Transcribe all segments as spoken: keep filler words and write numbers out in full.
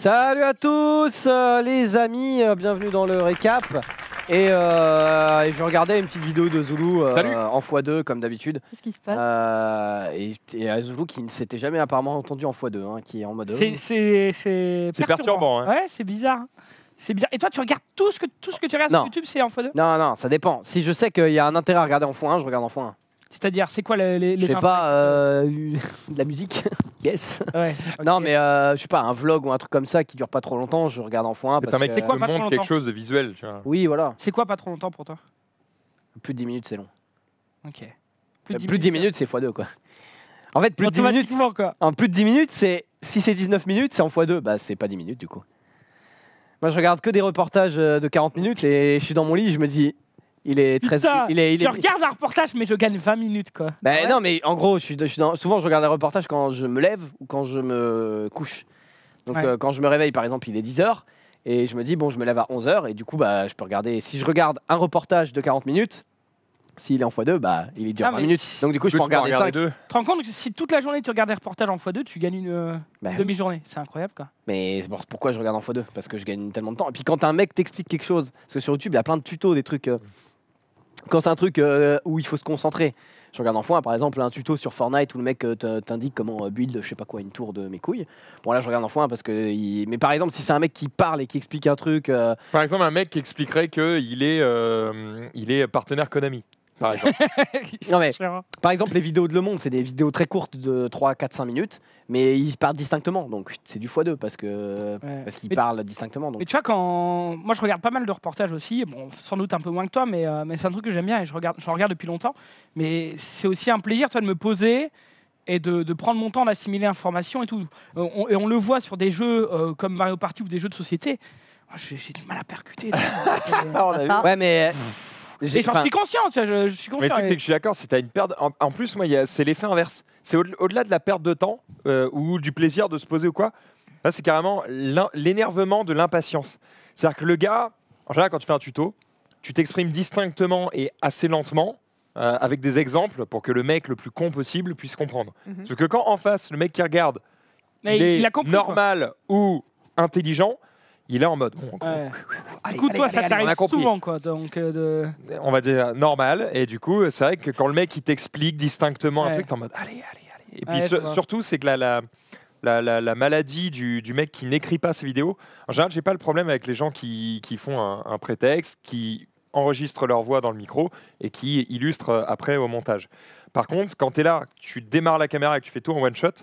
Salut à tous euh, les amis, euh, bienvenue dans le récap. Et, euh, et je regardais une petite vidéo de Zulu euh, en fois deux comme d'habitude. Qu'est-ce qui se passe euh, Et, et à Zulu qui ne s'était jamais apparemment entendu en fois deux, hein, qui est en mode... C'est C'est perturbant. Hein. Ouais, c'est bizarre. C'est bizarre. Et toi, tu regardes tout ce que, tout ce que tu regardes non. sur YouTube, c'est en fois deux? Non, non, ça dépend. Si je sais qu'il y a un intérêt à regarder en fois un, je regarde en fois un. C'est-à-dire, c'est quoi les, les, les Je sais pas, euh, de la musique. Yes. Ouais, Non, ok. mais euh, je sais pas, un vlog ou un truc comme ça qui dure pas trop longtemps, je regarde en fois un. C'est Parce un mec que, qui quoi, te pas trop montre longtemps quelque chose de visuel. Tu vois. Oui, voilà. C'est quoi pas trop longtemps pour toi? Plus de dix minutes, c'est long. Ok. Plus de dix minutes, c'est fois deux, quoi. En fait, plus de dix minutes, Automatiquement, quoi. en plus de dix minutes, c'est si c'est dix-neuf minutes, c'est en fois deux. Bah, c'est pas dix minutes, du coup. Moi, je regarde que des reportages de quarante minutes et je suis dans mon lit, je me dis, il est treize... Putain, il est, il je est... regarde un reportage, mais je gagne vingt minutes, quoi. Bah, Ouais. non, mais en gros, je suis, je suis dans... souvent, je regarde des reportages quand je me lève ou quand je me couche. Donc, Ouais. euh, quand je me réveille, par exemple, il est dix heures. Et je me dis, bon, je me lève à onze heures. Et du coup, bah, je peux regarder. Si je regarde un reportage de quarante minutes, s'il est en fois deux, bah, il dure Ah, vingt mais minutes. si- Donc, du coup, je peux en regarder cinq. deux. Tu te rends compte que si toute la journée tu regardes des reportages en fois deux, tu gagnes une euh, Bah, oui. demi-journée. C'est incroyable, quoi. Mais bon, pourquoi je regarde en fois deux? Parce que je gagne tellement de temps. Et puis, quand un mec t'explique quelque chose, parce que sur YouTube, il y a plein de tutos, des trucs. Euh, quand c'est un truc euh, où il faut se concentrer. Je regarde en fois un, par exemple, un tuto sur Fortnite où le mec euh, te- t'indique comment euh, build, je sais pas quoi, une tour de mes couilles. Bon, là, je regarde en fois un parce que. Il... Mais par exemple, si c'est un mec qui parle et qui explique un truc. euh, Par exemple, un mec qui expliquerait qu'il est, euh, il est partenaire Konami. Par exemple. Non, mais- Cher. Par exemple, les vidéos de Le Monde, c'est des vidéos très courtes de trois, quatre, cinq minutes, mais ils parlent distinctement. Donc, c'est du fois deux parce que Ouais. parce qu'ils Mais- parlent distinctement. Donc. Mais tu vois, quand moi je regarde pas mal de reportages aussi, bon, sans doute un peu moins que toi, mais, euh, mais c'est un truc que j'aime bien et je regarde, j'en regarde depuis longtemps. Mais c'est aussi un plaisir, toi, de me poser et de, de prendre mon temps d'assimiler l'information et tout. Euh, on, et on le voit sur des jeux euh, comme Mario Party ou des jeux de société. Moi, J'ai j'ai du mal à percuter. C'est- Ah, on a vu. Ah. Ouais, mais. Et j'ai- j'en enfin, suis conscient, tu vois, je, je suis Mais conscient. le truc, et- c'est que je suis d'accord, c'est t'as une perte. En, en plus, moi, il y a- c'est l'effet inverse. C'est au- au-delà de la perte de temps euh, ou du plaisir de se poser ou quoi. Là, c'est carrément l'in- l'énervement de l'impatience. C'est-à-dire que le gars, en général, quand tu fais un tuto, tu t'exprimes distinctement et assez lentement, euh, avec des exemples pour que le mec le plus con possible puisse comprendre. Mhm. Parce que quand en face, le mec qui regarde, mais il est il a compris, quoi. normal ou intelligent, il est en mode. Bon, Ouais. allez, Du coup, allez, toi, allez, ça allez, on t'arrive a compris. souvent, quoi. Donc, euh, de... On va dire normal. Et du coup, c'est vrai que quand le mec il t'explique distinctement un Ouais. truc, t'es en mode allez, allez, allez. Et puis Ouais, je sur- vois. surtout, c'est que la, la, la, la, la maladie du, du mec qui n'écrit pas ses vidéos, en général, j'ai pas le problème avec les gens qui, qui font un, un prétexte, qui enregistrent leur voix dans le micro et qui illustrent euh, après au montage. Par contre, quand tu es là, tu démarres la caméra et que tu fais tout en one shot,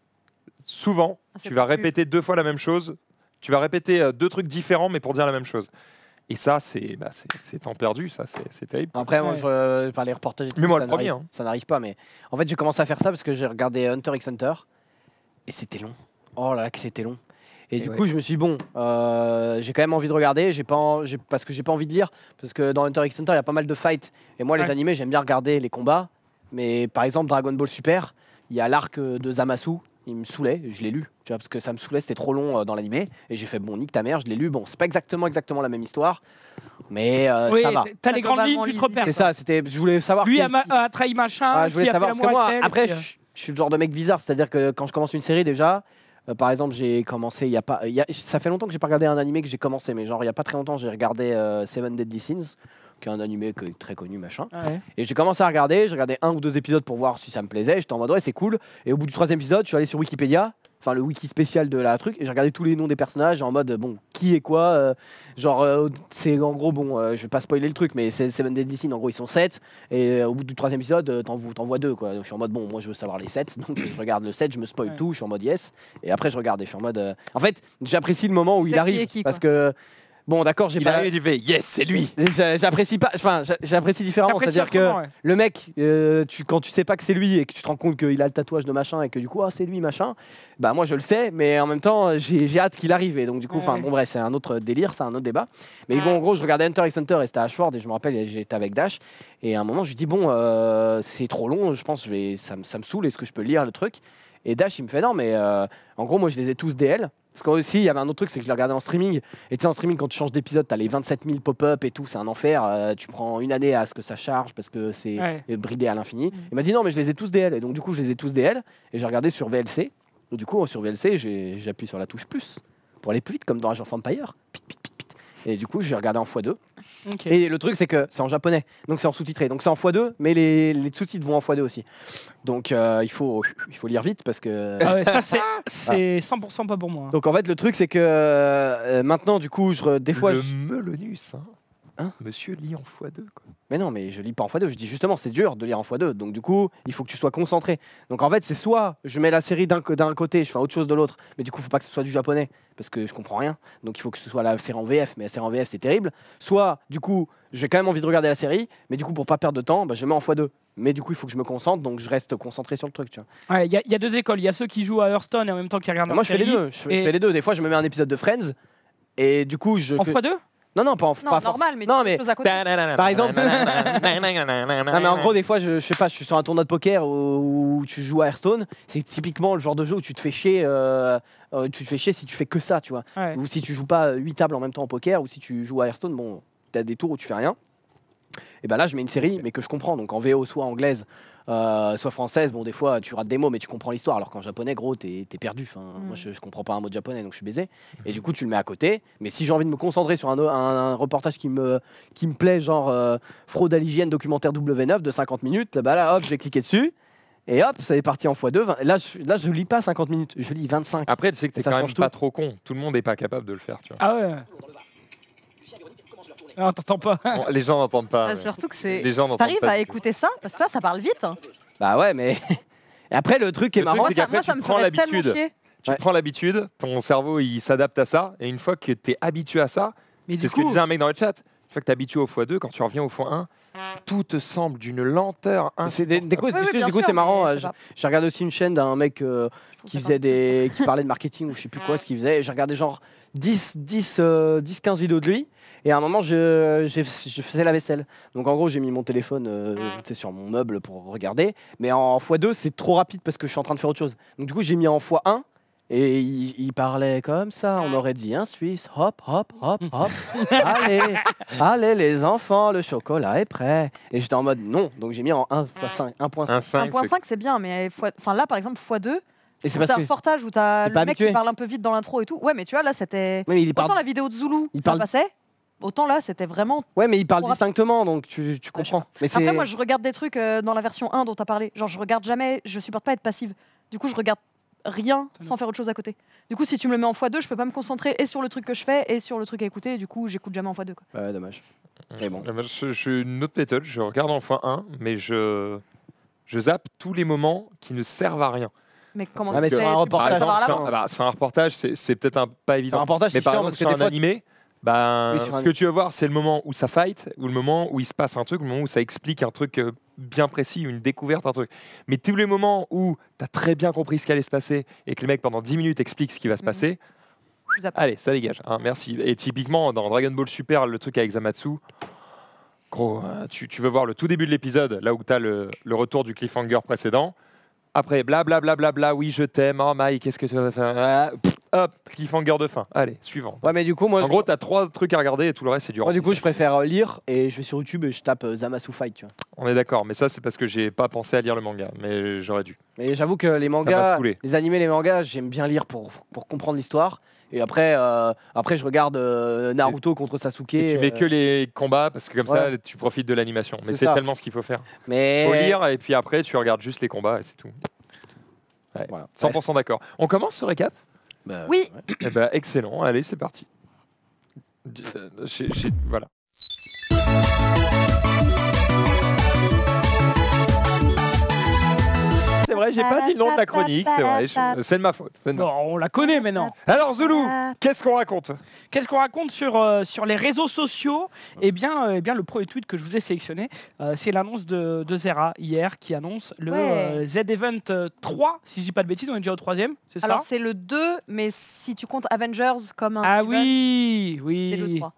souvent, Ah, c'est tu vas pas répéter deux fois la même chose. Tu vas répéter euh, deux trucs différents, mais pour dire la même chose. Et ça, c'est bah, c'est- c'est temps perdu, ça, c'est c'est terrible. Après, moi, Ouais. je, enfin, les reportages. et tout, Mais moi, ça le premier, n'arrive- hein. Ça n'arrive pas, mais en fait, j'ai commencé à faire ça parce que j'ai regardé Hunter x Hunter et c'était long. Oh là là, que c'était long. Et, Et du ouais. coup, je me suis dit, bon, euh, j'ai quand même envie de regarder, j'ai pas, en- j'ai- parce que j'ai pas envie de lire, parce que dans Hunter x Hunter, il y a pas mal de fights. Et moi, les Ouais. animés, j'aime bien regarder les combats. Mais par exemple, Dragon Ball Super, il y a l'arc euh, de Zamasu, il me saoulait, je l'ai lu, tu vois, parce que ça me saoulait, c'était trop long euh, dans l'animé. Et j'ai fait, bon, nique ta mère, je l'ai lu. Bon, c'est pas exactement, exactement la même histoire, mais euh, Oui, ça va. t'as Ça les soit grandes lignes, vraiment tu te lisible. repères. C'est ça, c'était, je voulais savoir. Lui qui- a, ma- qui- a trahi machin, Ah, je voulais qui a savoir fait parce que l'amour moi, avec elle, après, et puis, euh, je, je suis le genre de mec bizarre, c'est-à-dire que quand je commence une série déjà, euh, par exemple, j'ai commencé il y a pas, il y a- ça fait longtemps que j'ai pas regardé un animé que j'ai commencé, mais genre il y a pas très longtemps, j'ai regardé euh, Seven Deadly Sins, qui est un animé que- très connu machin, ouais. et j'ai commencé à regarder, j'ai regardé un ou deux épisodes pour voir si ça me plaisait, j'étais en mode ouais c'est cool, et au bout du troisième épisode, je suis allé sur Wikipédia. Enfin, le wiki spécial de la truc, et j'ai regardé tous les noms des personnages en mode bon, qui est quoi. euh, genre, euh, c'est en gros, bon, euh, je vais pas spoiler le truc, mais c'est Seven Deadly Sins, en gros, ils sont sept, et euh, au bout du troisième épisode, euh, t'en vo- t'en vois deux, quoi. Donc, je suis en mode bon, moi je veux savoir les sept, donc je regarde le sept, je me spoil Ouais. tout, je suis en mode yes, et après je regarde, et je suis en mode. euh, En fait, j'apprécie le moment où Tu il sais qui arrive, est qui, parce quoi. que. Bon, d'accord, j'ai Il pas. arrive, il fait yes, c'est lui. J'a- J'apprécie pas, enfin, j'a- j'apprécie différemment, T'apprécies c'est-à-dire que. autrement, ouais. Le mec, euh, tu, quand tu sais pas que c'est lui et que tu te rends compte qu'il a le tatouage de machin et que du coup, ah, c'est lui, machin, bah moi je le sais, mais en même temps, j'ai j'ai hâte qu'il arrive. Et donc, du coup, enfin, Ouais. bon, bref, c'est un autre délire, c'est un autre débat. Mais bon, en gros, je regardais Hunter x Hunter et c'était Ashford et je me rappelle, j'étais avec Dash. Et à un moment, je lui dis, bon, euh, c'est trop long, je pense, je vais, ça, me- ça me saoule, est-ce que je peux lire le truc? Et Dash, il me fait, non, mais euh, en gros, moi je les ai tous D L. Parce qu'aussi, il y avait un autre truc, c'est que je les regardais en streaming. Et tu sais, en streaming, quand tu changes d'épisode, t'as les vingt-sept mille pop-up et tout, c'est un enfer. Euh, tu prends une année à ce que ça charge parce que c'est Ouais. bridé à l'infini. Il m'a dit non, mais je les ai tous D L. Et donc, du coup, je les ai tous D L. Et j'ai regardé sur V L C. Et du coup, sur V L C, j'ai- j'appuie sur la touche plus pour aller plus vite, comme dans Age of Empires. Pit, pit, pit, pit. Et du coup, j'ai regardé en fois deux. Ok. Et le truc, c'est que c'est en japonais, donc c'est en sous-titré. Donc c'est en fois deux, mais les, les sous-titres vont en fois deux aussi. Donc euh, il, faut, il faut lire vite parce que. Ah ouais, ça, c'est- c'est cent pour cent pas pour moi. hein. Donc en fait, le truc, c'est que euh, maintenant, du coup, je, re- des fois. le je- melonus, hein. Hein Monsieur lit en fois deux. Quoi. Mais non, mais je lis pas en fois deux. Je dis justement, c'est dur de lire en fois deux. Donc du coup, il faut que tu sois concentré. Donc en fait, c'est soit je mets la série d'un co- d'un côté, je fais autre chose de l'autre. Mais du coup, faut pas que ce soit du japonais parce que je comprends rien. Donc il faut que ce soit la série en V F. Mais la série en V F, c'est terrible. Soit du coup, j'ai quand même envie de regarder la série, mais du coup, pour pas perdre de temps, bah, je mets en fois deux. Mais du coup, il faut que je me concentre, donc je reste concentré sur le truc. Tu vois. Ouais, Il y, a- il y a deux écoles. Il y a ceux qui jouent à Hearthstone et en même temps qui regardent Et leur moi, je fais les série. deux. Je, fais- je et- fais les deux. Des fois, je me mets un épisode de Friends. Et du coup, je. En que- fois deux Non, non, pas en Non, pas for- normal, mais Non, tu fais mais- des choses à côté. Par exemple- Non mais en gros des fois je, je sais pas, je suis sur un tournoi de poker où, où tu joues à Hearthstone, c'est typiquement le genre de jeu où tu te fais chier euh, euh, tu te fais chier si tu fais que ça, tu vois. Ouais. Ou si tu joues pas huit tables en même temps au poker, ou si tu joues à Hearthstone, bon, t'as des tours où tu fais rien. Et ben là je mets une série mais que je comprends, donc en V O soit anglaise, euh, soit française, bon des fois tu rates des mots mais tu comprends l'histoire, alors qu'en japonais gros t'es t'es perdu, enfin, Mm. moi je, je comprends pas un mot de japonais donc je suis baisé. Et du coup tu le mets à côté, mais si j'ai envie de me concentrer sur un, o- un, un reportage qui me, qui me plaît, genre euh, fraude à l'hygiène documentaire W neuf de cinquante minutes, bah là hop je vais cliquer dessus. Et hop, ça est parti en fois deux. Là, je, là, je lis pas cinquante minutes, je lis vingt-cinq. Après, tu sais que t'es Ça quand même change pas tout. trop con. Tout le monde n'est pas capable de le faire. Tu vois. Ah ouais. Non, t'entends pas. Bon, les gens n'entendent pas. Ah, mais- surtout que c'est. Les gens n'entendent T'arrives pas. à du tout. écouter ça parce que là, ça parle vite. Bah ouais, mais. Et après, le truc qui est Le truc, marrant, Moi, c'est ça, qu'après, moi, ça tu me prends ferait tellement l'habitude. chier. Tu Ouais. prends l'habitude, ton cerveau il s'adapte à ça, et une fois que tu es habitué à ça, Mais c'est du ce que coup, disait un mec dans le chat, une fois que tu es habitué au fois deux, quand tu reviens au fois un, tout te semble d'une lenteur c'est des, des coups- Oui, oui, du bien coup, sûr, c'est marrant. mais euh, c'est J'ai pas- j'ai regardé aussi une chaîne d'un mec euh, je trouve qui ça faisait pas- des, qui parlait de marketing ou je sais plus quoi, ce qu'il faisait. Et j'ai regardé genre dix, dix, euh, dix, quinze vidéos de lui. Et à un moment, je, j'ai- je faisais la vaisselle. Donc en gros, j'ai mis mon téléphone euh, tu sais, sur mon meuble pour regarder. Mais en fois deux, c'est trop rapide parce que je suis en train de faire autre chose. Donc du coup, j'ai mis en fois un. Et il, il parlait comme ça, on aurait dit un Suisse, hop, hop, hop, hop, allez, allez les enfants, le chocolat est prêt. Et j'étais en mode non, donc j'ai mis en un fois cinq, un point cinq. un cinq. un virgule cinq, c'est bien, mais fois- enfin, là, par exemple, fois deux, Et c'est c'est parce un que... reportage où t'as t'es le pas mec habitué. qui parle un peu vite dans l'intro et tout. Ouais, mais tu vois, là, c'était. Oui, mais il parle... Autant la vidéo de Zulu, il ça parle- passait. Autant là, c'était vraiment. Ouais, mais il parle Pour- distinctement, donc tu, tu Ouais, je sais comprends. Mais c'est... Après, moi, je regarde des trucs euh, dans la version un dont tu as parlé. Genre, je regarde jamais, je supporte pas être passive. Du coup, je regarde rien sans faire autre chose à côté. Du coup, si tu me le mets en fois deux, je peux pas me concentrer et sur le truc que je fais et sur le truc à écouter. Et du coup, j'écoute jamais en fois deux. Quoi. Ouais, dommage. Mais bon. Euh, moi, Je, je suis une autre méthode, je regarde en fois un, mais je, je zappe tous les moments qui ne servent à rien. Mais comment Ah, mais tu sur fais un Tu reportage, peux savoir à sur, l'avance. ah bah, sur un reportage, c'est c'est peut-être un- pas Un évident. reportage, Mais c'est par chiant exemple, parce que sur des un fois... animé, ben, Oui, sur ce un- que tu vas voir, c'est le moment où ça fight, ou le moment où il se passe un truc, le moment où ça explique un truc euh, bien précis, une découverte, un truc. Mais tous les moments où tu as très bien compris ce qui allait se passer et que le mec, pendant dix minutes, explique ce qui va se Mhm. passer, Tu zappes. allez, ça dégage. hein, merci. Et typiquement, dans Dragon Ball Super, le truc avec Zamatsu, gros, euh, tu, tu veux voir le tout début de l'épisode, là où tu as le, le retour du cliffhanger précédent. Après, blablabla, bla, bla, bla, oui, je t'aime, oh Mike, qu'est-ce que tu vas faire Ah, pff, hop, cliffhanger de fin. Allez, suivant. Ouais, mais du coup, moi, En je... gros, tu as trois trucs à regarder et tout le reste, c'est du moi, du coup, je remplissage. préfère euh, lire et je vais sur YouTube et je tape euh, Zamasu Fight, tu vois. On est d'accord, mais ça, c'est parce que j'ai pas pensé à lire le manga, mais j'aurais dû. Mais j'avoue que les m'a mangas, saoulé. les animés, les mangas, j'aime bien lire pour, pour comprendre l'histoire. Et après, euh, après, je regarde euh, Naruto contre Sasuke. Et tu mets euh, que les combats parce que comme ouais. ça, tu profites de l'animation. Mais C'est c'est ça. tellement ce qu'il faut faire. Mais... Faut lire et puis après, tu regardes juste les combats et c'est tout. Ouais, Voilà. cent pour cent d'accord. On commence ce récap Bah, Oui. ouais. Eh ben, excellent. Allez, c'est parti. D- euh, j'ai- j'ai- voilà. C'est vrai, j'ai pas dit le nom de la chronique, c'est vrai, je- c'est de ma faute. c'est de ma Bon, on la connaît maintenant. faute. Alors Zoulou, qu'est-ce qu'on raconte? Qu'est-ce qu'on raconte sur, euh, sur les réseaux sociaux? Eh bien, euh, eh bien, le premier tweet que je vous ai sélectionné, euh, c'est l'annonce de, de Zera hier qui annonce le Ouais. euh, Z-Event euh, trois, si je dis pas de bêtises, on est déjà au troisième, c'est ça? Alors, c'est le deux, mais si tu comptes Avengers comme un. Ah event, oui, oui. C'est le trois.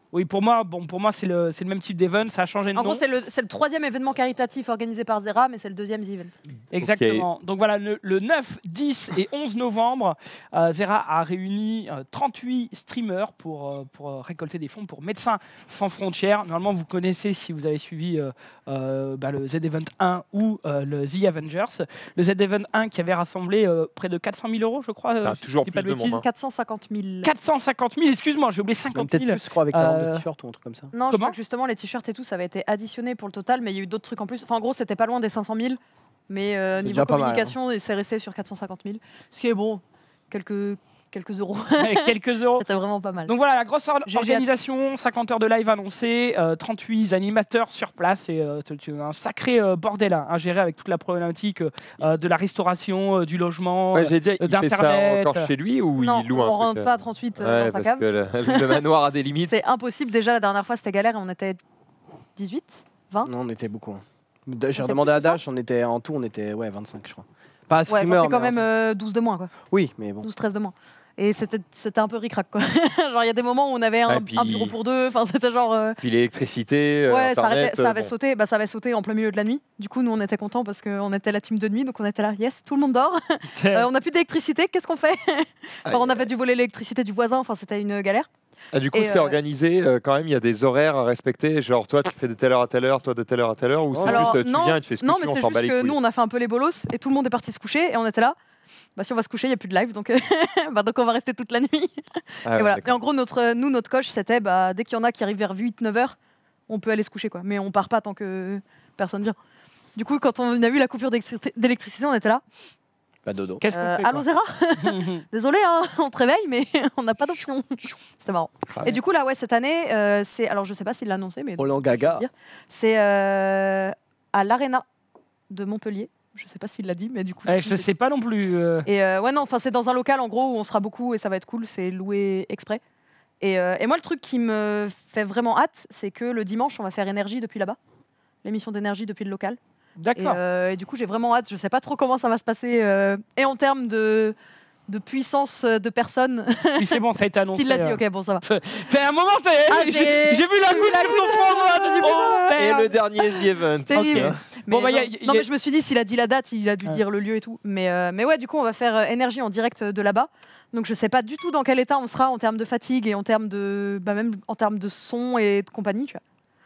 Oui, pour moi, bon, pour moi c'est le, c'est le même type d'event, ça a changé de En nom. gros, c'est le, c'est le troisième événement caritatif organisé par Zera, mais c'est le deuxième The Event. Exactement. Donc voilà, le, le neuf, dix et onze novembre, euh, Zera a réuni euh, trente-huit streamers pour, euh, pour euh, récolter des fonds pour Médecins Sans Frontières. Normalement, vous connaissez si vous avez suivi euh, euh, bah, le Z-Event un ou euh, le The Avengers. Le Z-Event un qui avait rassemblé euh, près de quatre cent mille euros, je crois. T'as euh, si toujours je dis pas plus de bêtises. monde, hein. quatre cent cinquante mille. quatre cent cinquante mille, excuse-moi, j'ai oublié Même cinquante peut-être mille. plus, je crois, avec la vente Euh, de t-shirts ou un truc comme ça. Non, je Comment crois que justement, les t-shirts et tout, ça avait été additionné pour le total, mais il y a eu d'autres trucs en plus. Enfin, en gros, c'était pas loin des cinq cent mille, mais euh, C'est niveau déjà pas mal, communication, c'est resté sur quatre cent cinquante mille. Ce qui est bon, quelques, quelques euros. Avec quelques euros. C'était vraiment pas mal. Donc voilà, la grosse or- G G à organisation, cinquante heures de live annoncées, euh, trente-huit animateurs sur place et euh, c'est- c'est un sacré euh, bordel hein, à gérer avec toute la problématique euh, de la restauration, euh, du logement. Ouais, j'ai dit, il fait ça d'Internet. encore chez lui ou non, il loue on un truc rentre euh pas à trente-huit euh, Ouais, dans sa parce cave. que le, le manoir a des limites. C'est impossible. Déjà, la dernière fois, c'était galère et on était dix-huit, vingt. Non, on était beaucoup. hein. J'ai était redemandé plus à que ça Dash, on était en tout, on était ouais, vingt-cinq, je crois. Pas à Ouais, streamer, enfin, c'est quand mais en même tout. euh, douze de moins, quoi. Oui, mais bon. douze treize de moins. Et c'était c'était un peu ric-rac, quoi. Genre, il y a des moments où on avait un, Ah, puis- un bureau pour deux. Enfin, c'était genre. euh, Puis l'électricité, euh, Ouais, ça, Internet, arrêtait- ça euh, avait bon. sauté. Bah, ça avait sauté en plein milieu de la nuit. Du coup, nous, on était contents parce qu'on était la team de nuit. Donc, on était là, yes, tout le monde dort. C'est- Euh, on n'a plus d'électricité, qu'est-ce qu'on fait Ah, Enfin, on avait dû voler l'électricité du voisin. Enfin, c'était une galère. Ah, du coup, Et, c'est euh, organisé euh, quand même, il y a des horaires à respecter. Genre, toi, tu fais de telle heure à telle heure, toi de telle heure à telle heure, ou c'est Alors, juste, tu non, viens et tu fais ce que Non, tu mais veux, on c'est s'en juste bat les que couilles. nous, on a fait un peu les bolos et tout le monde est parti se coucher et on était là. Bah, si on va se coucher, il n'y a plus de live, donc, bah, donc on va rester toute la nuit. Ah, et ouais, voilà. d'accord. Et en gros, notre, nous, notre coche, c'était bah, dès qu'il y en a qui arrivent vers huit neuf heures, on peut aller se coucher, quoi. Mais on part pas tant que personne vient. Du coup, quand on a eu la coupure d'électricité- d'électricité, on était là. Pas dodo. Qu'est-ce qu'on Euh, fait Allô, Zera Désolé, hein, on te réveille, mais on n'a pas d'option. C'était marrant. Ah Et du coup, là, ouais, cette année, euh, c'est. Alors, je sais pas s'il l'a annoncé, mais. Roland Gaga. dire. C'est euh, à l'Arena de Montpellier. Je sais pas s'il l'a dit, mais du coup. Ouais, je sais pas non plus. euh, Et euh, ouais, non, enfin, c'est dans un local en gros où on sera beaucoup et ça va être cool. C'est loué exprès. Et, euh, et moi, le truc qui me fait vraiment hâte, c'est que le dimanche, on va faire énergie depuis là-bas. L'émission d'énergie depuis le local. Et, D'accord. euh, et du coup, j'ai vraiment hâte. Je sais pas trop comment ça va se passer. euh, et en termes de, de puissance de personnes. Oui, c'est bon, ça a été annoncé. S'il l'a dit, euh. ok, bon, ça va. Fait un moment, t'es- Ah, j'ai j'ai- j'ai vu la j'ai vu goutte la sur goutte ton front. moi, je me dis, oh, Et merde. le dernier The Event. Terrible. Ok. Mais Bon, bah, non, y a- y non, a- mais je me suis dit, s'il a dit la date, il a dû Ouais. dire le lieu et tout. Mais, euh, mais ouais, du coup, on va faire euh, énergie en direct de là-bas. Donc, je sais pas du tout dans quel état on sera en termes de fatigue et en termes de, bah, même en termes de son et de compagnie. Tu vois.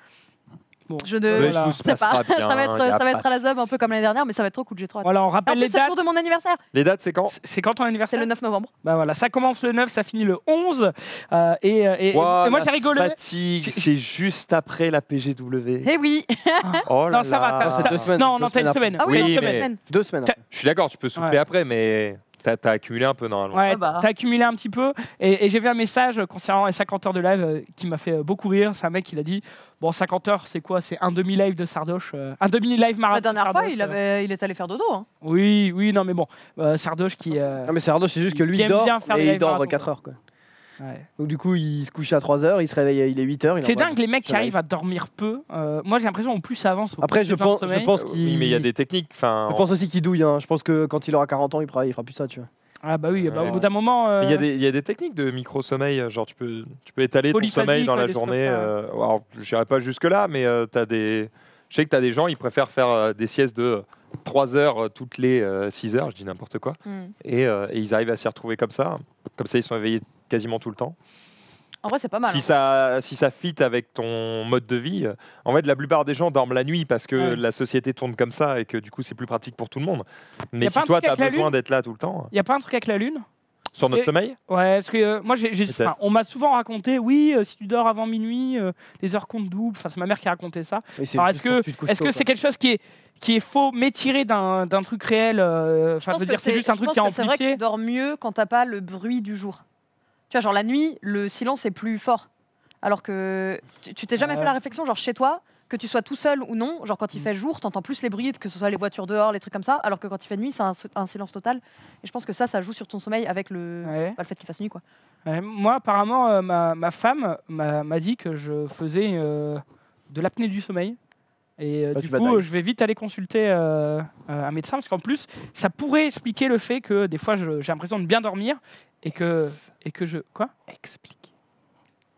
Bon, Je ne Mais Voilà. tout sais se pas. passera bien, ça va être, y a ça va pas être à la zob un peu comme l'année dernière, mais ça va être trop cool. J'ai trop hâte. Voilà, on Et en rappelle plus, les c'est le dates. jour de mon anniversaire. Les dates, c'est quand C'est quand ton C'est anniversaire le neuf novembre. Bah voilà, ça commence le neuf, ça finit le onze. euh, et, euh, et- Ouah, et moi la j'ai rigolé. fatigue, c'est juste après la P G W. Eh oui. Oh là Non, ça va, là. t'as- c'est t'as- deux semaines, non, deux non, t'as une semaines semaine. Ah oui, Oui, non, c'est mais- ma semaine. Deux semaines. T'as- après. Je suis d'accord, tu peux souffler Ouais. après, mais t'as as accumulé un peu normalement. Ouais, Ah bah. t'as accumulé un petit peu. Et, et j'ai vu un message concernant les cinquante heures de live euh, qui m'a fait euh, beaucoup rire. C'est un mec qui l'a dit bon, cinquante heures, c'est quoi? C'est un demi-live de Sardoche. euh, un demi-live marathon. La dernière de fois, Sardoche, il, euh. avait, il est allé faire dodo. Hein. Oui, oui, non, mais bon. euh, Sardoche qui. euh, Non, mais c'est Ardo, c'est juste que lui Qui il aime dort bien faire des et il live dort marathon. quatre heures. Quoi. ouais. Donc du coup, il se couche à trois heures, il se réveille, il est huit heures. il est C'est en mode- dingue les mecs qui ça arrivent à dormir peu. Euh, moi j'ai l'impression au plus ça avance. au plus Après, j'ai je besoin de pense, je sommeil. pense Euh, qu'il. Oui, mais il y a des techniques. Enfin, Je pense aussi qu'il douille. Hein. Je pense que quand il aura quarante ans, il fera, il fera plus ça, tu vois. Ah bah oui, bah, Ouais. au bout d'un moment. euh, il y, a des- il y a des techniques de micro-sommeil, genre tu peux, tu peux étaler ton Polyphasique, sommeil dans ouais, la des trucs journée. comme ça. Euh, alors, je n'irai pas jusque-là, mais euh, t'as des... je sais que tu as des gens, ils préfèrent faire euh, des siestes de trois heures euh, toutes les euh, six heures, je dis n'importe quoi, Hmm. et, euh, et ils arrivent à s'y retrouver comme ça. Comme ça, ils sont éveillés quasiment tout le temps. En vrai, c'est pas mal. Si hein. ça, si ça fit avec ton mode de vie, euh, en fait, la plupart des gens dorment la nuit parce que Ouais. la société tourne comme ça et que du coup, c'est plus pratique pour tout le monde. Mais Y a si pas un toi, truc tu as avec la besoin lune d'être là tout le temps, Y a pas un truc avec la lune? sur notre Et- sommeil, Ouais, parce que euh, moi, j'ai, j'ai- Peut-être. enfin, on m'a souvent raconté, oui, euh, si tu dors avant minuit, euh, les heures comptent double. Enfin, c'est ma mère qui a raconté ça. Mais c'est Alors, juste est-ce pour que, tu te couches est-ce tôt, que quoi. c'est quelque chose qui est, qui est faux, mais tiré d'un, d'un truc réel euh, Enfin, je pense veux que dire, c'est juste un je truc pense qui est que C'est vrai que amplifié. tu dors mieux quand t'as pas le bruit du jour. Tu vois, genre la nuit, le silence est plus fort. Alors que tu tu t'es jamais Ouais. fait la réflexion, genre chez toi, que tu sois tout seul ou non, genre quand il Mm. fait jour, t'entends plus les bruits, que ce soit les voitures dehors, les trucs comme ça, alors que quand il fait nuit, c'est un, un silence total. Et je pense que ça, ça joue sur ton sommeil avec le, Ouais. bah, le fait qu'il fasse nuit, quoi. Ouais, moi, apparemment, euh, ma, ma femme m'a, m'a dit que je faisais euh, de l'apnée du sommeil. Et euh, Bah, du tu vas coup, dingue. je vais vite aller consulter euh, euh, un médecin parce qu'en plus, ça pourrait expliquer le fait que des fois, je- j'ai l'impression de bien dormir et que, et que je. Quoi? explique.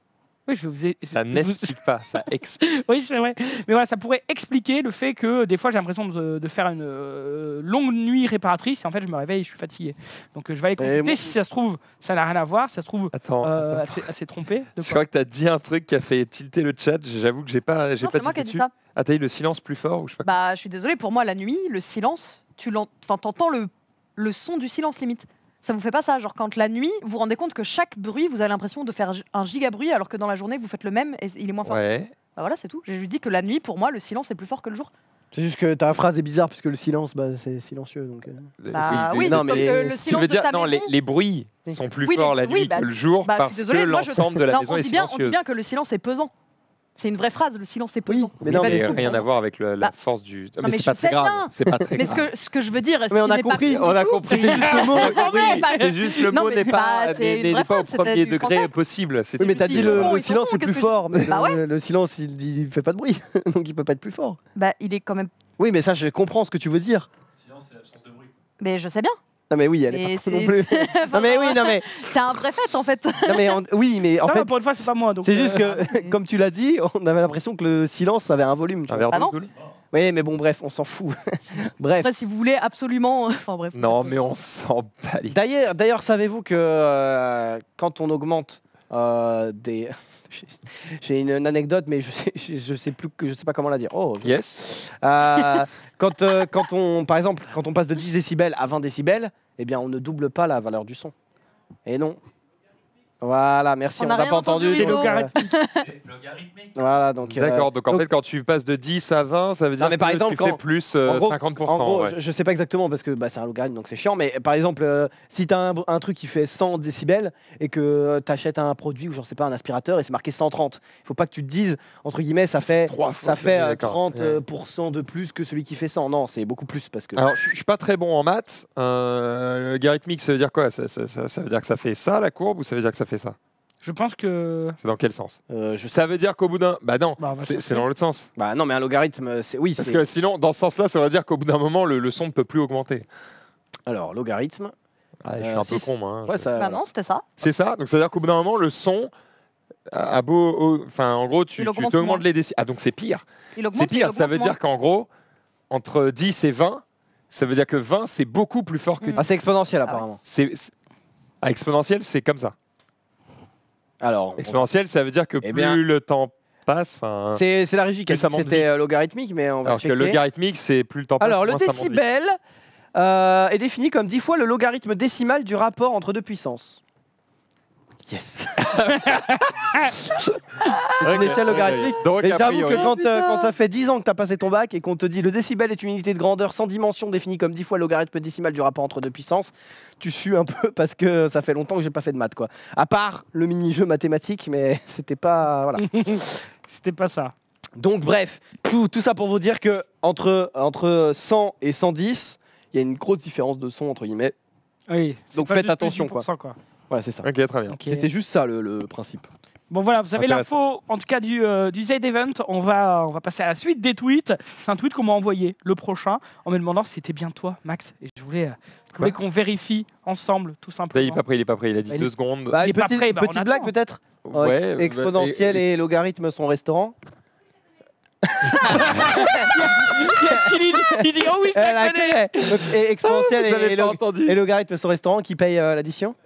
Oui, je vous ai. Ça je- n'explique pas, ça explique. Oui, c'est vrai. Mais voilà, ça pourrait expliquer le fait que des fois j'ai l'impression de, de faire une euh, longue nuit réparatrice et en fait je me réveille et je suis fatigué. Donc euh, je vais aller consulter. moi- Si ça se trouve, ça n'a rien à voir. Si ça se trouve, Attends, euh, attends. elle s'est- elle s'est trompée. De Je quoi crois que tu as dit un truc qui a fait tilter le chat. J'avoue que j'ai pas, j'ai Non, pas c'est moi qui tilté ai dit dessus. ça. Ah, t'as dit le silence plus fort ou je sais pas. Bah, je suis désolée, pour moi, la nuit, le silence, tu l'ent- enfin, t'entends le, le son du silence limite. Ça vous fait pas ça? Genre, quand la nuit, vous vous rendez compte que chaque bruit, vous avez l'impression de faire un giga bruit, alors que dans la journée, vous faites le même et il est moins fort. Ouais. Bah voilà, c'est tout. J'ai juste dit que la nuit, pour moi, le silence est plus fort que le jour. C'est juste que ta phrase est bizarre puisque le silence, bah, c'est silencieux. Donc, euh. Bah C'est- oui, non, sauf mais que le Tu silence veux de dire, ta non, les, maison- les bruits Oui. sont plus Oui, les- forts la oui, nuit bah, que le jour bah, je suis parce désolée, que moi, je- l'ensemble de la Non, maison on est dit, bien, on dit silencieuse. bien que le silence est pesant. C'est une vraie phrase, le silence est pesant. mais Oui, non, mais mais- rien à voir avec le- la Bah, force du. non, mais mais c'est je pas sais très grave. bien. C'est pas très Mais ce grave. que, ce que je veux dire, Mais ce on qui a n'est pas compris, fou On a du tout, compris. C'était juste le mot. On a compris. mais pas- C'est juste le Non, mot mais n'est bah, pas, c'est n'est- une n'est vraie pas au phrase, c'était premier du degré français. possible. C'est Oui, mais du t'as dit silence, le, ils le sont silence bons, est plus qu'est-ce que fort. Mais Bah le, le silence, il, il fait pas de bruit. Donc il peut pas être plus fort. Bah, il est quand même. Oui, mais ça, je comprends ce que tu veux dire. Mais je sais bien. Non, mais oui, elle Mais est pas fou c'est- non plus. Enfin, Non, mais oui, non, mais, C'est un vrai fait en fait. non, mais en- oui, mais en Ça va, fait, pour une fois, c'est pas moi. donc, c'est euh, juste que, comme tu l'as dit, on avait l'impression que le silence avait un volume. tu Un vois. verre Ah d'eau, non. Zoul Oui, mais bon, bref, on s'en fout. Bref. Après, si vous voulez absolument. Enfin bref. Non, mais on s'en bat les. D'ailleurs, d'ailleurs, savez-vous que euh, quand on augmente euh, des, j'ai une, une anecdote, mais je sais, je, je sais plus, que je sais pas comment la dire. Oh. je- Yes. Euh, quand, euh, quand on, par exemple, quand on passe de dix décibels à vingt décibels, eh bien, on ne double pas la valeur du son. Et non. Voilà, merci. On On n'a n'a rien pas entendu, entendu. C'est Ludo. donc, euh, logarithmique. voilà, donc. euh, D'accord. Donc en donc- fait, quand tu passes de dix à vingt, ça veut dire Non, mais par que exemple, tu fais quand- plus en euh, gros- cinquante pour En cent. gros, ouais. je, je sais pas exactement parce que bah, c'est un logarithme donc c'est chiant, mais par exemple, euh, si tu as un, un truc qui fait cent décibels et que tu achètes un produit ou j'en sais pas un aspirateur et c'est marqué cent trente, il faut pas que tu te dises entre guillemets ça fait Trois fois ça plus, fait euh, d'accord. trente Ouais. pour cent de plus que celui qui fait cent. Non, c'est beaucoup plus parce que Alors, je, je suis pas très bon en maths. Euh, logarithmique, ça veut dire quoi ça, ça- ça- ça veut dire que ça fait ça la courbe ou ça veut dire que ça fait ça? Je pense que. C'est dans quel sens? euh, je sais. Ça veut dire qu'au bout d'un. Bah non, Bah, on va c'est chercher. c'est dans l'autre sens. Bah non, mais un logarithme c'est oui, Parce c'est que sinon, dans ce sens-là, ça veut dire qu'au bout d'un moment, le, le son ne peut plus augmenter. alors logarithme. Ah, je suis Euh, un peu si, con, moi. hein. Ouais, Je- ça Bah non, c'était ça. C'est ça. Donc ça veut dire qu'au bout d'un moment, le son a beau. au- Enfin, en gros, tu Il tu augmente t'augmentes moins. les décibels. Ah, donc c'est pire. Il augmente. C'est mais il pire. Ça augmente veut moins. dire qu'en gros, entre dix et vingt, ça veut dire que vingt, c'est beaucoup plus fort que Mm. dix. Ah, c'est exponentiel ouais. apparemment. C'est. c'est- Ah, exponentiel, c'est comme ça. Alors, on- Exponentiel, ça veut dire que Eh plus bien- le temps passe, enfin. c'est c'est la régie qui a Plus ça dit que monte c'était vite. euh, logarithmique, mais on va Alors que checker. logarithmique, c'est plus le temps passe, Alors, le moins ça monte vite. décibel euh, est défini comme dix fois le logarithme décimal du rapport entre deux puissances. Yes. C'est une échelle logarithmique. Donc, Mais a j'avoue que priori- quand, euh, putain. quand ça fait dix ans que tu as passé ton bac et qu'on te dit le décibel est une unité de grandeur sans dimension définie comme dix fois le logarithme décimal du rapport entre deux puissances, tu sues un peu parce que ça fait longtemps que j'ai pas fait de maths quoi. À part le mini-jeu mathématique, mais c'était pas voilà. C'était pas ça. Donc bref, tout, tout ça pour vous dire que entre, entre cent et cent dix, il y a une grosse différence de son entre guillemets. Oui. c'est Donc pas faites juste plus attention, dix pour cent, quoi. Voilà, c'est ça. Ok, très bien. Ok. C'était juste ça le, le principe. Bon voilà, vous avez Intéressant. l'info en tout cas du, euh, du Z-Event. On va, on va passer à la suite des tweets. C'est un tweet qu'on m'a envoyé, le prochain, en me demandant si c'était bien toi, Max. Et je voulais, euh, je voulais qu'on vérifie ensemble, tout Il simplement. est pas prêt, il est pas prêt. Il a dit Bah, il deux est- secondes. Bah, Il est une pas petite prêt, bah, on petite blague attend. peut-être. ouais. Exponentiel bah, et logarithme sont restaurant. il, dit, il dit oh oui, je Elle la la connais. connaît. Donc, et exponentiel Vous avez et, pas log- entendu. et logarithme sont restaurant qui paye euh, l'addition.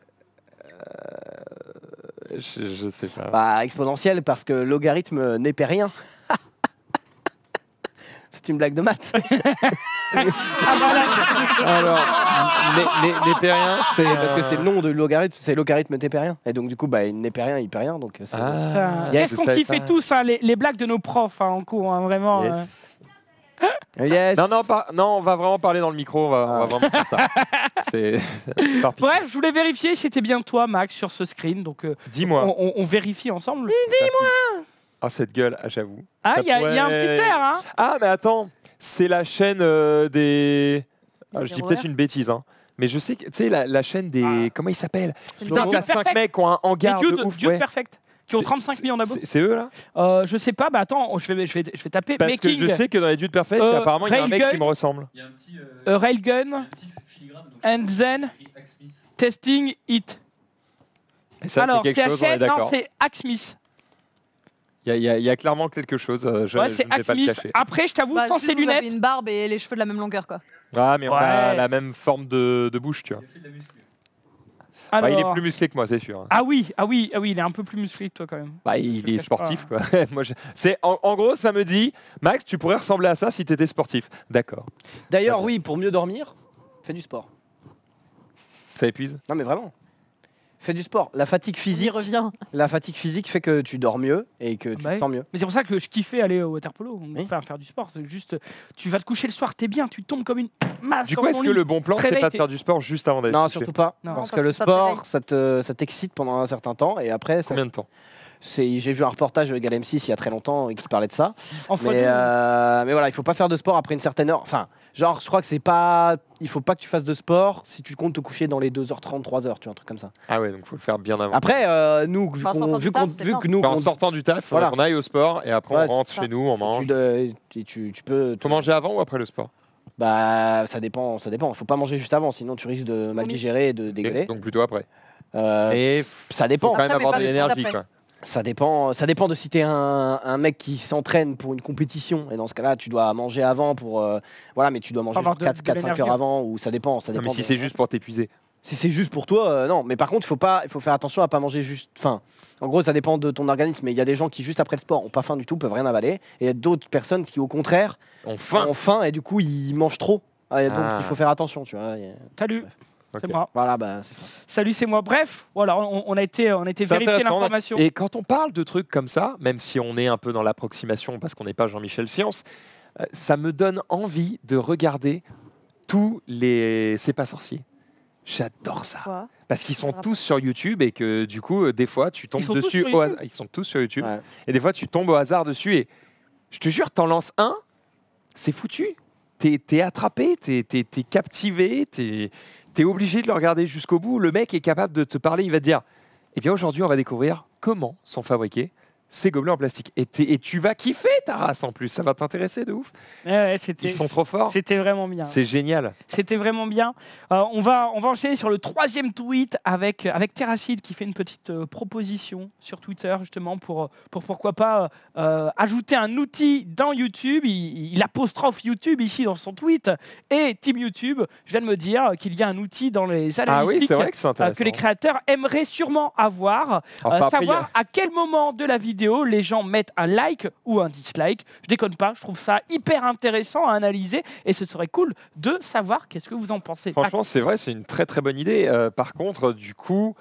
Je, je sais pas. Bah exponentiel parce que logarithme n'est pas rien. C'est une blague de maths. Ah, voilà. Alors, Né- né- Népérien, c'est euh, parce que c'est le nom de logarithme, c'est logarithme tépérien. Et donc du coup, bah, il n'est pas rien, il peut rien. Donc c'est Ah, Enfin, Yes. Est-ce qu'on je savais kiffait pas. tous hein, les, les blagues de nos profs hein, en cours, hein, vraiment. euh. Yes. yes. Non, non, pas, non, on va vraiment parler dans le micro, on va, on va Ah. vraiment faire ça. C'est. Par pitié. Bref, je voulais vérifier si c'était bien toi, Max, sur ce screen. Donc, euh, Dis-moi. on, on- on vérifie ensemble. Ah, cette gueule, ah, j'avoue. Ah, Ça il y, a- il y a un pourrait- petit air, hein. Ah, mais attends, c'est la chaîne euh, des. Ah, Des je dis zéro peut-être heures. une bêtise, hein. Mais je sais que, tu sais, la, la chaîne des. Ah. Comment ils s'appellent C'est le Putain, Dude t'as temps. cinq Perfect. mecs qui ont un Les hangar de Dude, ouf. Dude ouais. Perfect, qui ont C'est- trente-cinq millions d'abos. C'est c'est eux, là Euh, je sais pas, bah attends, je vais, je vais, je vais taper Parce Making que je sais que dans les Dudes Perfect, Euh, apparemment, il y a un mec Railgun. qui me ressemble. Il y a un petit, euh, euh, Railgun il y a un petit filigrane. donc je and pense then que c'est écrit Axmis. Testing It. Et ça, Alors, c'est c'est quelque la chose, on est chaîne, non, d'accord. c'est Axmith. Il y, a- il y a- il y a clairement quelque chose. euh, Je, Ouais, je c'est ne vais pas le Axmis. cacher. Après, je t'avoue, Bah, sans juste, ses vous lunettes. avez une barbe et les cheveux de la même longueur, quoi. Ah, mais on a Ouais. la même forme de, de bouche, tu vois. Alors... Bah, il est plus musclé que moi, c'est sûr. Ah oui, ah oui, ah oui, il est un peu plus musclé que toi quand même. Bah, Je il le est cache sportif, pas. quoi. Moi, je- c'est en, en gros, ça me dit, Max, tu pourrais ressembler à ça si tu étais sportif. D'accord. D'ailleurs, D'accord. oui, pour mieux dormir, fais du sport. Ça épuise. Non, mais vraiment. Fais du sport. La fatigue Il physique, revient. la fatigue physique fait que tu dors mieux et que tu bah te oui. sens mieux. Mais c'est pour ça que je kiffais aller au waterpolo, Oui. faire, faire du sport. C'est juste, tu vas te coucher le soir, t'es bien, tu tombes comme une masse. Du dans coup, est-ce ton que lit. le bon plan, c'est Réveille, pas de t'es- faire du sport juste avant d'aller Non, se coucher? surtout pas. Non. Parce Non, que le parce que ça te sport, réveille. ça te- ça t'excite pendant un certain temps et après, ça- Combien de temps? c'est- j'ai vu un reportage de Gal M six il y a très longtemps et qui parlait de ça. En fois Mais, deux. euh, mais voilà, il faut pas faire de sport après une certaine heure. Enfin, genre, je crois que c'est pas. Il faut pas que tu fasses de sport si tu comptes te coucher dans les deux heures trente, trois heures, tu vois, un truc comme ça. Ah ouais, donc faut le faire bien avant. Après, euh, nous, vu Enfin, en qu'on- sortant vu du qu'on- taf, c'est vu bien. que nous, Enfin, en on- sortant du taf, Voilà. on aille au sport et après Ouais, on rentre c'est ça. chez nous, on mange. tu, de- tu, tu- tu peux. Faut manger avant ou après le sport? Bah, ça dépend, ça dépend. Il faut pas manger juste avant, sinon tu risques de mal Oui. digérer et de Ok, dégueuler. donc plutôt après. Euh, Et ça faut dépend. quand même Après, mais avoir pas de tout l'énergie, après. quoi. Ça dépend, ça dépend de si t'es un, un mec qui s'entraîne pour une compétition. Et dans ce cas-là, tu dois manger avant pour. euh, voilà, mais tu dois manger avoir de- quatre de cinq l'énergie. heures avant, ou ça dépend. Ça Non, dépend mais si de- c'est juste pour t'épuiser. Si c'est juste pour toi, euh, non. Mais par contre, il faut pas, il faut faire attention à pas manger juste. Enfin, en gros, ça dépend de ton organisme. Mais il y a des gens qui juste après le sport ont pas faim du tout, peuvent rien avaler. Et il y a d'autres personnes qui, au contraire, On faim. ont faim et du coup ils mangent trop. Ah, et donc Ah. il faut faire attention, tu vois. Et- Salut, Ok. c'est moi. Voilà, bah c'est ça. Salut, c'est moi. Bref, voilà, on, on a été, on a été C'est vérifier intéressant, l'information. Et quand on parle de trucs comme ça, même si on est un peu dans l'approximation parce qu'on n'est pas Jean-Michel Science, euh, ça me donne envie de regarder tous les C'est pas sorcier. J'adore ça. Quoi Parce qu'ils sont Rapport. tous sur YouTube et que du coup, euh, des fois, tu tombes sont tous dessus sur au YouTube hasard. Ils sont tous sur YouTube. Ouais. Et des fois, tu tombes au hasard dessus et je te jure, t'en lances un, c'est foutu. T'es es attrapé, t'es es, captivé, t'es es obligé de le regarder jusqu'au bout. Le mec est capable de te parler, il va te dire eh bien aujourd'hui, on va découvrir comment sont fabriqués ces gobelets en plastique. Et, t'es- et tu vas kiffer ta race en plus, ça va t'intéresser de ouf. Ouais, ouais, c'était, Ils sont trop forts. C'était vraiment bien. C'est génial. C'était vraiment bien. Euh, on, va, on va enchaîner sur le troisième tweet avec, avec Terracid qui fait une petite euh, proposition sur Twitter justement pour, euh, pour pourquoi pas euh, ajouter un outil dans YouTube. Il, il apostrophe YouTube ici dans son tweet. Et Team YouTube, je viens de me dire qu'il y a un outil dans les Ah oui, analytiques c'est vrai que c'est euh, intéressant. que les créateurs aimeraient sûrement avoir. Enfin, Euh, après, il y a- savoir à quel moment de la vidéo les gens mettent un like ou un dislike. Je déconne pas, je trouve ça hyper intéressant à analyser et ce serait cool de savoir qu'est-ce que vous en pensez. Franchement, c'est vrai, c'est une très très bonne idée. Euh, par contre, du coup,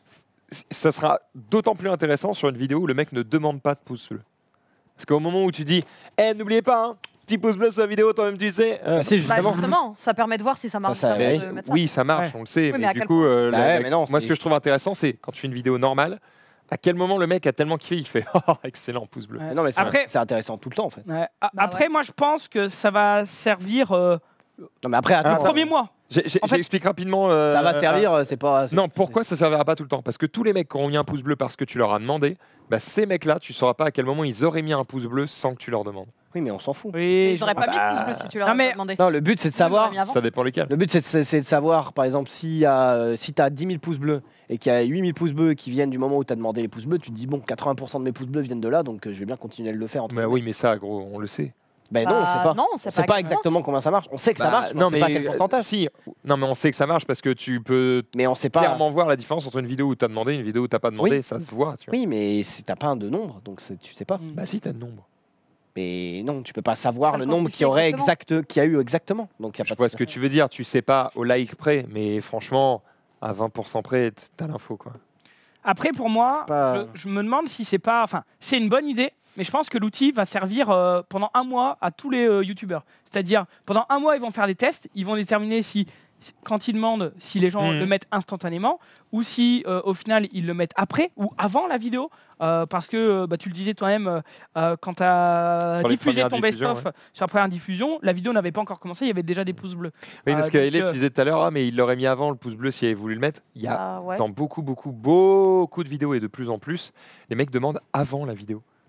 c- ça sera d'autant plus intéressant sur une vidéo où le mec ne demande pas de pouce bleu. Parce qu'au moment où tu dis, eh, n'oubliez pas, hein, petit pouce bleu sur la vidéo, toi-même tu sais. euh, Bah, c'est Bah, justement. justement, ça permet de voir si ça marche ça, vraiment oui. de mettre ça. oui, ça marche, Ouais. on le sait. mais mais à du quel coup, point euh, Bah la- ouais, la- mais non, moi, c'est- ce que je trouve intéressant, c'est quand tu fais une vidéo normale, à quel moment le mec a tellement kiffé, il fait oh, excellent pouce bleu. Ouais. Mais non, mais c'est Après- c'est intéressant tout le temps en fait. Ouais. A- Bah Après, ouais. moi, je pense que ça va servir euh, Non, mais après, Ah, attends, le attends. premier mois. J'ai- j'ai- En fait, J'explique rapidement. euh, ça va euh, servir, euh, c'est pas. c'est- Non, pourquoi ça servira pas tout le temps? Parce que tous les mecs qui auront mis un pouce bleu parce que tu leur as demandé, bah, ces mecs-là, tu sauras pas à quel moment ils auraient mis un pouce bleu sans que tu leur demandes. Oui, mais on s'en fout. Oui, Et je- j'aurais pas mis bah, de pouce bleu si tu leur non, as mais- pas demandé. Non, le but c'est de Moi, savoir. je l'aurais mis avant. Ça dépend lesquels. Le but c'est de, c'est de savoir, par exemple, s'il y a, euh, si tu as dix mille pouces bleus et qu'il y a huit mille pouces bleus qui viennent du moment où tu as demandé les pouces bleus, tu te dis bon, quatre-vingts pour cent de mes pouces bleus viennent de là, donc euh, je vais bien continuer de le faire. Entre Mais guillemets. oui, mais ça, gros, on le sait. Ben non, on sait pas. Non, On c'est sait pas, pas exactement comment ça marche. On sait que ça Bah, marche, mais on sait pas quel pourcentage. si, non, mais on sait que ça marche parce que tu peux Mais on sait pas. clairement voir la différence entre une vidéo où tu as demandé et une vidéo où tu n'as pas demandé. Oui. Ça se voit. Tu vois. Oui, mais c'est- t'as pas un de nombre, donc c'est- tu sais pas. Mm. Bah si, tu as le nombre. Mais non, tu peux pas savoir Pas le le nombre quantifier qui aurait exactement. exact, qui a eu exactement. Donc y a Je pas de- vois ce que tu veux dire. Tu sais pas au like près, mais franchement, à vingt pour cent près, tu as l'info. quoi. Après, pour moi, Pas- je, je me demande si c'est pas. Enfin, c'est une bonne idée, mais je pense que l'outil va servir euh, pendant un mois à tous les euh, youtubeurs. C'est-à-dire, pendant un mois, ils vont faire des tests, ils vont déterminer si, quand ils demandent si les gens Mhm. le mettent instantanément ou si, euh, au final, ils le mettent après ou avant la vidéo. Euh, parce que, euh, bah, tu le disais toi-même, euh, euh, quand tu as Sur les diffusé premières ton diffusions, best-of sur la première diffusion, la vidéo n'avait pas encore commencé, il y avait déjà des pouces bleus. Oui, Euh, parce que donc, Elliot, euh, tu disais tout à l'heure, ah, mais il l'aurait mis avant le pouce bleu s'il avait voulu le mettre. Il y a Ah ouais. dans beaucoup, beaucoup, beaucoup de vidéos et de plus en plus, les mecs demandent avant la vidéo.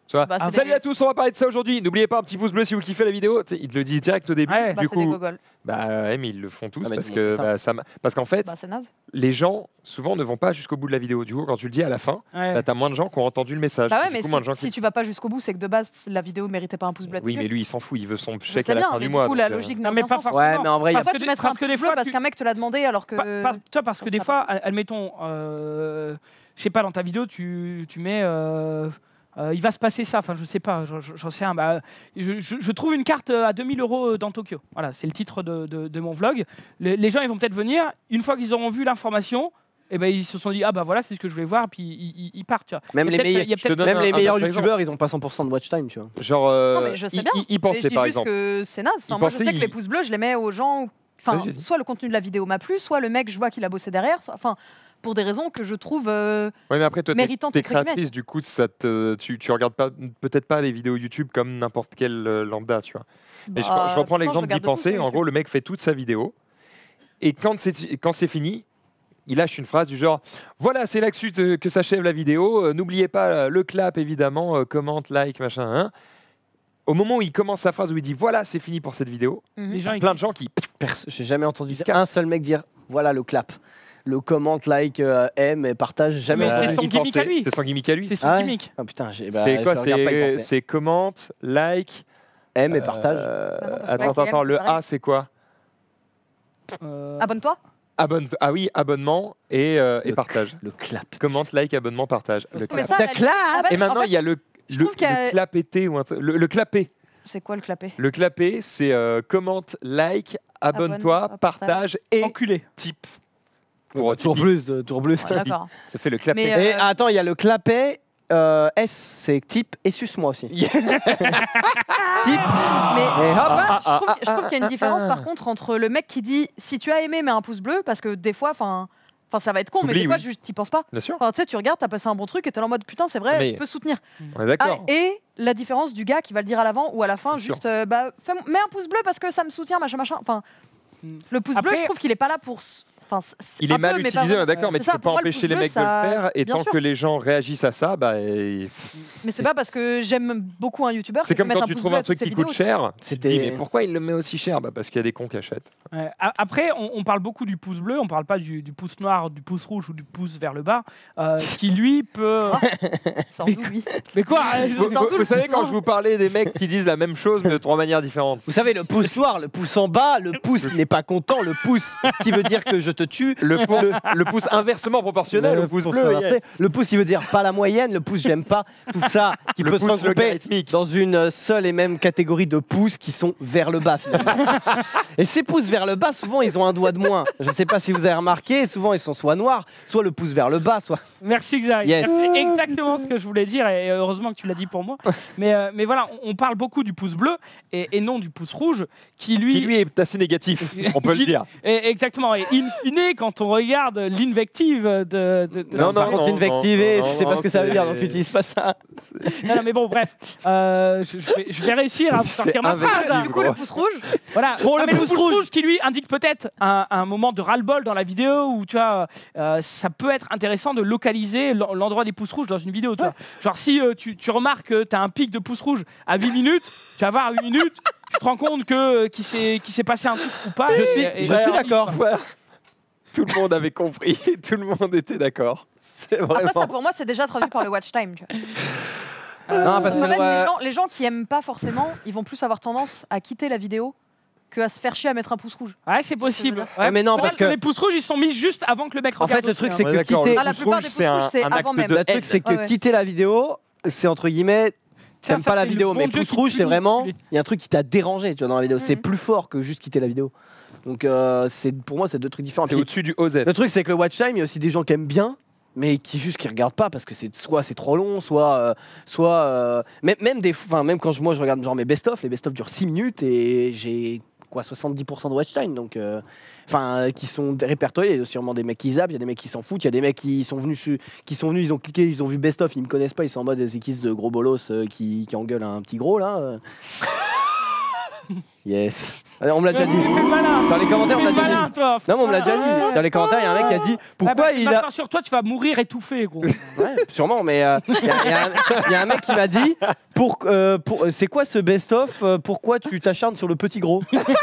Tu vois. Bah, c'est Salut des- à tous, on va parler de ça aujourd'hui. N'oubliez pas un petit pouce bleu si vous kiffez la vidéo. Tu sais, il te le dit direct au début. Ouais. Bah, du c'est des coup, gogoles. bah ouais, mais ils le font tous Ah, mais parce tout le que monde fait ça. bah, ça m'a- parce qu'en fait, Bah, c'est naze. les gens souvent ne vont pas jusqu'au bout de la vidéo. Du coup, quand tu le dis à la fin, Ouais. bah, t'as moins de gens qui ont entendu le message. Bah ouais, Du mais coup, si, moins de gens si qui- tu vas pas jusqu'au bout, c'est que de base, la vidéo méritait pas un pouce bleu. Oui, mais lui, il s'en fout. Il veut son Je chèque sais à la bien, fin mais du du mois. coup, la donc, euh, logique Non, n'a mais aucun pas sens. forcément. Ouais, mais en vrai, il y a Parfois, que tu des- mettras un parce que pouce des bleu fois, parce tu- qu'un mec te l'a demandé alors que. Pa- pa- toi, parce que ça des n'a fois, pas admettons, euh, je sais pas, dans ta vidéo, tu, tu mets. euh, euh, il va se passer ça, enfin je sais pas, j'en- j'en sais un. Bah, je, je- je trouve une carte à deux mille euros dans Tokyo. Voilà, c'est le titre de, de- de mon vlog. Le- les gens ils vont peut-être venir, une fois qu'ils auront vu l'information, et ben ils se sont dit ah bah voilà c'est ce que je voulais voir, puis ils, ils- ils partent. Tu vois. Même Il y a les peut-être- meilleurs, il y a je te peut-être- donne même un- les un meilleurs autre exemple. youtubeurs, ils ont pas cent pour cent de watch time, tu vois. Genre, euh, Non, mais je sais il- bien. il, il Mais pensait je dis par juste exemple. que c'est naze. Enfin, Il moi, je pensait, sais que il- les pouces bleus, je les mets aux gens. Enfin, Vas-y, vas-y. soit le contenu de la vidéo m'a plu, soit le mec, je vois qu'il a bossé derrière. soit- Enfin, pour des raisons que je trouve. euh, Ouais, mais après, toi, t'es Méritante, t'es entre guillemets. créatrice, du coup, ça te, tu, tu regardes pas, peut-être pas les vidéos YouTube comme n'importe quel euh, lambda, tu vois. Mais je, bah, je reprends pourtant, je l'exemple d'y regarde de tout penser. sur En YouTube. gros, le mec fait toute sa vidéo. Et quand c'est quand c'est fini, il lâche une phrase du genre voilà, c'est là-dessus que que s'achève la vidéo. Euh, N'oubliez pas euh, le clap, évidemment, euh, commente, like, machin. hein. Au moment où il commence sa phrase où il dit voilà, c'est fini pour cette vidéo, Mhm. les gens ils- plein de gens qui. Perso- J'ai jamais entendu Il se dire un seul mec dire voilà le clap. Le commente, like, euh, aime et partage. Jamais Mais c'est entendu. son il gimmick à lui. C'est son gimmick à lui. c'est son Ah ouais. gimmick. Ah putain, j'ai- bah, C'est je quoi le regarde pas y C'est penser. c'est commente, like. Aime et partage. euh, Ah non, parce que attends, like et attends, attends, aime, le c'est pareil. A, c'est quoi Euh, Abonne-toi. Abonne Ah oui, abonnement et, euh, et Le partage. Le clap. Commente, like, abonnement, partage. Le Mais clap. ça, The la- clap en fait- Et maintenant, en fait, il y a le, je le, trouve qu'il y a- le clapété ou un truc- le, le clapé. C'est quoi le clapé Le clapé, c'est euh, commente, like, abonne-toi, Abonne-toi, partage et enculé. type. Pour Pour tour Tipeee. plus, euh, tour plus. Ouais, D'accord. Ça fait le clapé. Mais, euh, Et attends, il y a le clapet euh, S, c'est type et suce-moi aussi. Yeah. Type. Mais Et hop. ouais, je trouve, je trouve qu'il y a une différence par contre entre le mec qui dit si tu as aimé, mets un pouce bleu, parce que des fois, enfin. Enfin, ça va être con, mais T'oublies, des fois, oui. juste, t'y penses pas. Bien sûr, Enfin, tu sais, tu regardes, t'as passé un bon truc et t'es là en mode putain, c'est vrai, Mais- je peux soutenir. on est Ah, d'accord. et la différence du gars qui va le dire à l'avant ou à la fin, Bien sûr. juste euh, bah, fais- mets un pouce bleu parce que ça me soutient, machin, machin. Enfin, Mm. le pouce Après- bleu, je trouve qu'il est pas là pour. s- Enfin, c- c'est Il un est mal peu, mais pas utilisé, on est vraiment. d'accord, mais C'est tu ça, peux pour pas moi, le empêcher pouce les bleu, mecs de ça- le faire. Et bien tant sûr. que les gens réagissent à ça, bah, et- Mais c'est pas parce que j'aime beaucoup un youtubeur. c'est que je vais comme mettre quand tu pouce trouves bleu un à truc toutes qui ses coûte vidéos. cher. Tu te dis, C'était- mais pourquoi il le met aussi cher bah, Parce qu'il y a des cons qui achètent. Ouais. A- Après, on, on parle beaucoup du pouce bleu, on parle pas du, du pouce noir, du pouce rouge ou du pouce vers le bas, euh, qui lui peut. Sans doute, oui. Mais quoi Vous, Dans vous- tout le vous savez, pouce quand noir. je vous parlais des mecs qui disent la même chose, mais de trois manières différentes. Vous savez, le pouce noir, le pouce en bas, le pouce qui n'est pas content, le pouce qui veut dire que je te tue. Le pouce, le pouce inversement proportionnel le au pouce pouce bleu. inversé, yes. le pouce qui veut dire pas la moyenne, le pouce j'aime pas, tout ça qui Le peut se pouce regrouper logarithmique. dans une seule et même catégorie de pouces qui sont vers le bas finalement. Et ces pouces vers le bas, souvent ils ont un doigt de moins. Je sais pas si vous avez remarqué, souvent ils sont soit noirs, soit le pouce vers le bas, soit. Merci Xavier. Yes. C'est exactement ce que je voulais dire et heureusement que tu l'as dit pour moi. Mais, euh, mais voilà, on, on parle beaucoup du pouce bleu et, et non du pouce rouge qui lui, Qui lui est assez négatif, on peut le Qui- dire. est- exactement. Et in fine, quand on regarde l'invective de, de- de- Non, Par non, contre, non, invectiver, non, tu sais non, pas ce que ça veut dire, c'est- donc utilise pas ça. Non, non, mais bon, bref, euh, je, je vais, je vais réussir à vous C'est sortir ma phrase. invective, hein. Du coup, le pouce rouge, Voilà. Bon, Non, le mais pouce rouge. qui lui indique peut-être un, un moment de ras-le-bol dans la vidéo où tu vois, euh, ça peut être intéressant de localiser l'en- l'endroit des pouces rouges dans une vidéo. Tu vois. Genre si euh, tu, tu remarques que tu as un pic de pouces rouges à huit minutes, tu vas voir à huit minutes, tu te rends compte que qu'il s'est qu'il s'est passé un truc ou pas. Je et- suis- et- je suis d'accord. Voilà. Tout le monde avait compris, tout le monde était d'accord. C'est après ça vraiment. pour moi c'est déjà traduit par le watch time. Tu vois. Non, parce En que fait, ouais, les, gens, les gens qui aiment pas forcément, ils vont plus avoir tendance à quitter la vidéo que à se faire chier à mettre un pouce rouge. Ouais, c'est possible. Ouais. Ouais, mais non, parce Peut-être que- les pouces rouges, ils sont mis juste avant que le mec En regarde. fait, le aussi, truc, hein. c'est On est que d'accord, quitter. le Ah, la pouce plupart rouge, des pouces c'est un, rouges, c'est un avant acte même. de Le truc, haine. c'est que Ah ouais. quitter la vidéo, c'est entre guillemets. Ça, T'aimes ça, pas la c'est le vidéo, bon mais Dieu pouce qui rouge, c'est punit. vraiment. Il y a un truc qui t'a dérangé, tu vois, dans la vidéo. C'est Mhm. plus fort que juste quitter la vidéo. Donc, euh, c'est pour moi, c'est deux trucs différents. C'est Puis, au-dessus du OSEF. le truc, c'est que le watch time, il y a aussi des gens qui aiment bien, mais qui juste qui regardent pas parce que c'est soit c'est trop long, soit euh, soit euh, même même des, enfin même quand je, moi je regarde genre mes best-of, les best-of durent six minutes et j'ai quoi soixante-dix pour cent de watch time, donc euh, enfin euh, qui sont répertoriés. Il y a sûrement des mecs qui zappent, il y a des mecs qui s'en foutent, il y a des mecs qui sont venus su- qui sont venus, ils ont cliqué, ils ont vu best-of, ils me connaissent pas, ils sont en mode c'est qui ce gros bolos euh, qui, qui engueule un petit gros là. euh. Yes. Allez, on me l'a déjà dit. Fais le malin. Dans les commentaires, on Fais l'a le déjà malin, dit. toi. Non, mais on me l'a déjà dit. Dans les commentaires, il y a un mec qui a dit pourquoi Ah bah, il maintenant, a. sur toi, tu vas mourir étouffé, gros. Ouais, sûrement, mais euh, il y, a- y a un- y a un mec qui m'a dit pour, euh, pour, c'est quoi ce best-of euh, pourquoi tu t'acharnes sur le petit gros?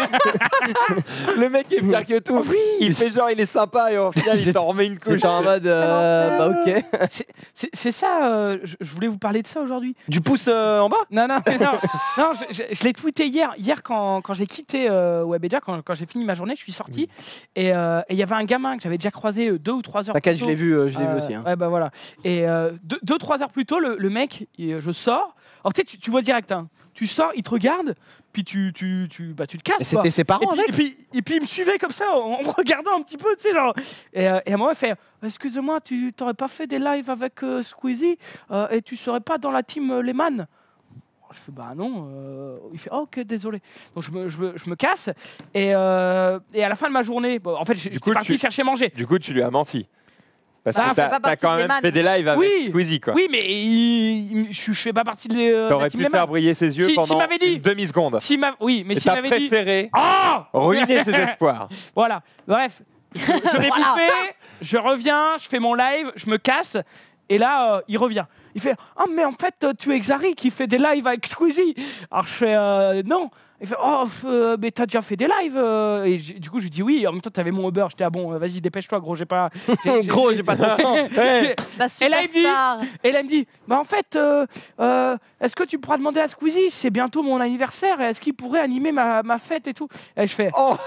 Le mec est pire que tout. Il fait genre il est sympa et au final il t'en remet une couche. J'étais en mode euh, bah ok. C'est- C'est c'est ça, euh, je, je voulais vous parler de ça aujourd'hui. Du pouce euh, en bas? Non, non, non, non je, je- je l'ai tweeté hier. Hier, quand, quand j'ai quitté euh, Webedia, quand, quand j'ai fini ma journée, je suis sorti. Et euh, et il y avait un gamin que j'avais déjà croisé euh, deux ou trois heures T'inquiète, plus je tôt. l'ai vu, euh, je l'ai vu Euh, aussi. hein. Ouais, bah voilà. Et euh, deux, deux, trois heures plus tôt, le, le mec, il- je sors. Alors tu sais, tu, tu vois direct, hein. Tu sors, il te regarde, puis tu, tu, tu, bah, tu te casses. Et quoi. c'était ses Et parents puis, avec? et, puis, et puis il me suivait comme ça, en, en me regardant un petit peu, tu sais, genre. Et, euh, et à un moment, il fait excuse-moi, tu t'aurais pas fait des lives avec euh, Squeezie euh, et tu serais pas dans la team euh, Lehman? Je fais bah non. euh, Il fait oh, ok, désolé. Donc je me, je me, je me casse. Et, euh, et à la fin de ma journée, bon, en fait, j'étais coup, parti tu- chercher manger. Du coup, tu lui as menti. Parce Bah, que on fait t'as pas t'as partie quand de même Lehman. fait des lives avec Oui, Squeezie quoi. Oui, mais il- il- je, je fais pas partie de, les, euh, de la T'aurais team pu Lehman. faire briller ses yeux Si- s'il pendant m'avait dit- une demi-seconde. Si ma- oui, mais Et si t'as j'avais dit. préféré Oh ruiner ses espoirs. Voilà, bref. Je, je vais Voilà. bouffer, je reviens, je fais mon live, je me casse, et là, euh, il revient. Il fait « Ah, mais en fait, euh, tu es Xari qui fait des lives avec Squeezie !» Alors je fais euh, Non !» Il fait « Oh, euh, mais t'as déjà fait des lives euh. Et j'ai- du coup, je lui dis « Oui, en même temps, t'avais mon Uber. » J'étais « Ah bon, euh, vas-y, dépêche-toi, gros, j'ai pas... j'ai- j'ai- Gros, j'ai pas de temps. j'ai- La Et là, il me dit- superstar. Et là, elle me dit, bah en fait, euh, euh, est-ce que tu pourras demander à Squeezie, c'est bientôt mon anniversaire, et est-ce qu'il pourrait animer ma, ma fête et tout? Et je fais, Oh.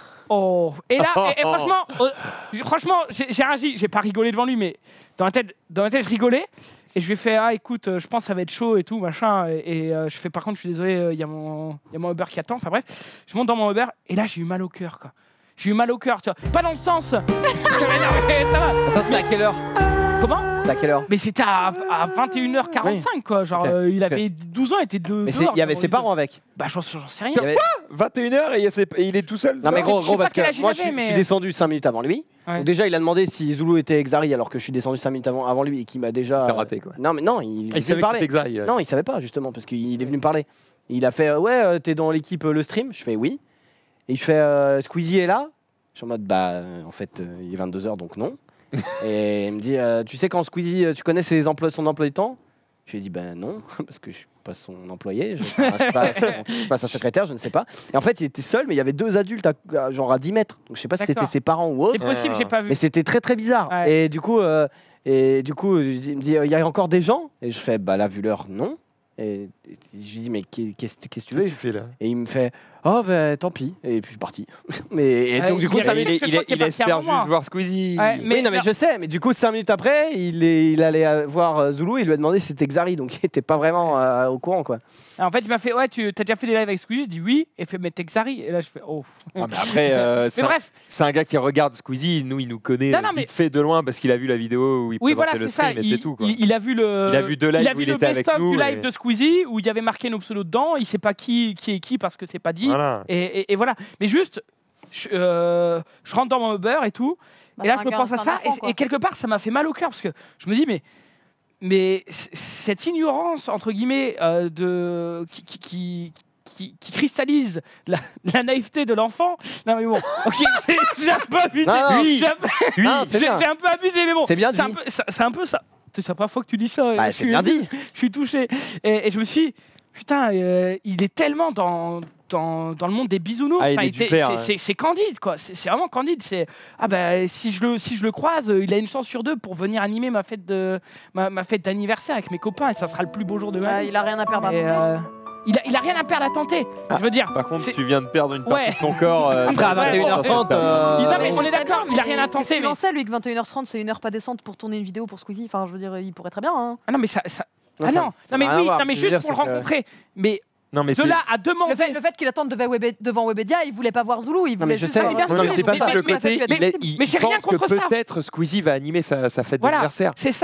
oh. Et là, et, et franchement, euh, j'ai- franchement, j'ai j'ai réagi, j'ai pas rigolé devant lui, mais dans la tête, dans la tête, je rigolais. Et je lui ai fait, ah écoute, euh, je pense que ça va être chaud et tout, machin. Et, et, euh, je fais, par contre, je suis désolé, il y, a mon- y a mon Uber qui attend. Enfin bref, je monte dans mon Uber, et là, j'ai eu mal au cœur, quoi. J'ai eu mal au cœur, tu vois. Pas dans le sens. Mais non, mais ça va. Attends, c'était à quelle heure? Comment? C'était à quelle heure? Mais c'était à, à vingt et une heures quarante-cinq, quoi. Genre, Ok. euh, il Ok. avait douze ans, il était de. Mais c'est- dehors, il y avait genre, ses parents avec. Bah, j'en j'en sais rien. Il y avait- vingt et une heures et il y a ses- et il est tout seul. Non mais Je gros, sais gros pas parce quel que âge il moi je avait, suis, je mais- suis descendu cinq minutes avant lui. Ouais. Donc déjà il a demandé si Zulu était Xari alors que je suis descendu cinq minutes avant, avant lui et qu'il m'a déjà. T'as raté, quoi. Non mais non, il, Ah, il il venait savait me que parler. t'étais Xari, ouais. Non, il savait pas justement parce qu'il est venu me parler. Il a fait euh, ouais, euh, t'es dans l'équipe euh, le stream. Je fais oui. Et je fais euh, Squeezie est là. Je suis en mode bah euh, en fait euh, il est vingt-deux heures donc non. Et il me dit euh, tu sais quand Squeezie euh, tu connais ses emplois, son emploi du temps? Je lui ai dit ben non parce que je suis pas son employé, je, enfin, je suis pas, je suis pas sa secrétaire, je ne sais pas. Et en fait il était seul mais il y avait deux adultes à, à- genre à dix mètres. Donc je sais pas si c'était D'accord. ses parents ou autre. C'est possible, j'ai pas vu. Mais c'était très très bizarre. Ouais. Et du coup, euh, et du coup, je dis- il me dit, il y a encore des gens. Et je fais, bah là, vu l'heure, non. Et, et je lui dis, mais qu'est- qu'est-ce qu'est-ce que tu Qu'est-ce veux? que tu fais là? Et il me fait, oh ben tant pis. Et puis je suis parti. mais et Ouais, donc du coup, il ça avait- m'est- il, je il- crois qu'il il est parti espère avant moi. juste voir Squeezie. Ouais, mais- Oui, non, mais non. je sais, mais du coup, cinq minutes après, il, est, il allait euh, voir euh, Zulu, il lui a demandé si c'était Xari, donc il était pas vraiment euh, au courant, quoi. En fait, il m'a fait, ouais, tu as déjà fait des lives avec Squeezie? Je dis oui. Et il fait, mais t'es Xari. Et là, je fais, oh. Ah, mais après, euh, c'est Mais un, bref, c'est un gars qui regarde Squeezie. Nous, il nous connaît Non, non, vite mais- fait de loin parce qu'il a vu la vidéo où il oui, présentait voilà, le c'est ça. stream et Il, c'est tout. Quoi. il- il a vu le. Il a vu deux lives il a où vu il le était avec best-of nous. du et- live de Squeezie où il y avait marqué nos pseudos dedans. Il sait pas qui, qui est qui parce que c'est pas dit. Voilà. Et, et- et voilà. Mais juste, je, euh, je rentre dans mon Uber et tout. Bah, et là, c'est je me un pense gars- à c'est un ça. enfant, et- quoi. et, quelque part, ça m'a fait mal au cœur parce que je me dis, mais, mais c- cette ignorance, entre guillemets, euh, de, qui, qui, qui, qui- qui cristallise la, la naïveté de l'enfant. Non, mais bon, ok, j'ai- j'ai un peu abusé. Non, non, Oui, j'ai un peu, Oui, c'est j'ai- bien. j'ai un peu abusé, mais bon. C'est bien C'est un dit. peu ça. C'est un peu ça. C'est la première fois que tu dis ça. et Bah, je c'est suis- bien dit. je suis touché. Et, et je me suis dit, putain, euh, il est tellement dans, dans, dans le monde des bisounours. Ah, il Enfin, est était- du plaire, c'est- ouais. c'est c'est candide, quoi. C'est c'est vraiment candide. C'est ah bah si je le si je le croise, euh, il a une chance sur deux pour venir animer ma fête de ma, ma fête d'anniversaire avec mes copains et ça sera le plus beau jour de ma Bah, vie. il a rien à perdre à Et, tenter. euh, il a il a rien à perdre à tenter. Ah, je veux dire. Par contre, c'est- tu viens de perdre une partie Ouais. de ton corps. euh, Après, à dans- vingt et une heures trente, dans- euh, Il- non, mais Je on est sais d'accord, bien, il a mais rien à qu'est-ce tenter, qu'il mais- en sait, lui, que vingt et une heures trente, c'est une heure pas décente pour tourner une vidéo pour Squeezie. Enfin, je veux dire, il pourrait très bien. Hein. Ah non mais ça, ça- Non, ah ça- non, ça non mais n'a rien à oui, voir. non mais Ce que je juste veux pour dire, le c'est que- rencontrer. Mais Non, mais de c'est. là à demander. Le fait, le fait qu'il attende devant, Webe- devant Webedia, il voulait pas voir Zulu. Il Non, voulait mais je juste sais. voir Non, mais Zulu. c'est pas Donc, ça. il Le a fait côté, lui il, être est- stream. il Mais j'ai rien pense que contre ça. peut-être Squeezie va animer sa, sa fête Voilà, d'anniversaire. c'est ça. Ah ouais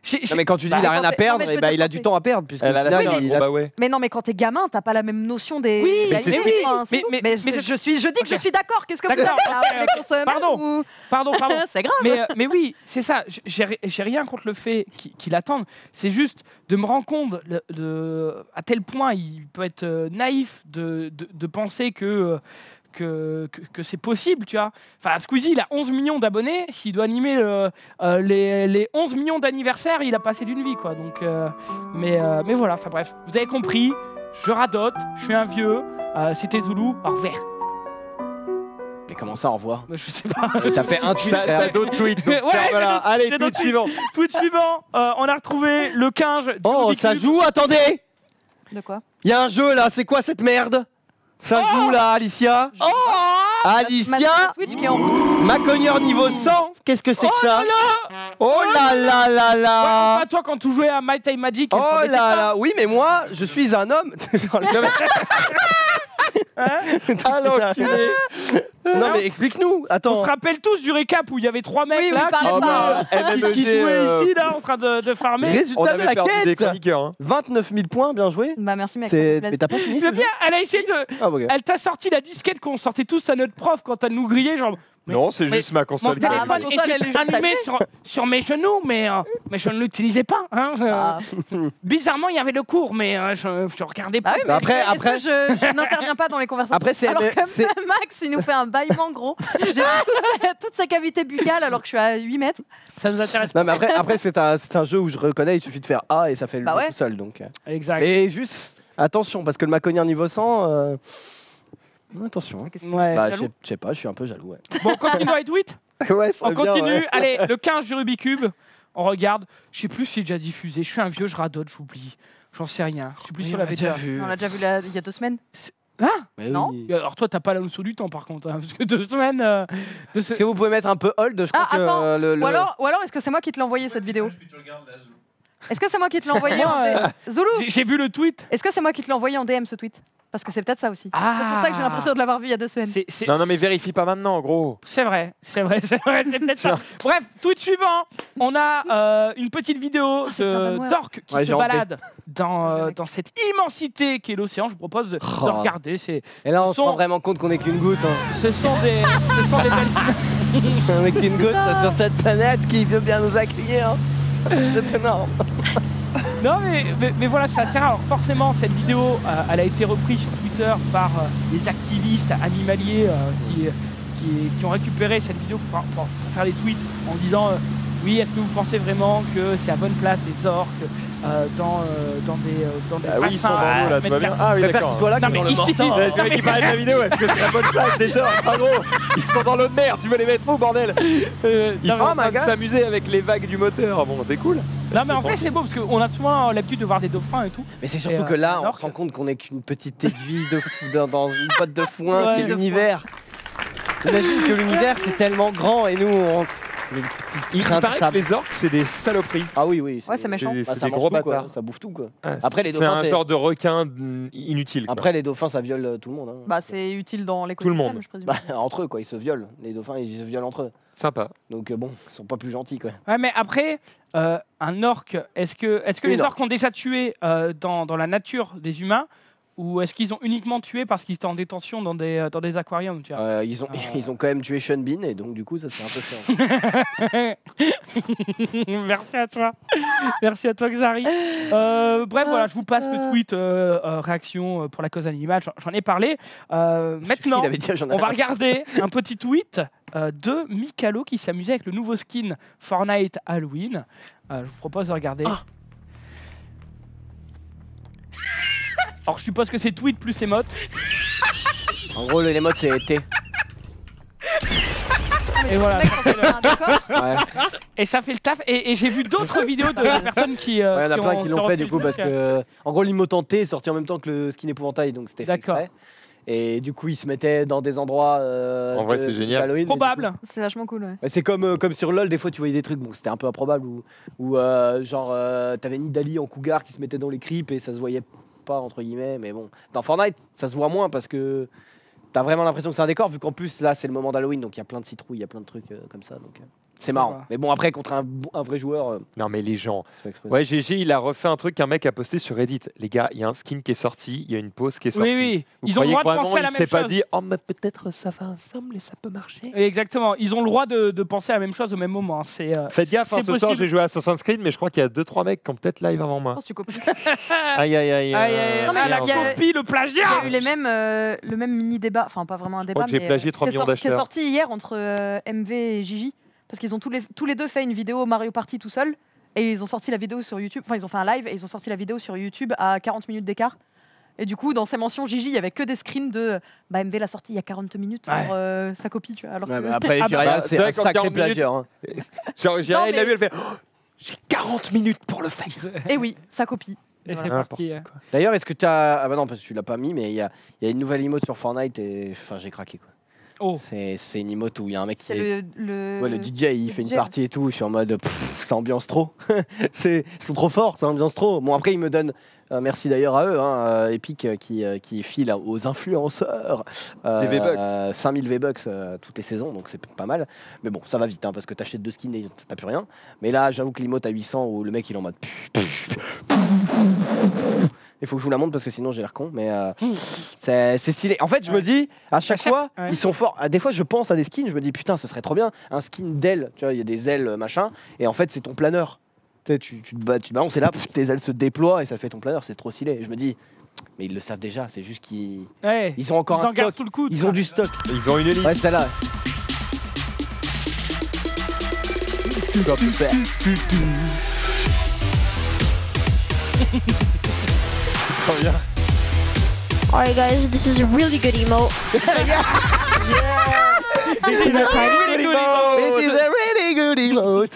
J'ai- Non, j'ai- mais quand tu dis Bah, il a rien quand à t'es- perdre, non, mais je eh veux ben, dire, il a quand du t'es- temps à perdre. Puisque Elle a la au final, fin, il bon a- bah ouais. Mais non, mais quand t'es gamin, t'as pas la même notion des. Oui, des mais c'est- réalités, enfin, c'est mais- tout. mais- Mais, mais c'est- c'est- je suis, je dis que je Ok. suis d'accord. Qu'est-ce que vous avez D'accord, là ok, avec ok. les consommateurs Pardon. ou- Pardon, pardon. C'est grave. Mais, euh, mais oui, c'est ça. J- J'ai j'ai rien contre le fait qu'il qu'il attende. C'est juste de me rendre compte le- de, à tel point il peut être euh, naïf de, de, de penser que, euh, que, que, que c'est possible, tu vois. Enfin, Squeezie, il a onze millions d'abonnés. S'il doit animer le- euh, les, les onze millions d'anniversaires, il a passé d'une vie, quoi. Donc, euh, mais, euh, mais voilà, enfin bref. Vous avez compris. Je radote. Je suis un vieux. Euh, C'était Zoulou. Au revoir. Mais comment ça, au revoir? Je sais pas. Euh, T'as fait un tweet. T'as t'as d'autres tweets. Donc Ouais, ça, j'ai voilà. d'autres- Allez, j'ai tweet d'autres suivant. Tweet suivant. Euh, on a retrouvé le quinze. du Oh, Rubik's ça Cube. joue, attendez! De quoi? Il y a un jeu là, c'est quoi cette merde? Ça joue là, Alicia? Oh Ma Alicia? Switch qui est en route. Macogneur niveau cent? Qu'est-ce que c'est que ça? Oh Oh là là là Ouais, là! enfin, toi, quand tu jouais à My Time Magic, elle Oh t'embêtait là pas. là! Oui, mais moi, je suis un homme! Ah l'enculé. Non mais explique-nous! On Attends! se rappelle tous du récap où il y avait trois mecs Oui, oui, là parlez qui, Oh pas. bah, qui- M M E qui G, jouaient euh, ici là en train de, de farmer. on Résultat de avait la perdu des quête! chroniqueurs. Hein. vingt-neuf mille points, bien joué! Bah merci mec. ça me C'est... plaît. Mais t'as pas fini ce J'aime jeu? bien, elle a essayé de. Ah, ok. Elle t'a sorti la disquette qu'on sortait tous à notre prof quand elle nous grillait, genre. Mais- Non, c'est mais- juste ma Mon console. qui a téléphone ma grillé. console, elle est était juste animé allumée. sur, sur mes genoux, mais, euh, mais je ne l'utilisais pas. Hein, je- Ah. Bizarrement, il y avait le cours, mais euh, je, je regardais pas. Bah oui, mais Après- est-ce que après- je, je n'interviens pas dans les conversations. Après, c'est- alors que c'est- Max, il nous fait un bâillement gros. J'ai vu toute sa, toute sa cavité buccale alors que je suis à huit mètres. Ça nous intéresse pas. Non mais après, après c'est un, c'est un jeu où je reconnais, il suffit de faire A et ça fait le Bah jeu ouais. tout seul donc. euh. Exact. Et juste, attention, parce que le Macogneur niveau cent... euh, Attention. Qu'est-ce que- Ouais. Bah, je jaloux sais- je sais pas, je suis un peu jaloux. Ouais. Bon, continuons avec tweet. Ouais, ça On va bien, continue. ouais. Allez, le quinze du Rubik's Cube. On regarde. Je sais plus si c'est déjà diffusé. Je suis un vieux, je radote, j'oublie. J'en sais rien. Je sais plus si on l'avait déjà vu. vu. On l'a déjà vu là, il y a deux semaines. Hein Mais Non. oui. Alors toi, t'as pas la notion du temps par contre. Hein, parce que deux semaines. euh, de ce- Est-ce que vous pouvez mettre un peu hold? Je crois Ah, que attends. euh, le, le- Ou alors, ou alors est-ce que c'est moi qui te l'ai envoyé cette vidéo? Est-ce que c'est moi qui te l'ai envoyé en Moi, D M? Zoulou, J'ai- J'ai vu le tweet. est-ce que c'est moi qui te l'ai envoyé en D M ce tweet? Parce que c'est peut-être ça aussi. Ah. C'est pour ça que j'ai l'impression de l'avoir vu il y a deux semaines. C'est- c'est- Non, non, mais vérifie pas maintenant, gros. C'est vrai, c'est vrai, c'est vrai, c'est peut-être ça. Bref, tweet suivant. On a euh, une petite vidéo c'est plein de d'amour. Dork qui Ouais, se j'ai envie. balade dans, euh, dans cette immensité qu'est l'océan. Je vous propose de, de Oh. regarder. C'est- Et là, on se Son- rend vraiment compte qu'on est qu'une goutte. Hein. Ce sont des, ce sont des belles on est qu'une goutte sur cette planète qui veut bien nous accueillir. hein. C'est énorme. Non, mais, mais, mais voilà, c'est assez rare. Alors, forcément, cette vidéo, euh, elle a été reprise sur Twitter par euh, des activistes animaliers euh, qui, qui, qui ont récupéré cette vidéo pour, pour- pour faire des tweets en disant euh, oui, est-ce que vous pensez vraiment que c'est à bonne place des orques euh, dans, euh, dans des, euh, dans des Ah oui, ils sont bassins dans à l'eau là, tout va mètres bien. carrés Ah oui, Je préfère d'accord. qu'il soit là Non, que mais dans le ici, mortant. tu- Ouais, je vais récupérer la vidéo, est-ce que c'est la bonne place des heures? Ah gros, ils sont dans l'eau de mer, tu veux les mettre où, bordel? Euh, Ils non, sont mais- en train de s'amuser avec les vagues du moteur, bon c'est cool. non, mais en C'est vrai, c'est beau parce qu'on a souvent l'habitude de voir des dauphins et tout. Mais c'est Et, surtout euh, que là, on alors se rend que- compte qu'on est qu'une petite aiguille de fou dans, dans une botte de foin Ouais. qui est De l'univers. Imagine que l'univers c'est tellement grand et nous on. Les petites Il grains de paraît que sable. les orques c'est des saloperies. Ah oui, oui. Ouais, c'est méchant. C'est Bah, c'est ça des mange gros tout, quoi. bâtards. Ça bouffe tout quoi. Ah, Après, les c'est dauphins, un c'est- genre de requin mm, inutile. quoi. Après les dauphins ça viole euh, tout le monde. Hein. Bah c'est utile dans Tout le l'écosystème, monde. je présume. Bah, entre eux quoi, ils se violent. Les dauphins ils se violent entre eux. Sympa. Donc euh, bon, ils sont pas plus gentils quoi. Ouais, mais après, euh, un orque, est-ce que, est-ce que Une les orques ont déjà tué euh, dans, dans la nature des humains ou est-ce qu'ils ont uniquement tué parce qu'ils étaient en détention dans des, dans des aquariums tu vois Euh, ils ont Ah. ils ont quand même tué Sean Bean et donc du coup ça c'est un peu chiant. Merci à toi. Merci à toi, Xari. Euh, bref, voilà, je vous passe le tweet euh, euh, réaction euh, pour la cause animale. J'en- J'en ai parlé. Euh, maintenant, Il avait dit, j'en ai on va rien. regarder un petit tweet euh, de Mikalo qui s'amusait avec le nouveau skin Fortnite Halloween. Euh, je vous propose de regarder. Alors, je suppose que c'est tweet plus émote. En gros les modes c'est été. Et voilà. Le mec, quand il a un décor, Ouais. Et ça fait le taf. Et, et j'ai vu d'autres vidéos de, de personnes qui. euh, Ouais, il y en a qui plein ont- qui l'ont ont fait refait du le coup parce truc. que en gros l'immotant T est sorti en même temps que le skin épouvantail donc c'était fait D'accord. exprès. Et du coup ils se mettaient dans des endroits euh, En vrai, de- c'est de génial. Halloween, et du coup- Probable. c'est vachement cool, ouais. Ouais, c'est comme, euh, comme sur LoL, des fois tu voyais des trucs, bon c'était un peu improbable, où, où euh, genre euh, t'avais Nidalee en cougar qui se mettait dans les creeps et ça se voyait pas entre guillemets, mais bon. Dans Fortnite ça se voit moins parce que t'as vraiment l'impression que c'est un décor, vu qu'en plus là c'est le moment d'Halloween donc il y a plein de citrouilles, il y a plein de trucs euh, comme ça. Donc, euh. C'est marrant. Voilà. Mais bon, après, contre un, bon- un vrai joueur. euh, Non, mais les gens. ça fait exploser. Ouais, G G, il a refait un truc qu'un mec a posté sur Reddit. Les gars, il y a un skin qui est sorti, il y a une pause qui est sortie. Oui, oui. Vous Ils ont le croyez droit que de vraiment, penser à la il même s'est pas chose. dit, oh, mais peut-être ça va ensemble et ça peut marcher. Exactement. Ils ont le droit de, de penser à la même chose au même moment. hein. C'est, euh, Faites gaffe, hein, c'est ce soir possible. j'ai joué à Assassin's Creed, mais je crois qu'il y a deux trois mecs qui ont peut-être live avant moi. Je pense que tu copies. Aïe aïe aïe. Aïe, aïe, aïe. Non, mais Ah, la il y a- copie, le Il y plagiat. a eu les mêmes, euh, le même mini débat, enfin pas vraiment un débat, crois que j'ai mais plagié euh, trois qui est millions sor- qui est d'acheteurs. sorti hier entre euh, M V et Gigi, parce qu'ils ont tous les, tous les deux fait une vidéo Mario Party tout seul, et ils ont sorti la vidéo sur YouTube, enfin ils ont fait un live et ils ont sorti la vidéo sur YouTube à quarante minutes d'écart. Et du coup, dans ces mentions Gigi, il y avait que des screens de bah, M V l'a sorti il y a quarante minutes, Ouais. alors euh, sa copie, tu vois. Alors Ouais, que- mais après, Ah je dis bah, rien, bah, c'est c'est vrai un qu'en sacré quarante minutes- plagiat. hein. Genre, j'ai Non, rien, il a mais- vu, elle fait, oh, j'ai quarante minutes pour le faire. Et oui, sa copie. Et c'est N'importe parti. hein. D'ailleurs, est-ce que tu as. Ah bah non, parce que tu l'as pas mis, mais il y a, il y a une nouvelle emote sur Fortnite et. Enfin, j'ai craqué quoi. Oh. C'est c'est une emote où il y a un mec qui C'est est. le, le... Ouais, le D J, il le fait D J, une partie et tout. Je suis en mode. pff, ça ambiance trop. C'est- Ils sont trop forts, ça ambiance trop. Bon, après, ils me donnent. euh, merci d'ailleurs à eux, hein, euh, Epic euh, qui, euh, qui file aux influenceurs euh, Des V-Bucks. euh, cinq mille V-Bucks euh, toutes les saisons, donc c'est pas mal. Mais bon, ça va vite hein, parce que t'achètes deux skins et t'as plus rien. Mais là, j'avoue que l'emote à huit cents où le mec il est en mode. Il faut que je vous la montre parce que sinon j'ai l'air con, mais euh, c'est c'est stylé. En fait, je me Ouais. dis, à chaque chaque- fois, ouais. ils sont forts. Ah, des fois, je pense à des skins, je me dis, putain, ce serait trop bien. Un skin d'aile, tu vois, il y a des ailes, euh, machin, et en fait, c'est ton planeur. Tu sais, tu, tu, te ba- tu te balances et là, pff, tes ailes se déploient et ça fait ton planeur, c'est trop stylé. Et je me dis, mais ils le savent déjà, c'est juste qu'ils Ouais. ils ont encore Ils un en gardent stock. sous le coude. Ils ont du stock. Ils ont une élite. Ouais, celle-là. Trop bien. Alright guys, this is a really good emote. This is a really good emote. This is a really good emote.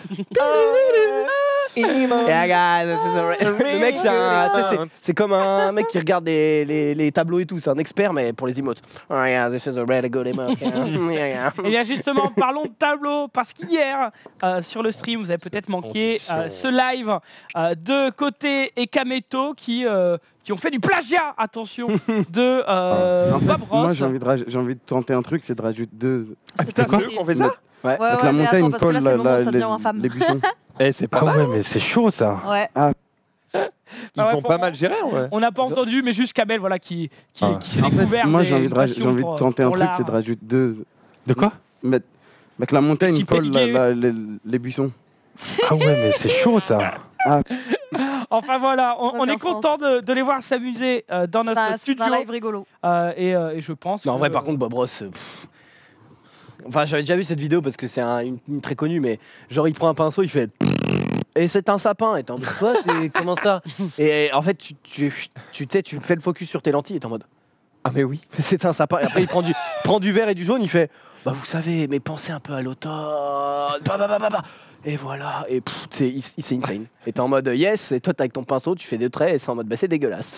Yeah, guys, this is a re- Le mec, c'est un- tu sais, c'est- c'est comme un mec qui regarde les, les, les tableaux et tout. C'est un expert, mais pour les emotes. Oh, yeah, this is a really good emote. Yeah, yeah. Et bien justement, parlons de tableau, parce qu'hier, euh, sur le stream, vous avez peut-être manqué euh, ce live euh, de Côté et Kameto qui, euh, qui ont fait du plagiat, attention, de euh, En fait, Bob Ross. moi, j'ai envie, de raj- j'ai envie de tenter un truc, c'est de rajouter deux. Ah putain, c'est eux qui ont fait ça. Ouais, Avec ouais, la mais montagne, attends, parce que Paul, là, c'est le moment où ça les, devient infâme. les buissons. Eh, c'est pas Ah mal. ouais, mais c'est chaud ça. Ouais. Ils Ah ouais, ont faut- pas mal géré, ouais. On n'a pas entendu, mais juste Kamel, voilà, qui, qui, Ah. qui s'est En fait, découvert. moi, des- j'ai envie, de, une raj- passion j'ai envie de pour- tenter un pour truc, l'art. c'est de rajouter deux. De quoi Mettre, avec la montagne, Qui Paul, fait- la- la- les, les buissons. Ah ouais, mais c'est chaud ça. Enfin voilà, on, Ça on fait est un sens. content de, de les voir s'amuser euh, dans notre Bah, c'est studio. un live rigolo. Euh, et, euh, et je pense. Non, en que- vrai, par contre, Bob Ross. euh, pff. Enfin, j'avais déjà vu cette vidéo parce que c'est un- une, une très connue, mais genre, il prend un pinceau, il fait. Et c'est un sapin. Et t'es en mode quoi c'est- Comment ça Et en fait, tu, tu, tu, tu sais, tu fais le focus sur tes lentilles et t'es en mode. Ah, mais oui. C'est un sapin. Et après, il prend du, prend du vert et du jaune, il fait. Bah, vous savez, mais pensez un peu à l'automne. Bah, bah, bah, bah, bah. Et voilà. Et pff, c'est il- c'est insane. Et t'es en mode yes. Et toi, t'es avec ton pinceau, tu fais deux traits et c'est en mode bah, c'est dégueulasse.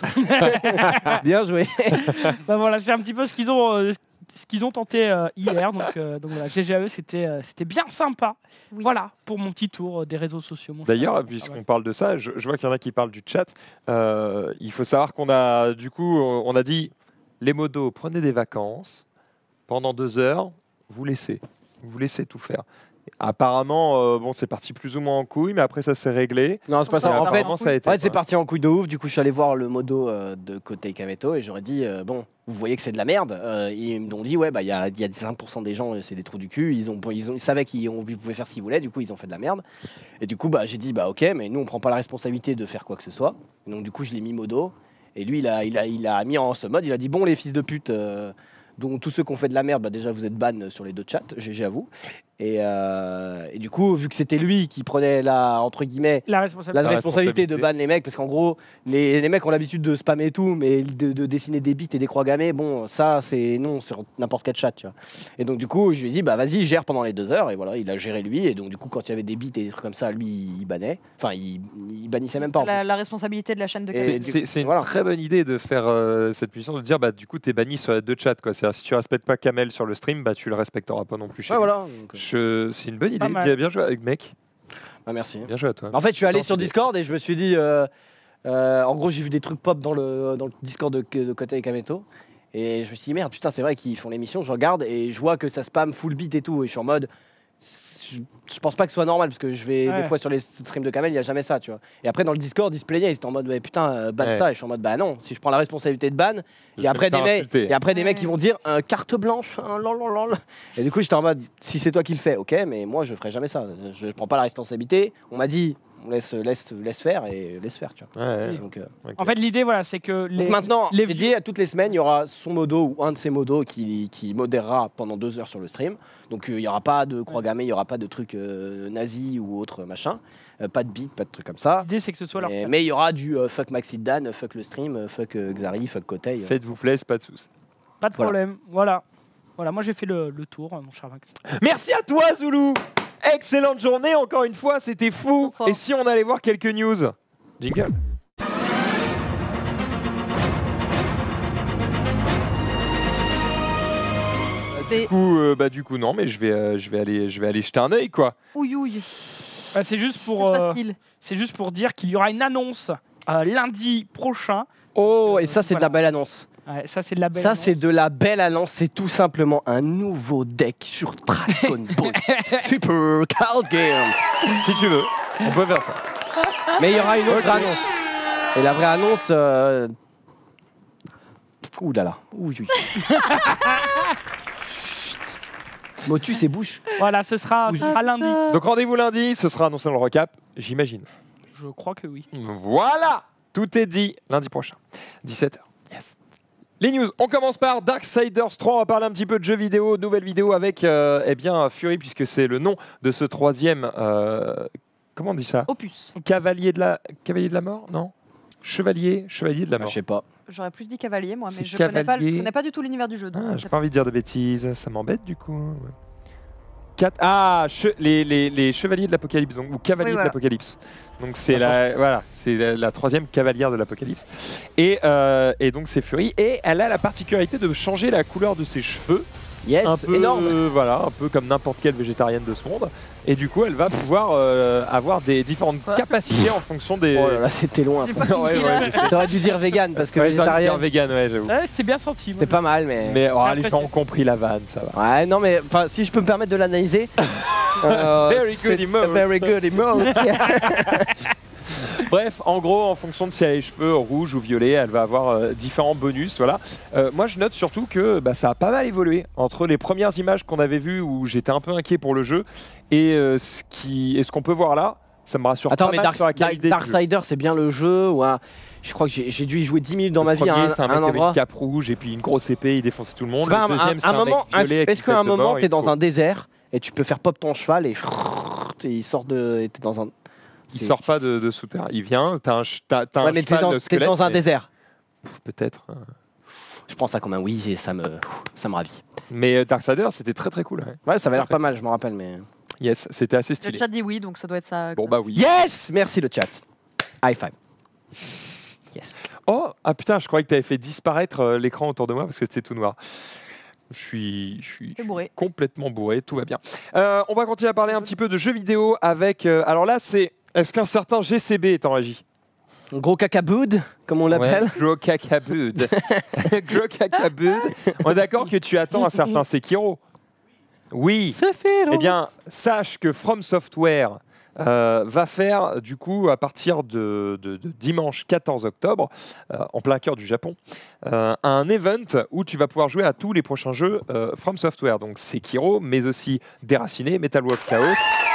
Bien joué. Bah voilà, c'est un petit peu ce qu'ils ont, euh, ce qu'ils ont tenté euh, hier. Donc, euh, donc voilà, G G A E, c'était, euh, c'était bien sympa. Oui. Voilà, pour mon petit tour euh, des réseaux sociaux. mon D'ailleurs, cher. puisqu'on parle de ça, je, je vois qu'il y en a qui parlent du chat. Euh, il faut savoir qu'on a, du coup, on a dit les modos, prenez des vacances pendant deux heures, vous laissez, vous laissez tout faire. Apparemment, euh, bon, c'est parti plus ou moins en couille, mais après ça s'est réglé. Non, c'est pas Ouais, ça. En fait, apparemment, ça a été. En fait, c'est quoi. parti en couille de ouf. Du coup, je suis allé voir le modo euh, de côté Kameto et j'aurais dit euh, bon, vous voyez que c'est de la merde. Euh, ils m'ont dit ouais, bah il y a, il y a cinq pour cent des gens, euh, c'est des trous du cul. Ils ont, ils ont, ils savaient qu'ils ont- ils pouvaient faire ce qu'ils voulaient. Du coup, ils ont fait de la merde. Et du coup, bah j'ai dit bah ok, mais nous on prend pas la responsabilité de faire quoi que ce soit. Et donc du coup, je l'ai mis modo. Et lui, il a, il a, il a mis en ce mode. Il a dit bon, les fils de pute. Euh, dont tous ceux qui ont fait de la merde, bah déjà vous êtes ban sur les deux chats, G G à vous. Et, euh, et du coup, vu que c'était lui qui prenait la, entre guillemets, La la responsabilité. La responsabilité de responsabilité. ban les mecs, parce qu'en gros, les, les mecs ont l'habitude de spammer et tout, mais de, de dessiner des bits et des croix gammées, bon, ça, c'est non sur n'importe quel chat, tu vois. Et donc, du coup, je lui ai dit, bah vas-y, gère pendant les deux heures, et voilà, il a géré lui, et donc, du coup, quand il y avait des bits et des trucs comme ça, lui, il bannait. Enfin, il, il bannissait même pas. en La, plus. la responsabilité de la chaîne de Et- Kamel. du C'est coup, c'est- c'est une voilà. très bonne idée de faire euh, cette puissance, de dire bah du coup t'es banni sur les deux chats quoi. C'est-à-dire si tu respectes pas Kamel sur le stream, bah tu le respecteras pas non plus chez Ouais, lui. voilà. Donc, euh, Je- C'est une bonne idée. Pas mal. Bien, bien joué avec mec. bah, merci. Bien joué à toi. En fait, je suis allé Excellente sur idée. Discord et je me suis dit, euh, euh, en gros, j'ai vu des trucs pop dans le, dans le Discord de, de Kota et Kameto. Et je me suis dit, merde, putain, c'est vrai qu'ils font l'émission, je regarde et je vois que ça spam full beat et tout. Et je suis en mode, je, je pense pas que ce soit normal parce que je vais Ouais. des fois sur les streams de Kamel, il y a jamais ça, tu vois. Et après dans le Discord, ils se plaignaient, ils étaient en mode ouais, putain, euh, ban Ouais. ça. Et je suis en mode bah non, si je prends la responsabilité de ban, Je et vais après me des faire mecs, insulter. et après des mecs Ouais. qui vont dire euh, carte blanche, hein, lol, lol, lol. Et du coup j'étais en mode si c'est toi qui le fais, ok, mais moi je ferai jamais ça. Je prends pas la responsabilité. On m'a dit on laisse laisse laisse faire et laisse faire, tu vois. Ouais, ouais. Donc, euh, Ok. En fait, l'idée, voilà, c'est que les. donc maintenant, les j'ai dit à toutes les semaines, il y aura son modo ou un de ses modos qui, qui modérera pendant deux heures sur le stream. Donc euh, il n'y aura pas de croix gammée, il n'y aura pas de trucs euh, nazis ou autre machin. Euh, pas de beat, pas de trucs comme ça. L'idée, c'est que ce soit leur Mais chat. mais il y aura du euh, fuck Maxi Dan, fuck le stream, euh, fuck euh, Xari, fuck Kotei. euh. Faites-vous plaisir, pas de soucis. Pas de Voilà. problème. Voilà. Voilà, moi j'ai fait le, le tour, mon cher Max. Merci à toi, Zoulou. Excellente journée, encore une fois, c'était fou. Trop fort. Et si on allait voir quelques news? Jingle. Des- Du coup, euh, bah du coup non, mais je vais, euh, je vais aller, je vais aller jeter un œil quoi. Ouille, ouille. Bah, c'est juste Que pour, se euh, passe-t-il? c'est juste pour dire qu'il y aura une annonce euh, lundi prochain. Oh, et ça c'est de la Voilà. belle annonce. Ouais, ça, c'est de la belle Ça annonce. c'est de la belle annonce, c'est tout simplement un nouveau deck sur Dragon Ball Super Card Game. Si tu veux, on peut faire ça. Mais il y aura une autre Ok. annonce. Et la vraie annonce... Euh... Ouh là là. Ouh, oui. Motus et bouche. Voilà, ce sera, ce sera lundi. Donc rendez-vous lundi, ce sera annoncé dans le recap, j'imagine. Je crois que oui. Voilà, tout est dit lundi prochain, dix-sept heures. Yes. Les news, on commence par Darksiders trois, on va parler un petit peu de jeux vidéo, nouvelle vidéo avec euh, eh bien, Fury, puisque c'est le nom de ce troisième, euh, comment on dit ça? Opus. Cavalier de la, Cavalier de la mort, non? Chevalier, Chevalier de la Ah, mort. je sais pas. J'aurais plus dit cavalier, moi, C'est mais je connais, pas, cavalier. je connais pas du tout l'univers du jeu. donc Ah, je j'ai sais pas envie de dire de bêtises, ça m'embête du coup. ouais. Quatre- Ah, che- les, les, les chevaliers de l'apocalypse, donc ou cavaliers Oui, de voilà. l'apocalypse. Donc c'est Ça la, voilà, c'est la, la troisième cavalière de l'apocalypse. Et, euh, et donc c'est Fury, et elle a la particularité de changer la couleur de ses cheveux, Yes, un peu, énorme. euh, voilà, un peu comme n'importe quelle végétarienne de ce monde. Et du coup, elle va pouvoir euh, avoir des différentes Ouais. capacités en fonction des. Oh là là, c'était loin. J'ai ça. pas Ouais, compris, ouais, là. je sais. T'aurais dû dire vegan parce que Ouais, j'aurais dû végétarien, dire vegan, ouais, j'avoue. Ouais, c'était bien sorti. moi. c'était pas mal, mais. Mais oh, les Après, gens c'est- ont compris la vanne, ça va. Ouais, non, mais enfin, si je peux me permettre de l'analyser. euh, Very good c'est- emote. Very good emote. Bref, en gros, en fonction de si elle a les cheveux rouges ou violets, elle va avoir euh, différents bonus. Voilà. Euh, moi, je note surtout que bah, ça a pas mal évolué entre les premières images qu'on avait vues où j'étais un peu inquiet pour le jeu et euh, ce qui, et ce qu'on peut voir là. Ça me rassure Attends, pas mais mal Dark, sur la qualité Dark- du jeu. Darksider, c'est bien le jeu ou un- Je crois que j'ai j'ai dû y jouer dix minutes dans Le ma vie à premier, un, c'est un à mec un qui avait endroit. une cape rouge et puis une grosse épée, il défonçait tout le monde. C'est pas Le un- deuxième, un- c'est un un, mec moment, violet avec est-ce une qu'à un tête de moment, mort, t'es il dans faut- un désert et tu peux faire pop ton cheval et, et il sort de. et t'es dans un. Il c'est- sort pas de, de sous terre. Il vient, t'as un, ch- t'as, t'as Ouais, un mais t'es cheval dans, de t'es squelette. dans un mais- désert. Peut-être. euh. Je prends ça comme un oui et ça me, ça me ravit. Mais euh, Darksiders, c'était très très cool. ouais. Ouais, ça va l'air pas mal, je me rappelle, mais. Yes, c'était assez Le stylé. chat dit oui, donc ça doit être ça. Bon quoi. bah oui. Yes! Merci le chat. High five. Yes. Oh, ah putain, je croyais que tu avais fait disparaître euh, l'écran autour de moi parce que c'était tout noir. Je suis, je suis, T'es bourré. complètement bourré, tout va bien. Euh, on va continuer à parler un petit peu de jeux vidéo avec. euh, alors là, c'est. Est-ce qu'un certain G C B est en régie? Gros cacaboud, comme on l'appelle. Ouais, Gros Cacaboud. Gros Cacaboud. On est d'accord que tu attends un certain Sekiro? Oui. Ça fait Eh bien, sache que From Software euh, va faire, du coup, à partir de, de- de dimanche quatorze octobre, euh, en plein cœur du Japon, euh, un event où tu vas pouvoir jouer à tous les prochains jeux euh, From Software. Donc Sekiro, mais aussi Déraciné, Metal Wolf Chaos.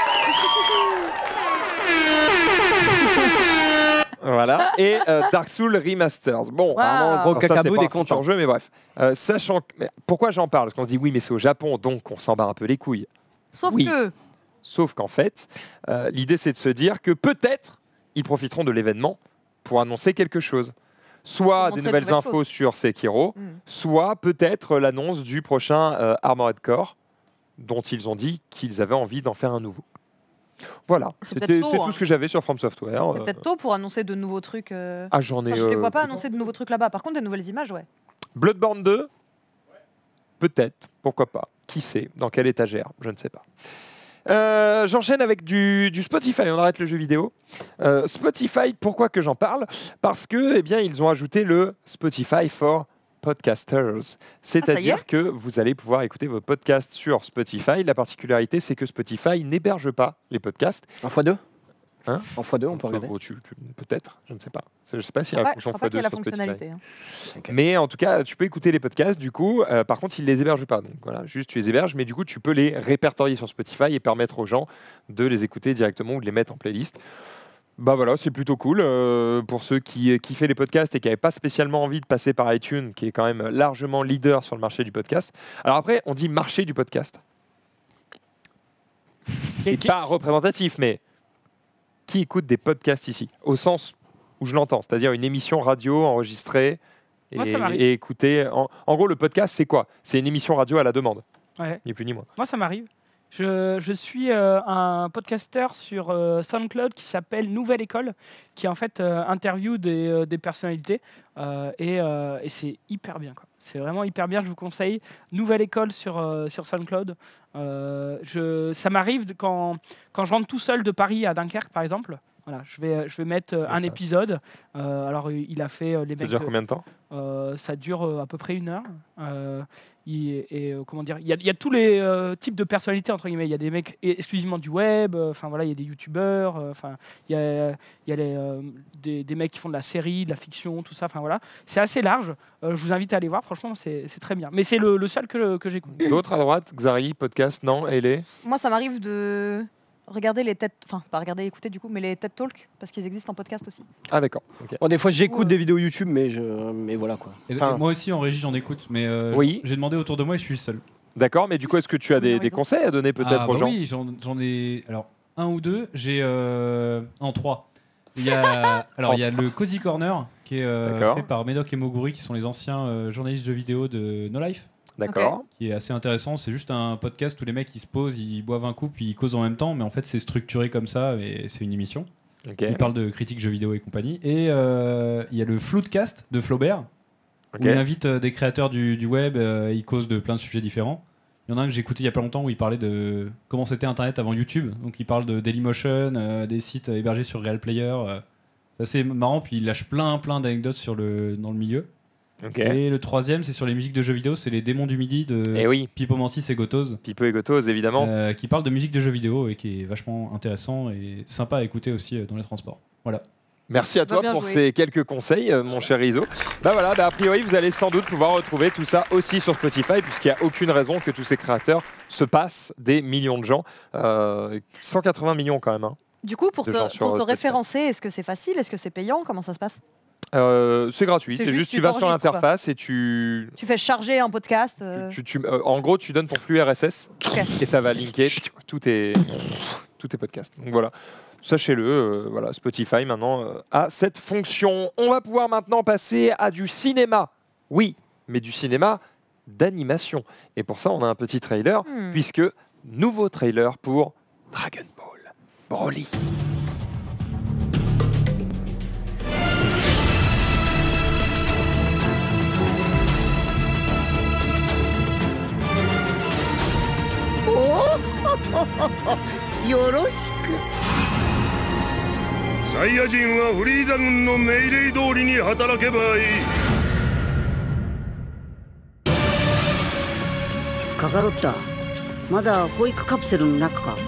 Voilà, et euh, Dark Souls Remasters. Bon, Wow. Vraiment, gros alors ça, c'est cacaboud pas est un content. futur jeu, mais bref. Euh, sachant que- mais pourquoi j'en parle? Parce qu'on se dit oui, mais c'est au Japon, donc on s'en bat un peu les couilles. Sauf Oui. que. Sauf qu'en fait, euh, l'idée c'est de se dire que peut-être ils profiteront de l'événement pour annoncer quelque chose. Soit Pour des montrer de nouvelles nouvelles infos choses. sur Sekiro, Hmm. soit peut-être l'annonce du prochain euh, Armored Core, dont ils ont dit qu'ils avaient envie d'en faire un nouveau. Voilà, C'est c'était peut-être tôt, c'est hein. tout ce que j'avais sur From Software. C'est euh. peut-être tôt pour annoncer de nouveaux trucs. euh. Ah, j'en ai. Enfin, je les euh, vois pas plus annoncer de nouveaux trucs là-bas. Par contre, des nouvelles images, ouais. Bloodborne deux, peut-être, pourquoi pas. Qui sait, dans quelle étagère, je ne sais pas. Euh, J'enchaîne avec du, du Spotify, on arrête le jeu vidéo. Euh, Spotify, pourquoi que j'en parle? Parce que, eh bien, ils ont ajouté le Spotify for podcasters. Ah, ça y C'est-à dire est que vous allez pouvoir écouter vos podcasts sur Spotify. La particularité, c'est que Spotify n'héberge pas les podcasts. En fois deux Hein En fois deux, on peut regarder. Oh, tu- tu- Peut-être, je ne sais pas. Je ne sais pas s'il y Je a la crois pas- je fonction crois pas qu'il y fois deux a la sur Spotify. fonctionnalité. hein. Ok. Mais en tout cas, tu peux écouter les podcasts, du coup. Euh, par contre, ils ne les hébergent pas. Donc voilà, juste tu les héberges, mais du coup, tu peux les répertorier sur Spotify et permettre aux gens de les écouter directement ou de les mettre en playlist. Bah voilà, c'est plutôt cool euh, pour ceux qui kiffaient les podcasts et qui n'avaient pas spécialement envie de passer par iTunes, qui est quand même largement leader sur le marché du podcast. Alors après, on dit marché du podcast. C'est Qui- pas représentatif, mais qui écoute des podcasts ici, au sens où je l'entends, c'est-à-dire une émission radio enregistrée et, Moi, ça m'arrive. et écoutée. En, en gros, le podcast, c'est quoi? C'est une émission radio à la demande, Ouais. ni plus ni moins. Moi, ça m'arrive. Je, je suis euh, un podcasteur sur euh, SoundCloud qui s'appelle Nouvelle École, qui en fait euh, interview des, euh, des personnalités euh, et, euh, et c'est hyper bien, quoi. C'est vraiment hyper bien. Je vous conseille Nouvelle École sur, euh, sur SoundCloud. Euh, je, ça m'arrive de- quand, quand je rentre tout seul de Paris à Dunkerque, par exemple. Voilà, je vais, je vais mettre euh, Ouais, un ça- épisode. Euh, alors, il a fait euh, les Ça mecs. dure de- combien de temps? euh, ça dure euh, à peu près une heure. Euh, il- et euh, comment dire, il y, a- il y a tous les euh, types de personnalités entre guillemets. Il y a des mecs e- exclusivement du web. euh, Enfin voilà, il y a des youtubeurs. euh, Enfin, il y a, il y a les, euh, des, des mecs qui font de la série, de la fiction, tout ça. Enfin voilà, c'est assez large. Euh, je vous invite à aller voir. Franchement, c'est c'est très bien. Mais c'est le, le seul que, que j'écoute. D'autres à droite? Xari, podcast, non? Elle est Moi, ça m'arrive de regarder les TED, enfin pas regarder, écouter du coup, mais les TED Talk parce qu'ils existent en podcast aussi. Ah d'accord. ok. Bon, des fois, j'écoute Ouais. des vidéos YouTube, mais, je... mais voilà quoi. Et- Enfin- et moi aussi en régie j'en écoute, mais euh, Oui. j'ai demandé autour de moi et je suis le seul. D'accord, mais du coup, est-ce que tu as Oui, des, non, des raison. conseils à donner peut-être Ah, aux bah gens? Oui, j'en j'en ai alors un ou deux. J'ai euh, en trois. Il y a alors il y a le Cozy Corner qui est euh, D'accord. fait par Médoc et Moguri qui sont les anciens euh, journalistes jeux vidéo de No Life, D'accord. qui est assez intéressant. C'est juste un podcast où les mecs ils se posent, ils boivent un coup puis ils causent en même temps, mais en fait c'est structuré comme ça et c'est une émission. Ok. Ils parlent de critiques jeux vidéo et compagnie. Et euh, il y a le Floodcast de Flaubert, Ok. où il invite euh, des créateurs du, du web, euh, il cause de plein de sujets différents. Il y en a un que j'ai écouté il y a pas longtemps où il parlait de comment c'était Internet avant YouTube. Donc il parle de Dailymotion, euh, des sites hébergés sur Real Player. euh. C'est assez marrant, puis il lâche plein plein d'anecdotes sur le, dans le milieu. Ok. Et le troisième, c'est sur les musiques de jeux vidéo, c'est les Démons du Midi de Et oui, Pipo Mantis et Gotoz, Pipo et Gotoz, évidemment. euh, qui parle de musique de jeux vidéo et qui est vachement intéressant et sympa à écouter aussi euh, dans les transports. Voilà. Merci à Va toi bien pour jouer. ces quelques conseils, euh, mon cher Iso. Bah voilà, bah a priori, vous allez sans doute pouvoir retrouver tout ça aussi sur Spotify, puisqu'il n'y a aucune raison que tous ces créateurs se passent des millions de gens. Euh, cent quatre-vingts millions quand même. hein. Du coup, pour De te, gens sur, pour te euh, Spotify. référencer, est-ce que c'est facile? Est-ce que c'est payant? Comment ça se passe? Euh, c'est gratuit, C'est c'est juste, juste tu tu vas sur t'enregistres, quoi. l'interface et tu, Tu fais charger un podcast euh, tu, tu- euh, en gros, tu donnes ton flux R S S Ok. et ça va linker tous tes, tous tes podcasts. Donc voilà, sachez-le, euh, voilà, Spotify maintenant euh, a cette fonction. On va pouvoir maintenant passer à du cinéma. Oui, mais du cinéma d'animation. Et pour ça, on a un petit trailer, Hmm. puisque nouveau trailer pour Dragon Ball Broly. おおよろしくサイヤ人はフリーザ軍の命令通りに働けばいい。 カカロッタまだ保育カプセルの中か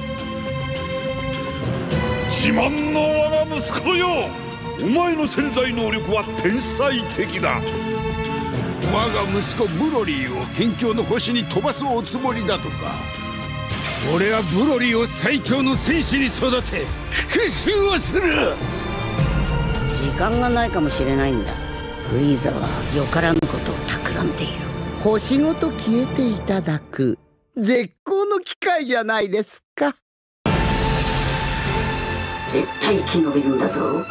自慢の我が息子よ、お前の潜在能力は天才的だ。我が息子ブロリーを辺境の星に飛ばすおつもりだとか。俺はブロリーを最強の戦士に育て復讐をする。 時間がないかもしれないんだフリーザはよからぬことを企んでいる星ごと消えていただく絶好の機会じゃないですか絶対生き延びるんだぞ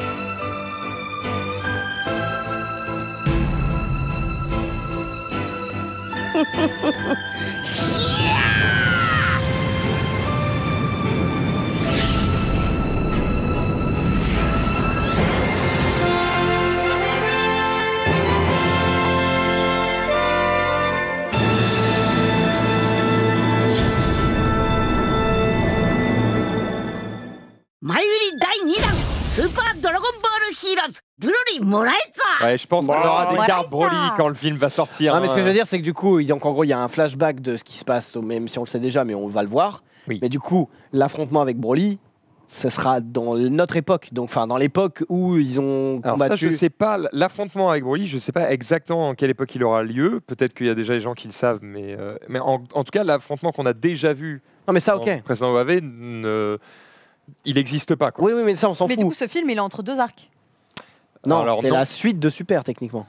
前売りだいにだんスーパードラゴンボールヒーローズブロリーもらえた Ouais, je pense qu'on Bon, aura des voilà cartes ça. Broly quand le film va sortir. Non, mais ce que je hein. veux dire, c'est que du coup, il- donc en gros, il y a un flashback de ce qui se passe, même si on le sait déjà, mais on va le voir. Oui. Mais du coup, l'affrontement avec Broly, ce sera dans notre époque, donc enfin dans l'époque où ils ont Alors ça, combattu. je sais pas, l'affrontement avec Broly, je sais pas exactement en quelle époque il aura lieu. Peut-être qu'il y a déjà des gens qui le savent, mais, euh, mais en, en tout cas, l'affrontement qu'on a déjà vu Non, mais ça, dans ok. le précédent O A V, ne- il n'existe pas. Quoi. Oui, oui, mais ça, on s'en Mais fout. du coup, ce film, il est entre deux arcs. non, Alors, c'est non. la suite de Super, techniquement.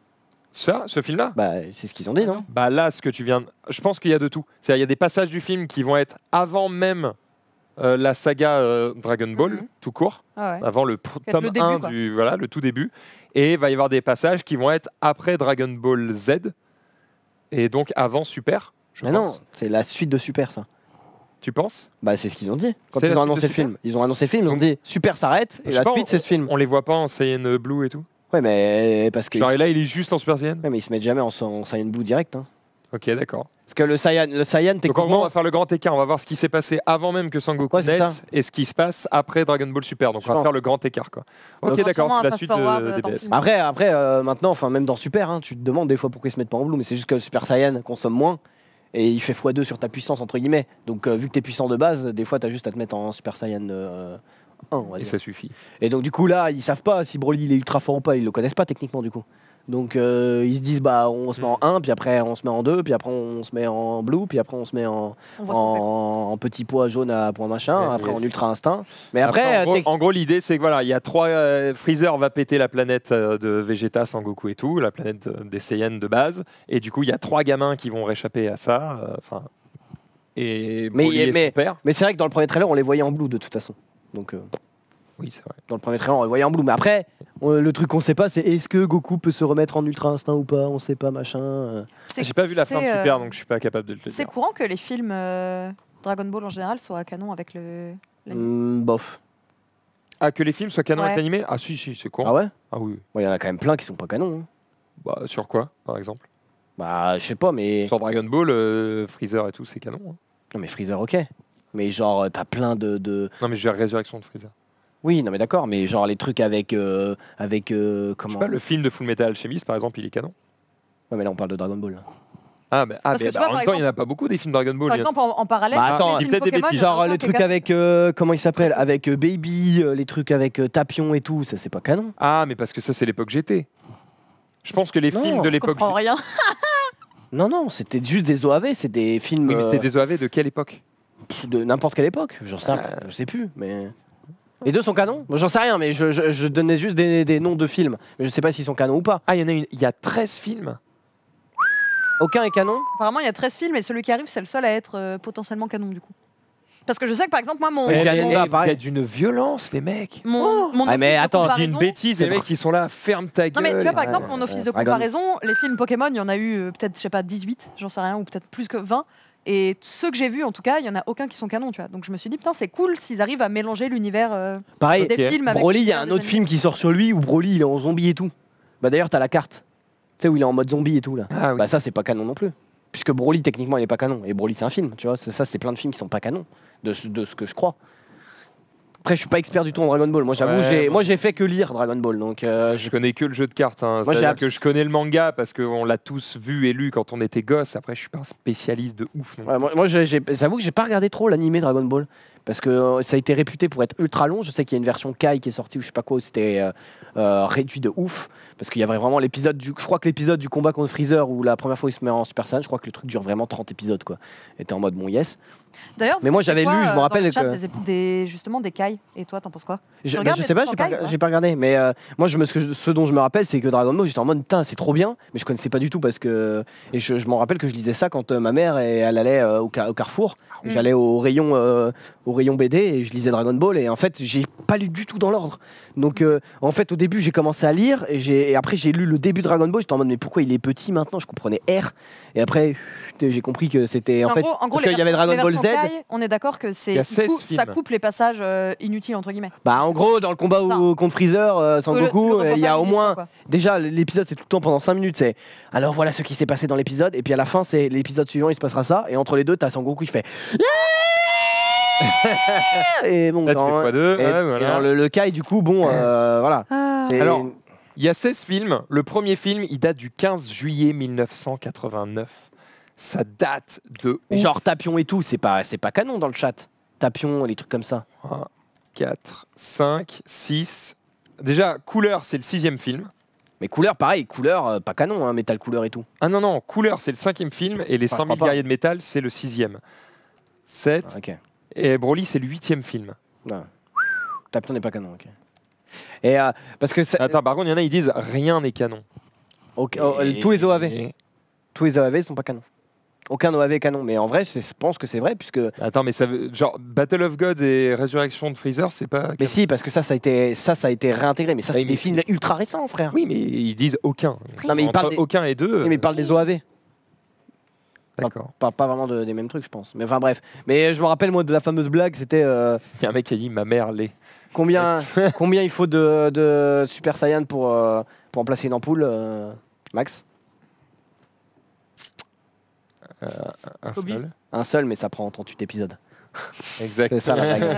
Ça, ce film-là Bah, c'est ce qu'ils ont dit, non Bah là, ce que tu viens, de- je pense qu'il y a de tout. C'est-à-dire, il y a des passages du film qui vont être avant même euh, la saga euh, Dragon Ball, Mhm. tout court, Ah ouais. avant le pr- Peut-être tome le début, un quoi. du voilà, le tout début, et il va y avoir des passages qui vont être après Dragon Ball Z et donc avant Super. Je Mais pense. non, c'est la suite de Super, ça. Tu penses Bah, c'est ce qu'ils ont dit. Quand C'est ils la ont suite annoncé de le Super film. Ils ont annoncé le film, ils ont dit Super s'arrête, et Je la sais pas, suite, c'est ce film. On les voit pas en Saiyan Blue et tout. Ouais, mais parce que. Genre et là, il est juste en Super Saiyan. Ouais, mais ils se mettent jamais en, en Saiyan Blue direct. Hein. Ok, d'accord. Parce que le Saiyan, le Saiyan Donc en gros, on techniquement. va faire le grand écart. On va voir ce qui s'est passé avant même que Sangoku Ouais, c'est naisse ça. et ce qui se passe après Dragon Ball Super. Donc Je on va pense. faire le grand écart, quoi. Ok, Donc, d'accord. sûrement C'est un la suite de, fast-forward, de euh, dans le D B S. film. Après, après euh, maintenant, enfin même dans Super, hein, tu te demandes des fois pourquoi ils se mettent pas en Blue, mais c'est juste que le Super Saiyan consomme moins et il fait fois deux sur ta puissance entre guillemets. Donc euh, vu que t'es puissant de base, des fois t'as juste à te mettre en Super Saiyan euh, un. On va Et dire. ça suffit. Et donc du coup là, ils savent pas si Broly il est ultra fort ou pas, ils le connaissent pas techniquement du coup. Donc euh, ils se disent bah on se met en un, puis après on se met en deux, puis après on se met en blue, puis après on se met en, On voit ce qu'on fait. en, en petit pois jaune à point machin, Ouais, après yes. en ultra instinct. Mais Après, après, en gros, tec- en gros, l'idée, c'est que voilà, il y a trois. euh, Freezer va péter la planète euh, de Vegeta, Sangoku et tout, la planète euh, des Saiyans de base. Et du coup, il y a trois gamins qui vont réchapper à ça. euh, Enfin. et Mais- Broly et mais- son père. mais c'est vrai que dans le premier trailer on les voyait en blue de toute façon. Donc euh, Oui, c'est vrai. dans le premier trailer on les voyait en blue. Mais après, on- le truc qu'on sait pas c'est est-ce que Goku peut se remettre en ultra instinct ou pas, on sait pas machin. euh. C'est- J'ai pas vu la fin de c'est, Super, euh, donc je suis pas capable de le C'est dire. courant que les films euh, Dragon Ball en général soient canon avec le. l'anime. Hmm, bof. Ah, que les films soient canons Ouais. avec l'animé Ah, si, si, c'est courant. Ah ouais. Ah oui. Il y en a quand même plein qui sont pas canons. hein. Bah, sur quoi, par exemple Bah je sais pas mais. Sur Dragon Ball, euh, Freezer et tout, c'est canon. hein. Non mais Freezer ok. Mais genre euh, t'as plein de, de... Non, mais je veux dire Résurrection de Freezer. Oui non mais d'accord mais genre les trucs avec euh, avec euh, Je sais comment. pas, le film de Full Metal Alchemist, par exemple, il est canon. Ouais mais là on parle de Dragon Ball. là. Ah, mais, ah, Parce mais que tu bah, vois, en par même temps, il n'y en a exemple- pas beaucoup des films Dragon Ball. Par il y en- exemple, en, en parallèle, Bah, les attends, films dis peut-être des Pokémon, bêtises. il y en a Genre euh, aucun les qui est trucs canon. avec euh, comment il s'appelle avec euh, Baby, euh, les trucs avec euh, Tapion et tout, ça c'est pas canon. Ah, mais parce que ça, c'est l'époque G T. Je pense que les Non, films de je Je l'époque. comprends rien. Non non, c'était juste des O A V, c'est des films Oui, mais c'était euh, des O A V de quelle époque pff, de n'importe quelle époque. J'en sais, je sais plus mais. Les deux sont canons. Moi j'en sais rien mais je, je, je donnais juste des, des noms de films, mais je sais pas s'ils sont canons ou pas. Ah, il y en a une. Il y a treize films. Aucun est canon. Apparemment, il y a treize films et celui qui arrive, c'est le seul à être euh, potentiellement canon du coup. Parce que je sais que par exemple, moi, mon. Ouais, Eh, j'ai mais, mon- rien eh, à vous pareil. êtes d'une violence, les mecs. mon, mon Ah, mais office de attends, Dis comparaison- une bêtise, les mecs qui sont là, ferme ta Non gueule. mais tu vois par Ouais, exemple mon office ouais, de Dragon. comparaison, les films Pokémon, il y en a eu euh, peut-être je sais pas dix-huit, j'en sais rien ou peut-être plus que vingt et ceux que j'ai vus en tout cas, il y en a aucun qui sont canons, tu vois. Donc je me suis dit putain, c'est cool s'ils arrivent à mélanger l'univers euh, Pareil. des Ok. films avec Broly, il y a un des autre animés. film qui sort sur lui où Broly il est en zombie et tout. Bah d'ailleurs t'as la carte. Tu sais où il est en mode zombie et tout là. Ah oui. Bah ça c'est pas canon non plus. Puisque Broly techniquement il est pas canon et Broly c'est un film, tu vois. C'est ça, c'est plein de films qui sont pas canons de, ce- de ce que je crois. Après je suis pas expert du tout en Dragon Ball. Moi j'avoue Ouais, j'ai bon. moi j'ai fait que lire Dragon Ball donc euh, Je je- connais que le jeu de cartes. Hein. Moi, j'ai C'est-à-dire abs- que je connais le manga parce qu'on l'a tous vu et lu quand on était gosse. Après, je suis pas un spécialiste de ouf. non. ouais, moi, moi, j'ai- j'ai- j'avoue que j'ai pas regardé trop l'animé Dragon Ball parce que euh, ça a été réputé pour être ultra long. Je sais qu'il y a une version Kai qui est sortie ou je sais pas quoi où c'était euh, euh, réduit de ouf parce qu'il y avait vraiment l'épisode du je crois que l'épisode du combat contre Freezer où la première fois il se met en Super Saiyan, je crois que le truc dure vraiment trente épisodes quoi. Et t'es en mode bon yes. D'ailleurs, Mais moi, j'avais c'est quoi, lu, je me euh, dans rappelle le chat, que- des, ép- des- justement des cailles. Et toi, t'en penses quoi Je, bah, regardes je les sais pas, trucs j'ai en pas, Kai, ouais. j'ai pas regardé, mais euh, moi je me, ce, que je- ce dont je me rappelle, c'est que Dragon Ball, j'étais en mode, putain, c'est trop bien, mais je connaissais pas du tout parce que et je, je m'en rappelle que je lisais ça quand euh, ma mère et elle allait euh, au, Car- au Carrefour, Mm. j'allais au rayon euh, au rayon B D et je lisais Dragon Ball et en fait j'ai pas lu du tout dans l'ordre. Donc euh, en fait au début j'ai commencé à lire et, j'ai, et après j'ai lu le début de Dragon Ball, j'étais en mode mais pourquoi il est petit maintenant, je comprenais R et après j'ai compris que c'était en, En fait gros, en gros, parce les qu'il y avait versions- Dragon les Ball Z. versions Kai, on est d'accord que c'est Il y a il seize coupe- ça films. coupe les passages euh, inutiles entre guillemets. Bah en gros dans le combat Ça. où- contre Freezer, euh, Tu le- tu le Sangoku, revois euh, il y pas a au mille fois, moins quoi. déjà l'épisode c'est tout le temps pendant cinq minutes, c'est alors voilà ce qui s'est passé dans l'épisode et puis à la fin c'est l'épisode suivant il se passera ça et entre les deux t'as Sangoku qui fait et bon Là, tu dans- fais fois deux. et- ouais, et voilà. dans le, le Kai du coup bon euh, voilà. Ah. C'est- Alors, Il y a seize films. Le premier film, il date du quinze juillet mille neuf cent quatre-vingt-neuf. Ça date de Mais ouf. genre Tapion et tout, c'est pas, c'est pas canon dans le chat. Tapion, les trucs comme ça. un, quatre, cinq, six. Déjà, Couleur, c'est le sixième film. Mais Couleur, pareil, Couleur, euh, pas canon, hein, Metal Couleur et tout. Ah non, non, Couleur, c'est le cinquième film. Et Les Enfin, cent je mille crois pas. guerriers de métal, c'est le sixième. sept. Ah, ok. Et Broly, c'est le huitième film. Non. Tapion n'est pas canon, ok. Et euh, parce que ça- Attends, par contre, il y en a, ils disent rien n'est canon. ok, oh, euh, tous les O A V, Et- tous les O A V sont pas canons. Aucun O A V est canon, mais en vrai, c'est- je pense que c'est vrai puisque. Attends, mais ça veut... genre Battle of God et Résurrection de Freezer, c'est pas. Mais si, parce que ça, ça a été, ça, ça a été réintégré. Mais ça, Oui, c'est mais des films ultra récents, frère. Oui, mais ils disent aucun. Non, mais ils Entre parlent des- aucun et deux. Oui, mais ils parlent des O A V. D'accord. Ils parlent pas vraiment de- des mêmes trucs, je pense. Mais enfin bref. Mais je me rappelle moi de la fameuse blague, c'était euh, Il y a un mec qui a dit ma mère l'est. combien, Yes. combien il faut de, de Super Saiyan pour euh, pour remplacer une ampoule, euh, Max. Un Kobe. seul. Un seul, mais ça prend trente-huit épisodes. Exact. C'est ça la blague.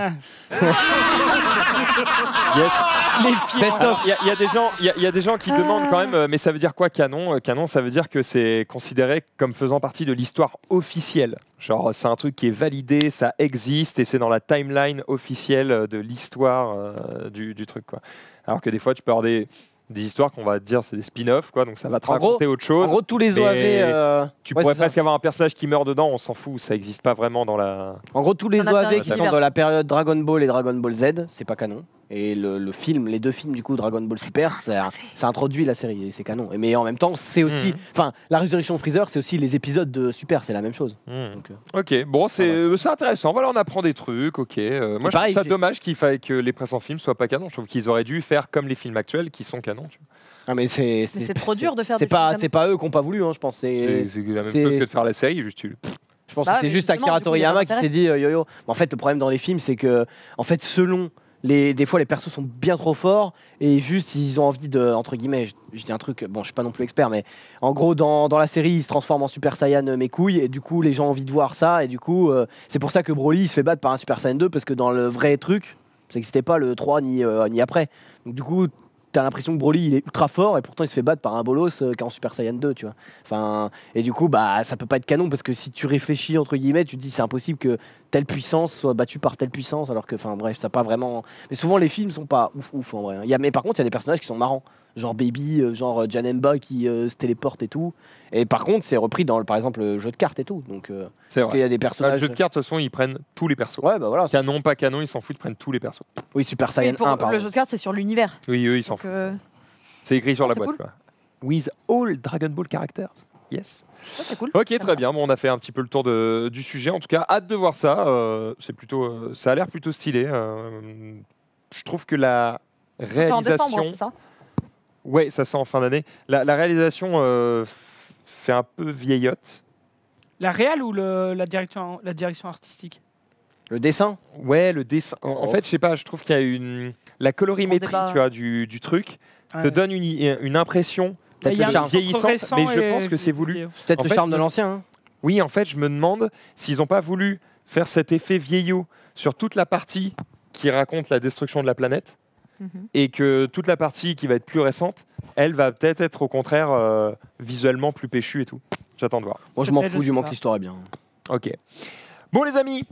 Yes. Les pires. Best Alors, of. Il y, a- il y a des gens, il y, a- il y a des gens qui demandent quand même, euh, mais ça veut dire quoi canon Euh, Canon, ça veut dire que c'est considéré comme faisant partie de l'histoire officielle. Genre, c'est un truc qui est validé, ça existe et c'est dans la timeline officielle euh, de l'histoire euh, du, du truc, quoi. Alors que des fois, tu peux avoir des, des histoires qu'on va te dire c'est des spin-offs, quoi. Donc ça va te En gros- raconter autre En chose. gros, tous les O A V. mais euh, tu ouais, pourrais c'est ça. presque avoir un personnage qui meurt dedans, on s'en fout, ça n'existe pas vraiment dans la. En gros, tous les On a O A plein V de qui sont univers. dans la période Dragon Ball et Dragon Ball Z, c'est pas canon. Et le, le film, les deux films du coup Dragon Ball Super, ça, ça introduit la série, et c'est canon. Et mais en même temps, c'est aussi, Mhm. enfin, la résurrection de Freezer, c'est aussi les épisodes de Super, c'est la même chose. Hmm. Donc, euh, Ok, bon, c'est Ah euh, c'est intéressant. Voilà, on apprend des trucs. Ok. Euh, moi, je pareil, trouve ça j'ai- dommage qu'il faille que les précédents films soient pas canons. Je trouve qu'ils auraient dû faire comme les films actuels qui sont canons. tu vois. ah, mais c'est, Mais c'est trop dur de faire C'est des pas, films c'est pas eux qui ont pas voulu, hein, je pense. C'est C'est, c'est la même c'est- chose que de faire la série. Juste, tu- je pense Bah que ouais, c'est mais juste justement, Akira du coup, il y a pas Toriyama qui d'intérêt. s'est dit euh, yo yo. Mais en fait, le problème dans les films, c'est que, en fait, selon les, des fois, les persos sont bien trop forts et juste ils ont envie de, entre guillemets, je, je dis un truc, bon, je suis pas non plus expert, mais en gros, dans, dans la série, il se transforme en Super Saiyan euh, mes couilles et du coup, les gens ont envie de voir ça et du coup, euh, c'est pour ça que Broly il se fait battre par un Super Saiyan deux parce que dans le vrai truc, ça n'existait pas le trois ni, euh, ni après. Donc du coup, t'as l'impression que Broly il est ultra fort et pourtant il se fait battre par un bolos euh, qui est en Super Saiyan deux, tu vois. Enfin, et du coup, bah, ça peut pas être canon parce que si tu réfléchis entre guillemets, tu te dis c'est impossible que telle puissance soit battue par telle puissance, alors que, enfin, bref, ça pas vraiment. Mais souvent les films sont pas ouf ouf en vrai. hein. Il y a, mais par contre, il y a des personnages qui sont marrants, genre Baby, euh, genre euh, Janemba qui euh, se téléporte et tout. Et par contre, c'est repris dans, le- par exemple, le jeu de cartes et tout. Donc, euh, C'est parce qu'il y vrai. a des Bah, le personnages. jeu de cartes, de toute façon, ils prennent tous les persos. Ouais, bah voilà. c'est- Canon, pas canon, ils s'en foutent, ils prennent tous les persos. Oui, Super Oui, Saiyan pour un, pardon. le jeu de cartes, c'est sur l'univers. Oui, eux, ils s'en Donc, foutent. euh, C'est écrit sur la c'est boîte. cool. Quoi. With all Dragon Ball characters. Yes. ça, c'est cool. Ok, Ça très va. bien. Bon, on a fait un petit peu le tour de- du sujet. En tout cas, hâte de voir ça. Euh, c'est plutôt, euh, ça a l'air plutôt stylé. Euh, je trouve que la C'est en décembre, réalisation, c'est ça ouais, ça sort en fin d'année. La, la réalisation euh, f- fait un peu vieillotte. La réal ou le- la, direction, la direction artistique? Le dessin. Ouais, le dessin. En, en Oh. fait, je sais pas. Je trouve qu'il y a une la colorimétrie, débat. tu vois, du, du truc te Ouais. donne une, une impression Peut-être Il y a le un charme. truc vieillissante, récent mais je et- pense que c'est voulu. Peut-être En le fait, charme je de me- l'ancien. hein. Oui, en fait, je me demande s'ils n'ont pas voulu faire cet effet vieillot sur toute la partie qui raconte la destruction de la planète Mhm. et que toute la partie qui va être plus récente, elle va peut-être être au contraire euh, visuellement plus péchue et tout. J'attends de voir. Moi, je m'en Peut-être, fous je du sais moment pas. que l'histoire est bien. Ok. Bon, les amis,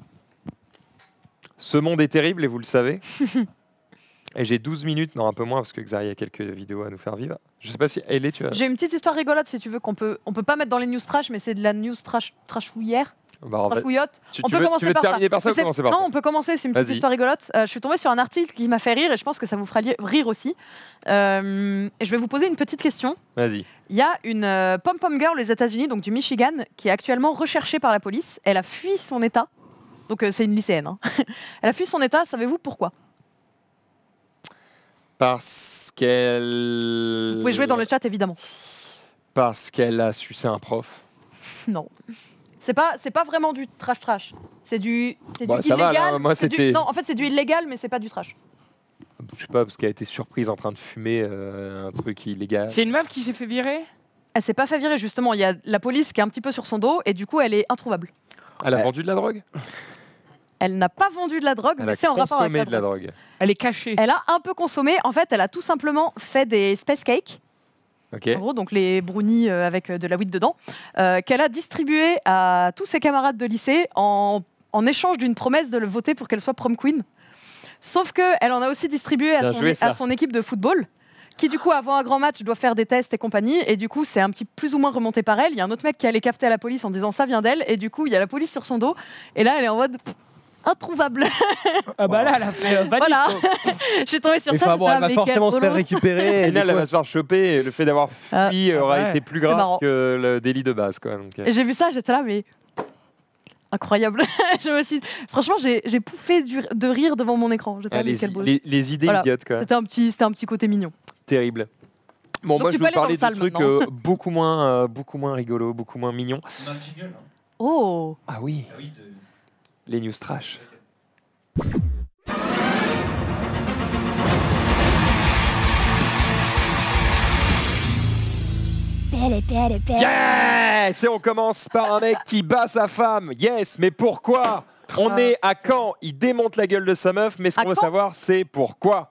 ce monde est terrible et vous le savez. Et j'ai douze minutes, non un peu moins parce que Xari a quelques vidéos à nous faire vivre. Je sais pas si Ellie, tu as. J'ai une petite histoire rigolote si tu veux qu'on peut on peut pas mettre dans les news trash mais c'est de la news trash trashouillère, Bah, en fait, trashouillotte. tu, On tu peut veux, commencer tu veux par terminer ça. par ça Mais ou c'est- commencer par non, ça on peut commencer, c'est une petite Vas-y. histoire rigolote. Euh, je suis tombée sur un article qui m'a fait rire et je pense que ça vous fera li- rire aussi. Euh, et je vais vous poser une petite question. Vas-y. Il y a une euh, pom-pom girl aux États-Unis, donc du Michigan, qui est actuellement recherchée par la police. Elle a fui son état. Donc euh, c'est une lycéenne. hein. Elle a fui son état, savez-vous pourquoi? Parce qu'elle. Vous pouvez jouer dans le chat évidemment. Parce qu'elle a sucé un prof. Non. C'est pas, c'est pas vraiment du trash trash. C'est du, c'est Bah, du ça va, illégal. là, moi, c'est du- c'était- Non, en fait, c'est du illégal, mais c'est pas du trash. Je sais pas, parce qu'elle a été surprise en train de fumer euh, un truc illégal. C'est une meuf qui s'est fait virer? Elle s'est pas fait virer, justement. Il y a la police qui est un petit peu sur son dos et du coup, elle est introuvable. Elle a Ouais. vendu de la drogue Elle n'a pas vendu de la drogue, Elle mais a c'est en rapport avec consommé la de la drogue. drogue. Elle est cachée. Elle a un peu consommé. En fait, elle a tout simplement fait des space cakes. Ok. En gros, donc les brownies euh, avec euh, de la weed dedans, euh, qu'elle a distribué à tous ses camarades de lycée en, en échange d'une promesse de le voter pour qu'elle soit prom queen. Sauf qu'elle en a aussi distribué à Bien son, joué, ça. à son équipe de football, qui du coup, avant un grand match, doit faire des tests et compagnie. Et du coup, c'est un petit plus ou moins remonté par elle. Il y a un autre mec qui allait cafeter à la police en disant ça vient d'elle. Et du coup, il y a la police sur son dos. Et là, elle est en mode pff, introuvable. Ah bah là, elle a fait euh, valise, Voilà. quoi. J'ai tombé sur Mais ça. enfin bon, j'étais, elle ah, va mais forcément quel se faire bolos. récupérer. Et et là, du elle coup- va se faire choper. Et le fait d'avoir Ah. fui Ah aura ouais. été plus C'est grave marrant. que le délit de base. Quoi. Donc, euh, Et j'ai vu ça, j'étais là, mais incroyable. Je me suis... Franchement, j'ai, j'ai pouffé du- de rire devant mon écran. J'étais ah, là, mais les, quel bolos. les- les idées Voilà. idiotes, quoi. C'était un petit, c'était un petit côté mignon. Terrible. Bon, Donc moi, tu je peux vais aller vous dans parler le salle de trucs maintenant. euh, beaucoup, moins, euh, beaucoup moins rigolos, beaucoup moins mignons. On a un jingle, hein. Oh. Ah oui, Ah oui, de- les news trash. Yes! Et on commence par un mec qui bat sa femme. Yes, mais pourquoi? On est à Caen, il démonte la gueule de sa meuf, mais ce À qu'on veut Caen savoir, c'est pourquoi.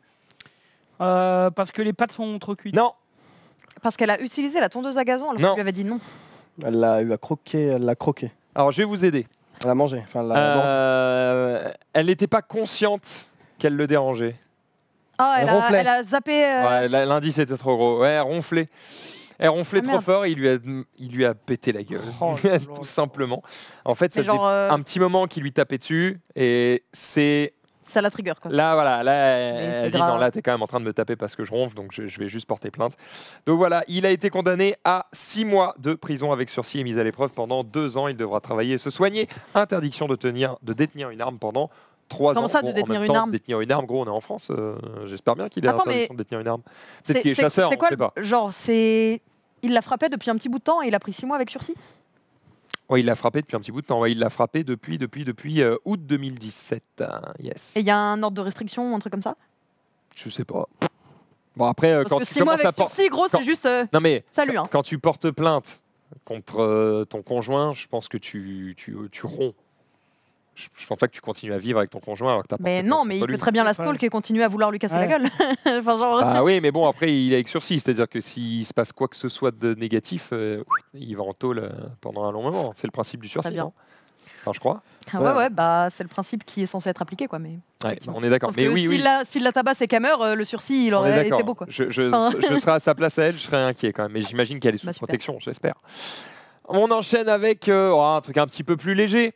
Euh, parce que les pâtes sont trop cuites. Non, Parce qu'elle a utilisé la tondeuse à gazon alors Non. qu'on lui avait dit non. Elle l'a eu à croquer, elle l'a croqué. alors je vais vous aider. Elle l'a mangé. Enfin, elle l'a mangé. Euh, elle n'était pas consciente qu'elle le dérangeait. Ah, elle, Elle a, ronflait. elle a zappé. euh, Ouais, la- l'indice était trop gros. Ouais, elle ronflait. Elle ronflait Ah, trop merde. fort, il lui, a, il lui a pété la gueule. Oh là là. Tout simplement. En fait, ça Mais genre, faisait euh, un petit moment qu'il lui tapait dessus. Et c'est. Ça la trigger quoi. Là, voilà. Là, Mais elle c'est elle dit grave. non, là, t'es quand même en train de me taper parce que je ronfle, donc je, je vais juste porter plainte. Donc voilà, il a été condamné à six mois de prison avec sursis et mise à l'épreuve pendant deux ans. Il devra travailler et se soigner. Interdiction de, tenir, de détenir une arme pendant trois ans. Comment ça, de Bon, en détenir même une temps, arme Détenir une arme, gros, on est en France. euh, J'espère bien qu'il a Attends, l'interdiction mais de détenir une arme. C'est, Peut-être qu'il est c'est- chasseur, c'est on quoi sait pas. le- Genre, c'est. Il l'a frappé depuis un petit bout de temps et il a pris six mois avec sursis. Oui, il l'a frappé depuis un petit bout de temps. Ouais, il l'a frappé depuis, depuis, depuis euh, août deux mille dix-sept. Euh, yes. Et il y a un ordre de restriction ou un truc comme ça. Je sais pas. Bon, après, euh, Parce quand que tu six mois commences à avec porter. sursis, gros, quand- c'est juste. euh, Non, mais Salut, hein. quand tu portes plainte contre euh, ton conjoint, je pense que tu, tu, tu romps. Je, je pense pas que tu continues à vivre avec ton conjoint alors que t'as porté Mais plainte non, mais il contre peut lui. très bien la Ouais. stalk et continuer à vouloir lui casser la Ouais. gueule. Enfin, genre. Ah oui, mais bon, après, il est avec sursis. C'est-à-dire que s'il se passe quoi que ce soit de négatif, euh, il va en tôle euh, pendant un long moment. C'est le principe du sursis, bien. non? Enfin, je crois. Ah ouais, ouais, bah c'est le principe qui est censé être appliqué, quoi. Mais. Ouais, Effectivement. on est d'accord. Sauf Mais que oui, s'il oui. la, s'il la tabasse et qu'elle meurt, euh, le sursis, il On est aurait été d'accord. beau, quoi. Je, je, Enfin. je serais à sa place à elle, je serais inquiet quand même. Mais j'imagine qu'elle est sous Bah, super. protection, j'espère. On enchaîne avec euh, oh, un truc un petit peu plus léger.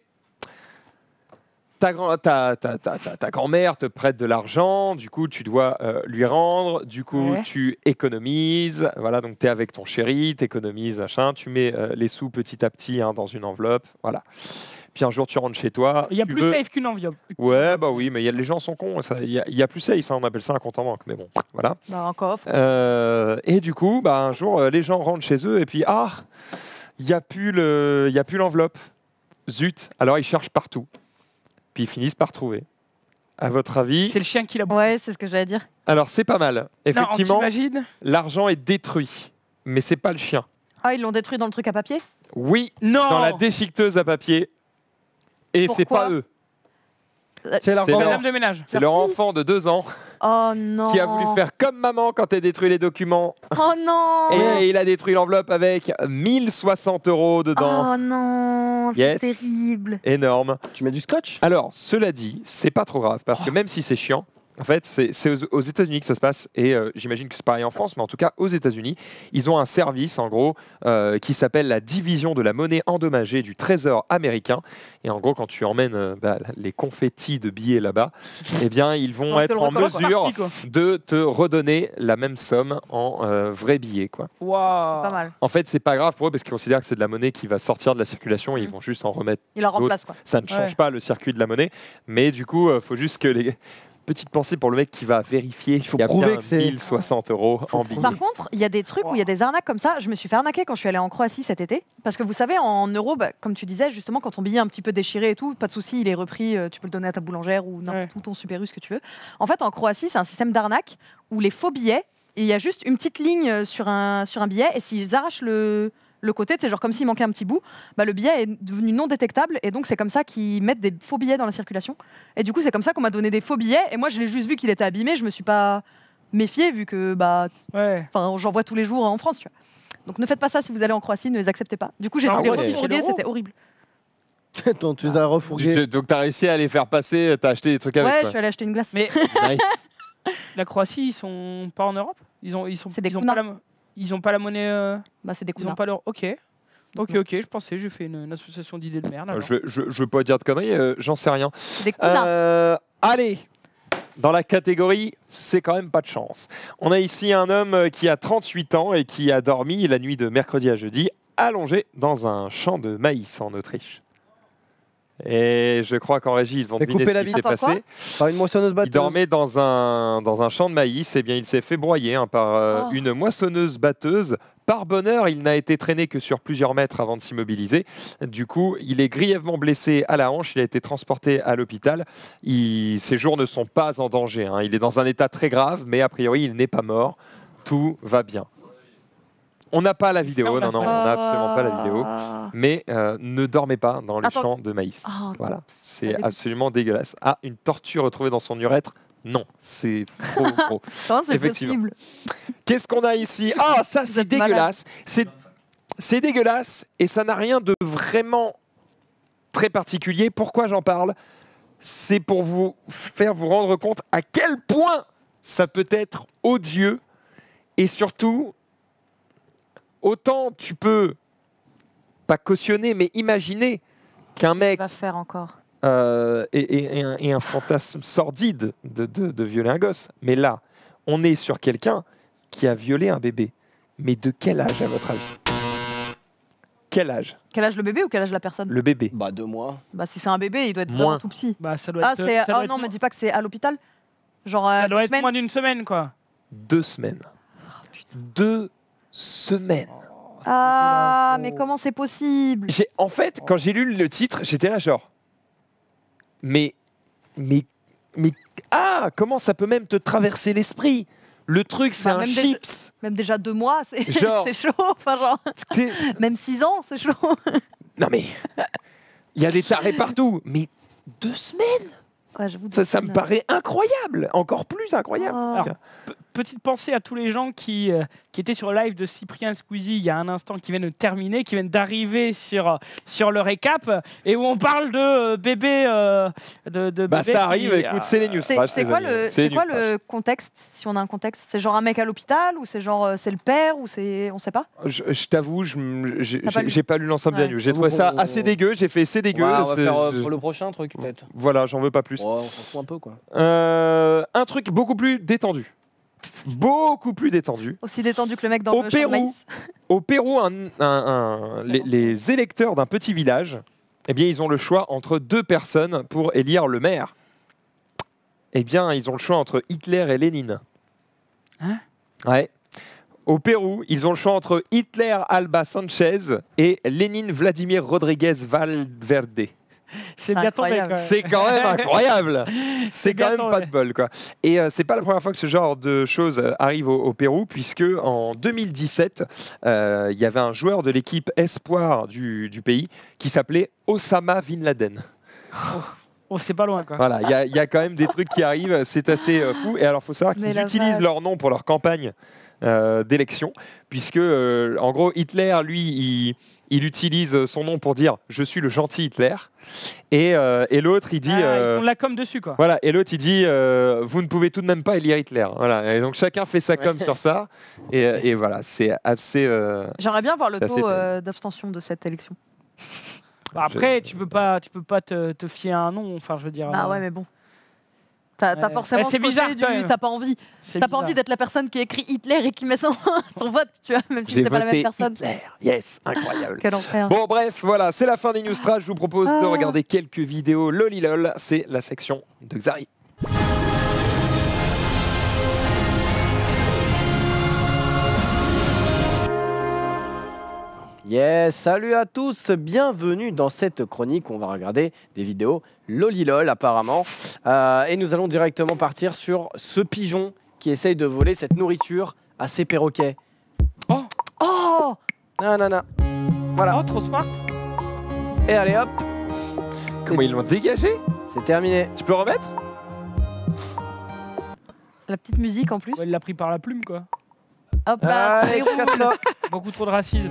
Ta, grand- ta, ta, ta, ta- ta grand-mère te prête de l'argent, du coup tu dois euh, lui rendre, du coup Ouais. tu économises, voilà, donc tu es avec ton chéri, tu économises, machin, tu mets euh, les sous petit à petit hein, dans une enveloppe, voilà. Puis un jour tu rentres chez toi. Il y a tu plus veux- safe qu'une enveloppe. Ouais, bah oui, mais il y a, les gens sont cons, ça, il y, a- il y a plus safe, hein, on appelle ça un compte en banque, mais bon, voilà. Bah, un coffre. Euh, et du coup, bah, un jour, euh, les gens rentrent chez eux et puis, ah, il n'y a plus le- il y a plus l'enveloppe. Zut, alors ils cherchent partout. Puis ils finissent par trouver. À votre avis? C'est le chien qui l'a bouffé. Ouais, c'est ce que j'allais dire. Alors c'est pas mal. Effectivement, T'imagines? l'argent est détruit, mais c'est pas le chien. Ah, ils l'ont détruit dans le truc à papier. Oui, Non. dans la déchiqueteuse à papier. Et c'est Pourquoi pas eux. C'est leur c'est grand- leur- Madame de ménage. C'est leur enfant de deux ans Oh non. qui a voulu faire comme maman quand elle détruit les documents. Oh non. Et il a détruit l'enveloppe avec mille soixante euros dedans. Oh non, c'est Yes. terrible. Énorme. Tu mets du scotch? Alors, cela dit, c'est pas trop grave parce que même si c'est chiant, en fait, c'est c'est aux, aux États-Unis que ça se passe et euh, j'imagine que c'est pareil en France, mais en tout cas aux États-Unis, ils ont un service en gros euh, qui s'appelle la division de la monnaie endommagée du Trésor américain. Et en gros, quand tu emmènes euh, bah, les confettis de billets là-bas, eh bien, ils vont On te être le en recolle, quoi. mesure Parti, quoi. de te redonner la même somme en euh, vrais billets, quoi. Waouh. Pas mal. En fait, c'est pas grave pour eux parce qu'ils considèrent que c'est de la monnaie qui va sortir de la circulation et ils vont juste en remettre. Il la remplace, quoi. Ça ne change Ouais. pas le circuit de la monnaie, mais du coup, il faut juste que les petites pensées pour le mec qui va vérifier qu'il faut y a prouver bien que c'est- mille soixante euros en billets. Par contre, il y a des trucs où il y a des arnaques comme ça. Je me suis fait arnaquer quand je suis allée en Croatie cet été. Parce que vous savez, en euros, bah, comme tu disais, justement, quand ton billet est un petit peu déchiré et tout, pas de souci, il est repris, euh, tu peux le donner à ta boulangère ou n'importe Ouais. où ton super U, ce que tu veux. En fait, en Croatie, c'est un système d'arnaque où les faux billets, il y a juste une petite ligne euh, sur un, sur un billet et s'ils arrachent le, le côté, c'est genre comme s'il manquait un petit bout, bah, le billet est devenu non détectable et donc c'est comme ça qu'ils mettent des faux billets dans la circulation. Et du coup, c'est comme ça qu'on m'a donné des faux billets et moi, je l'ai juste vu qu'il était abîmé, je me suis pas méfiée vu que bah, Ouais. j'en vois tous les jours en France, tu vois. Donc ne faites pas ça si vous allez en Croatie, ne les acceptez pas. Du coup, j'ai Ah dû les ouais, refourguer, c'est c'était horrible. Attends, tu les as refourgués. Tu- Donc t'as réussi à les faire passer, t'as acheté des trucs avec Ouais, je quoi. suis allée acheter une glace. Mais Nice. la Croatie, ils sont pas en Europe. Ils ont, ils sont, C'est des ils ont kunas. pas la, mo- ils ont pas la monnaie. euh, Bah, c'est des Ils ont cousins. pas leur. Ok. Ok, ok. Je pensais, j'ai fait une, une association d'idées de merde. Euh, alors. Je, je, je veux pas dire de conneries, euh, j'en sais rien. C'est des cousins. Euh, allez, dans la catégorie, c'est quand même pas de chance. On a ici un homme euh, qui a trente-huit ans et qui a dormi la nuit de mercredi à jeudi, allongé dans un champ de maïs en Autriche. Et je crois qu'en régie, ils ont Fait deviné couper ce la qui s'est vie. Attends, passé. Par une moissonneuse Il batteuse. dormait dans un, dans un champ de maïs, et bien il s'est fait broyer hein, par euh, Oh. une moissonneuse batteuse. Par bonheur, il n'a été traîné que sur plusieurs mètres avant de s'immobiliser. Du coup, il est grièvement blessé à la hanche. Il a été transporté à l'hôpital. Il- Ses jours ne sont pas en danger. hein. Il est dans un état très grave, mais a priori, il n'est pas mort. Tout va bien. On n'a pas la vidéo. Non, on Non, l'a non, on pas. n'a absolument pas la vidéo. Ah. Mais euh, ne dormez pas dans les Attends. champs de maïs. Ah, Voilà, Ça c'est dégoûte. absolument dégueulasse. Ah, une tortue retrouvée dans son urètre. Non, c'est trop gros. Comment c'est Effectivement. possible? Qu'est-ce qu'on a ici? Ah, ça Vous c'est êtes malade. dégueulasse. C'est c'est dégueulasse et ça n'a rien de vraiment très particulier. Pourquoi j'en parle? C'est pour vous faire vous rendre compte à quel point ça peut être odieux et surtout autant tu peux pas cautionner mais imaginer qu'un mec Va faire encore. euh, et, et- et un, et un fantasme sordide de, de- de violer un gosse. Mais là, on est sur quelqu'un qui a violé un bébé. Mais de quel âge, à votre avis? Quel âge? Quel âge le bébé ou quel âge la personne? Le bébé. Bah, deux mois. Bah si c'est un bébé, il doit être Moins. vraiment tout petit. Bah, ça doit Ah être. c'est ça doit oh être non, moins- me dis pas que c'est à l'hôpital. Genre Ça euh, doit deux être semaines. moins d'une semaine, quoi. Deux semaines. Deux semaines. Ah mais comment c'est possible? J'ai- En fait, quand j'ai lu le titre, j'étais là genre... Mais... Mais... Mais... Ah, comment ça peut même te traverser l'esprit? Le truc, c'est Bah, un même déjà- chips. Même déjà deux mois, c'est Genre- c'est chaud. Enfin genre T'es- même six ans, c'est chaud. Non mais... Il y a des tarés partout. Mais deux semaines? Ouais, j'avoue, Ça, deux ça me semaines. paraît incroyable, encore plus incroyable. Oh. Alors, P- petite pensée à tous les gens qui, euh, qui étaient sur le live de Cyprien Squeezie il y a un instant, qui viennent de terminer, qui viennent d'arriver sur, euh, sur le récap, euh, et où on parle de euh, bébé. euh, de, de Bah bébé ça qui- arrive, écoute, c'est les news C'est trash, c'est les quoi amis. le C'est les c'est quoi news le contexte? Si on a un contexte, c'est genre un mec à l'hôpital ou c'est genre euh, c'est le père ou c'est on sait pas. trash. Je, je t'avoue, je m- j'ai T'as pas j'ai- lu j'ai pas lu l'ensemble de la Ouais. news. J'ai trouvé ça assez dégueu, j'ai fait c'est dégueu. Ouais, on va c'est- faire euh, pour le prochain truc, peut-être. Voilà, j'en veux pas plus. Ouais, on s'en fout un peu, quoi. Euh, un truc beaucoup plus détendu. Beaucoup plus détendu. Aussi détendu que le mec dans Au le champ de Pérou. maïs. Au Pérou, un- un- un- les, les électeurs d'un petit village, eh bien, ils ont le choix entre deux personnes pour élire le maire. Eh bien, ils ont le choix entre Hitler et Lénine. Hein Ouais. Au Pérou, ils ont le choix entre Hitler Alba Sanchez et Lénine Vladimir Rodriguez Valverde. C'est bien tombé, Incroyable. quand même. C'est quand même incroyable. C'est C'est bien quand même tombé. pas de bol, quoi. Et euh, c'est pas la première fois que ce genre de choses euh, arrive au, au Pérou, puisque en deux mille dix-sept, euh, il y avait un joueur de l'équipe espoir du, du pays qui s'appelait Osama Bin Laden. Oh, c'est pas loin, quoi. Voilà, il y, a- il y a quand même des trucs qui arrivent, c'est assez euh, fou. Et alors, il faut savoir Mais qu'ils la utilisent vache. leur nom pour leur campagne euh, d'élection, puisque, euh, en gros, Hitler, lui, il, il utilise son nom pour dire « je suis le gentil Hitler ». Et, euh, et l'autre, il dit... Ah, euh, Ils font de la com dessus, quoi. Voilà, et l'autre il dit euh, vous ne pouvez tout de même pas élire Hitler. Voilà, et donc chacun fait sa com sur ça, et, euh, et voilà, c'est assez. euh, J'aimerais bien voir le c'est assez taux terrible. euh, d'abstention de cette élection. Bah, après, tu peux pas, tu peux pas te, te fier à un nom. Enfin, je veux dire. Ah euh, ouais, mais bon. T'as t'as Ouais. forcément Ouais, c'est ce côté bizarre, du- quand même. T'as pas envie. c'est T'as pas bizarre. envie d'être la personne qui écrit Hitler et qui met son ton vote, tu vois, même si J'ai c'est pas la même voté personne. Hitler. Yes, incroyable. Quel enfer. Bon, bref, voilà, c'est la fin des news trash. Je vous propose de Ah. regarder quelques vidéos. Lolilol, c'est la section de Xari. Yes, salut à tous, bienvenue dans cette chronique où on va regarder des vidéos lolilol apparemment. Euh, et nous allons directement partir sur ce pigeon qui essaye de voler cette nourriture à ses perroquets. Oh. Oh Non, non, non. Voilà. Oh, trop smart. Et allez hop, Comment ils l'ont dégagé? c'est terminé. Tu peux remettre? La petite musique en plus. Ouais, il l'a pris par la plume, quoi. Hop là, c'est Allez, rouge. casse-toi. Beaucoup trop de racisme.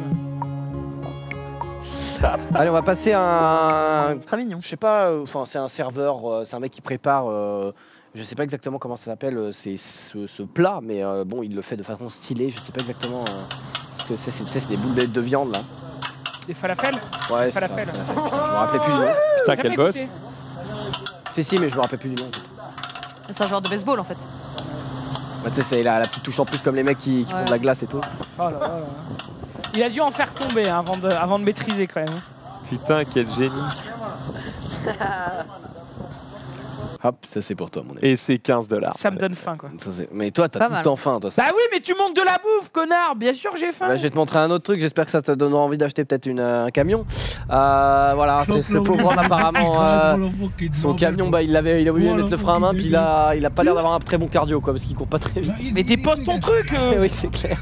Allez, on va passer à un. C'est très mignon. Je sais pas, euh, enfin, c'est un serveur, euh, c'est un mec qui prépare. euh, je sais pas exactement comment ça s'appelle, euh, c'est ce, ce plat, mais euh, bon, il le fait de façon stylée. Je sais pas exactement euh, ce que c'est. C'est tu sais, c'est des boules de viande là. Des falafels. Ouais, c'est ça. Falafel. Je me rappelais plus du nom. Putain, Jamais quel boss. écouté. Si, si, mais je me rappelle plus du nom. C'est un joueur de baseball en fait. Bah, tu sais, c'est la, la petite touche en plus comme les mecs qui, qui font Ouais. de la glace et tout. Oh là là là. Il a dû en faire tomber hein, avant, de, avant de maîtriser quand même. Putain, quel génie. Hop, ça c'est pour toi, mon ami. Et c'est quinze dollars. Ça me donne faim quoi. Ça, c'est- mais toi, t'as Pas tout le mal. temps faim, toi. ça. Bah oui, mais tu montes de la bouffe, connard. Bien sûr que j'ai faim. Bah, je vais te montrer un autre truc, j'espère que ça te donnera envie d'acheter peut-être une, euh, un camion. Euh, voilà, c'est ce pauvre homme apparemment, euh, son camion, bah, il, avait, il a voulu mettre le frein à main, puis il a, il a pas l'air d'avoir un très bon cardio, quoi, parce qu'il court pas très vite. Mais dépose ton truc. euh. oui, c'est clair.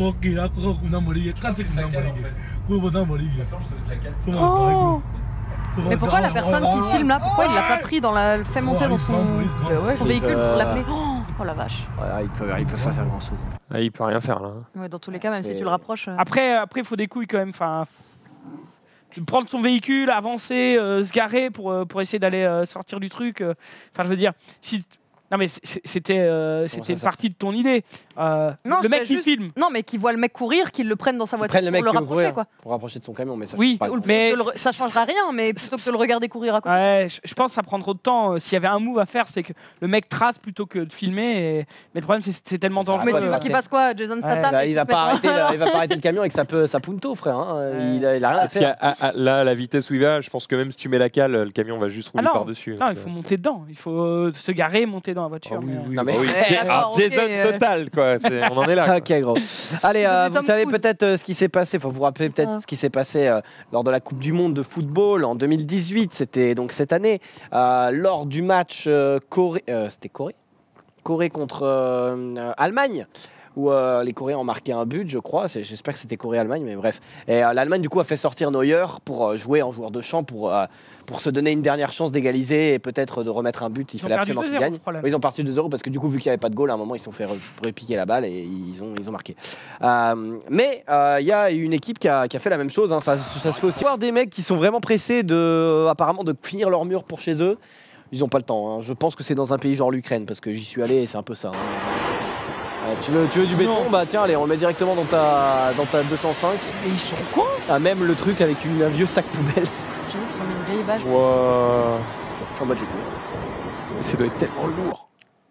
Oh. Mais pourquoi la personne qui filme là, pourquoi il l'a pas pris dans la, le fait monter dans son, son véhicule pour l'amener? Oh, oh la vache. Voilà, il peut, il peut pas faire grand chose. Ah, il peut rien faire là. Ouais, dans tous les cas, même si C'est- tu le rapproches. euh, Après, après, il faut des couilles quand même. Enfin, de prendre son véhicule, avancer, euh, se garer pour, euh, pour essayer d'aller euh, sortir du truc. euh. Enfin, je veux dire, si. Non mais c'est- c'est- c'était euh, ça, c'était une ça partie de ton idée. Euh, Non, le mec c'est qui juste- filme. Non, mais qui voit le mec courir, qu'il le prenne dans sa voiture Prenne le pour mec le qui veut rapprocher, courir, quoi. pour rapprocher de son camion, mais ça Oui, pas Ou le- mais de le re- ça changera rien, mais plutôt que de le regarder courir à côté. Ouais, je je pense que ça prend trop de temps. Euh, S'il y avait un move à faire, c'est que le mec trace plutôt que de filmer. Et... Mais le problème, c'est c'est tellement dangereux. Mais ouais, tu veux ouais, qu'il c'est- fasse quoi, Jason Statham? Bah, et il, qu'il va se pas mette- arrêter, le- il va pas arrêter le camion avec sa, peu- sa punto, frère. hein. Il, a, il a rien à Puis, à- faire. à- à- là, à la vitesse où il va, je pense que même si tu mets la cale, le camion va juste rouler Ah non, par-dessus. non, il faut monter dedans. Il faut euh, se garer, monter dans la voiture. Ah oui, mais, euh, oui, Non, mais- bah oui. Ouais, Ah, d'accord, ok, Jason euh. total, quoi. C'est- On en est là. quoi. Ok, gros. Allez, euh, C'est vous Tom savez Cruise. peut-être euh, ce qui s'est passé. Faut vous rappeler peut-être Ah. ce qui s'est passé euh, lors de la Coupe du Monde de football en deux mille dix-huit. C'était donc cette année, euh, lors du match euh, Corée. euh, C'était Corée Corée contre euh, euh, Allemagne. Où euh, les Coréens ont marqué un but, je crois. C'est- J'espère que c'était Corée-Allemagne, mais bref. Et euh, l'Allemagne, du coup, a fait sortir Neuer pour euh, jouer en joueur de champ, pour, euh, pour se donner une dernière chance d'égaliser et peut-être de remettre un but. Il Ils ont fallait perdu absolument qu'ils deux zéro, gagnent. le problème. Oui, ils ont parti de zéro parce que du coup, vu qu'il n'y avait pas de goal, à un moment, ils se sont fait re- répiquer la balle et ils ont, ils ont marqué. Euh, mais euh, il y a une équipe qui a, qui a fait la même chose. hein. Ça, ça se fait aussi voir des mecs qui sont vraiment pressés de, apparemment, de finir leur mur pour chez eux. Ils n'ont pas le temps. hein. Je pense que c'est dans un pays genre l'Ukraine parce que j'y suis allé et c'est un peu ça. hein. Euh, tu, veux, tu veux du béton? Bah tiens, allez, on le met directement dans ta, dans ta deux cent cinq. Mais ils sont cons. Ah, même le truc avec une, un vieux sac poubelle. J'avoue qu'ils ont mis une vieille vache. Wow. C'est en bas du coup. Mais ça doit être tellement lourd.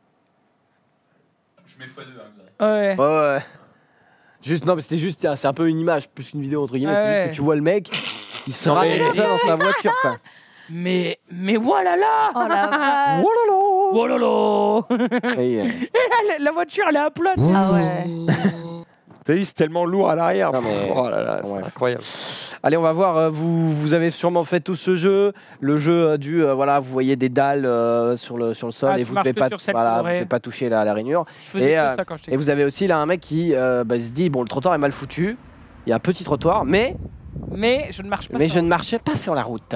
Je mets fois deux, hein, Ouais. Ouais, ouais. Juste, non, mais c'était juste, c'est un peu une image plus qu'une vidéo entre guillemets. C'est Ouais. juste que tu vois le mec, il se Non, mais- ramène ça dans sa voiture. Quoi. Mais mais voilà là. Oh la vache. Oh lolo. Et, euh, la, la voiture elle est à plat. Ah ouais. T'as vu, c'est tellement lourd à l'arrière. Non, mais- Oh là là, c'est Ouais. incroyable. Allez, on va voir. euh, Vous, vous avez sûrement fait tout ce jeu. Le jeu euh, du, euh, voilà, vous voyez des dalles euh, sur le sur le sol Ah, et tu vous ne marches devez que pas, sur celle voilà, vous colorée. devez pas toucher la, la rainure. Je faisais Et, que euh, ça quand j'étais. Et vous avez aussi là un mec qui euh, bah, se dit bon, le trottoir est mal foutu. Il y a un petit trottoir, mais Mais je ne marche pas. mais sur- je ne marchais pas sur la route.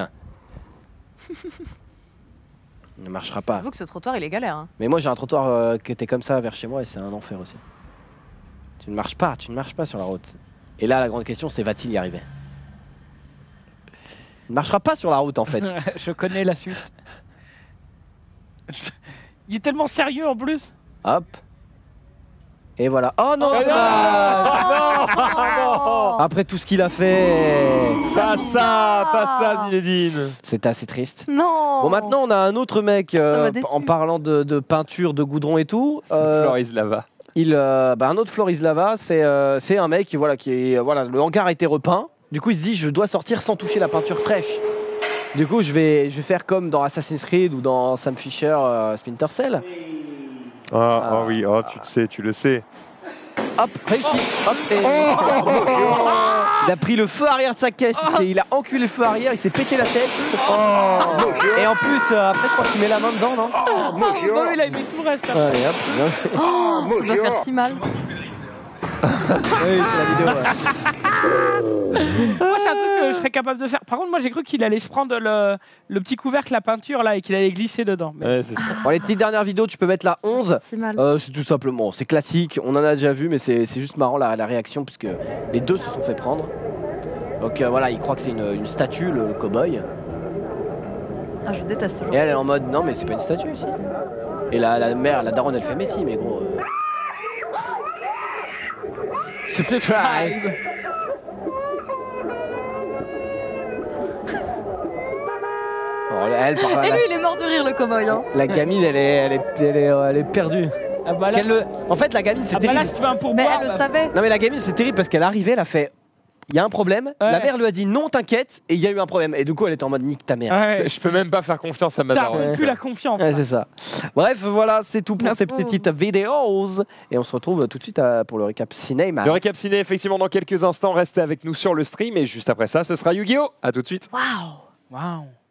Il ne marchera pas. J'avoue que ce trottoir il est galère. Hein. Mais moi j'ai un trottoir euh, qui était comme ça vers chez moi et c'est un enfer aussi. Tu ne marches pas, tu ne marches pas sur la route. Et là la grande question c'est va-t-il y arriver? Il ne marchera pas sur la route en fait. Je connais la suite. Il est tellement sérieux en plus. Hop. Et voilà. Oh non, Oh dommage. Oh. Après tout ce qu'il a fait, Pas ça, pas ça, Zinedine. c'est assez triste. Non. Bon maintenant on a un autre mec euh, Ça m'a déçu. en parlant de, de peinture, de goudron et tout. euh, Floris Lava. il, euh, bah, un autre Floris Lava, c'est euh, c'est un mec qui, voilà, qui est, euh, voilà, le hangar a été repeint. Du coup, il se dit, je dois sortir sans toucher la peinture fraîche. Du coup, je vais, je vais faire comme dans Assassin's Creed ou dans Sam Fisher, euh, Splinter Cell. Ah, oh oui, oh, tu le sais, tu le sais. Hop, réussi. Hop, et... Il a pris le feu arrière de sa caisse, il, s'est- il a enculé le feu arrière, il s'est pété la tête. Et en plus, euh, après, je crois qu'il met la main dedans, non? Oh, non, il a aimé tout le reste. après. Allez, hop. bien fait. Ça doit faire si mal. Oui, c'est la vidéo. ouais. Moi, c'est un truc capable de faire. Par contre, moi, j'ai cru qu'il allait se prendre le, le petit couvercle, la peinture, là, et qu'il allait glisser dedans. Mais... Ouais, c'est ça. Bon, les petites dernières vidéos, tu peux mettre la onze. C'est mal. Euh, c'est tout simplement, c'est classique, on en a déjà vu, mais c'est c'est juste marrant la, la réaction, puisque les deux se sont fait prendre. Donc euh, voilà, il croit que c'est une, une statue, le, le cow-boy. Ah, je déteste ce genre. Et elle est en mode, non, mais c'est pas une statue ici. Et la, la mère, la daronne, elle fait, mais si, mais gros. Euh... Subscribe. Oh, elle, par Et la, lui, il est mort de rire, le cowboy. Hein. la gamine, elle est, elle est, elle est, elle est perdue. Ah bah Parce là, qu'elle le- En fait, la gamine, c'est ah bah terrible. là, si tu veux un Mais pourboire. elle le bah- savait. Non mais la gamine c'est terrible parce qu'elle est arrivée, elle a fait il y a un problème, Ouais. la mère lui a dit non t'inquiète et il y a eu un problème et du coup elle était en mode nique ta mère. Ouais. C'est- Je peux même pas faire confiance à ma T'as daronne. rompu la confiance. Ouais, là. c'est ça. Bref voilà c'est tout pour La ces pauvre. petites vidéos et on se retrouve tout de suite à- pour le récap cinéma. Le récap ciné, effectivement, dans quelques instants, restez avec nous sur le stream et juste après ça, ce sera Yu-Gi-Oh! À tout de suite. Waouh. Waouh.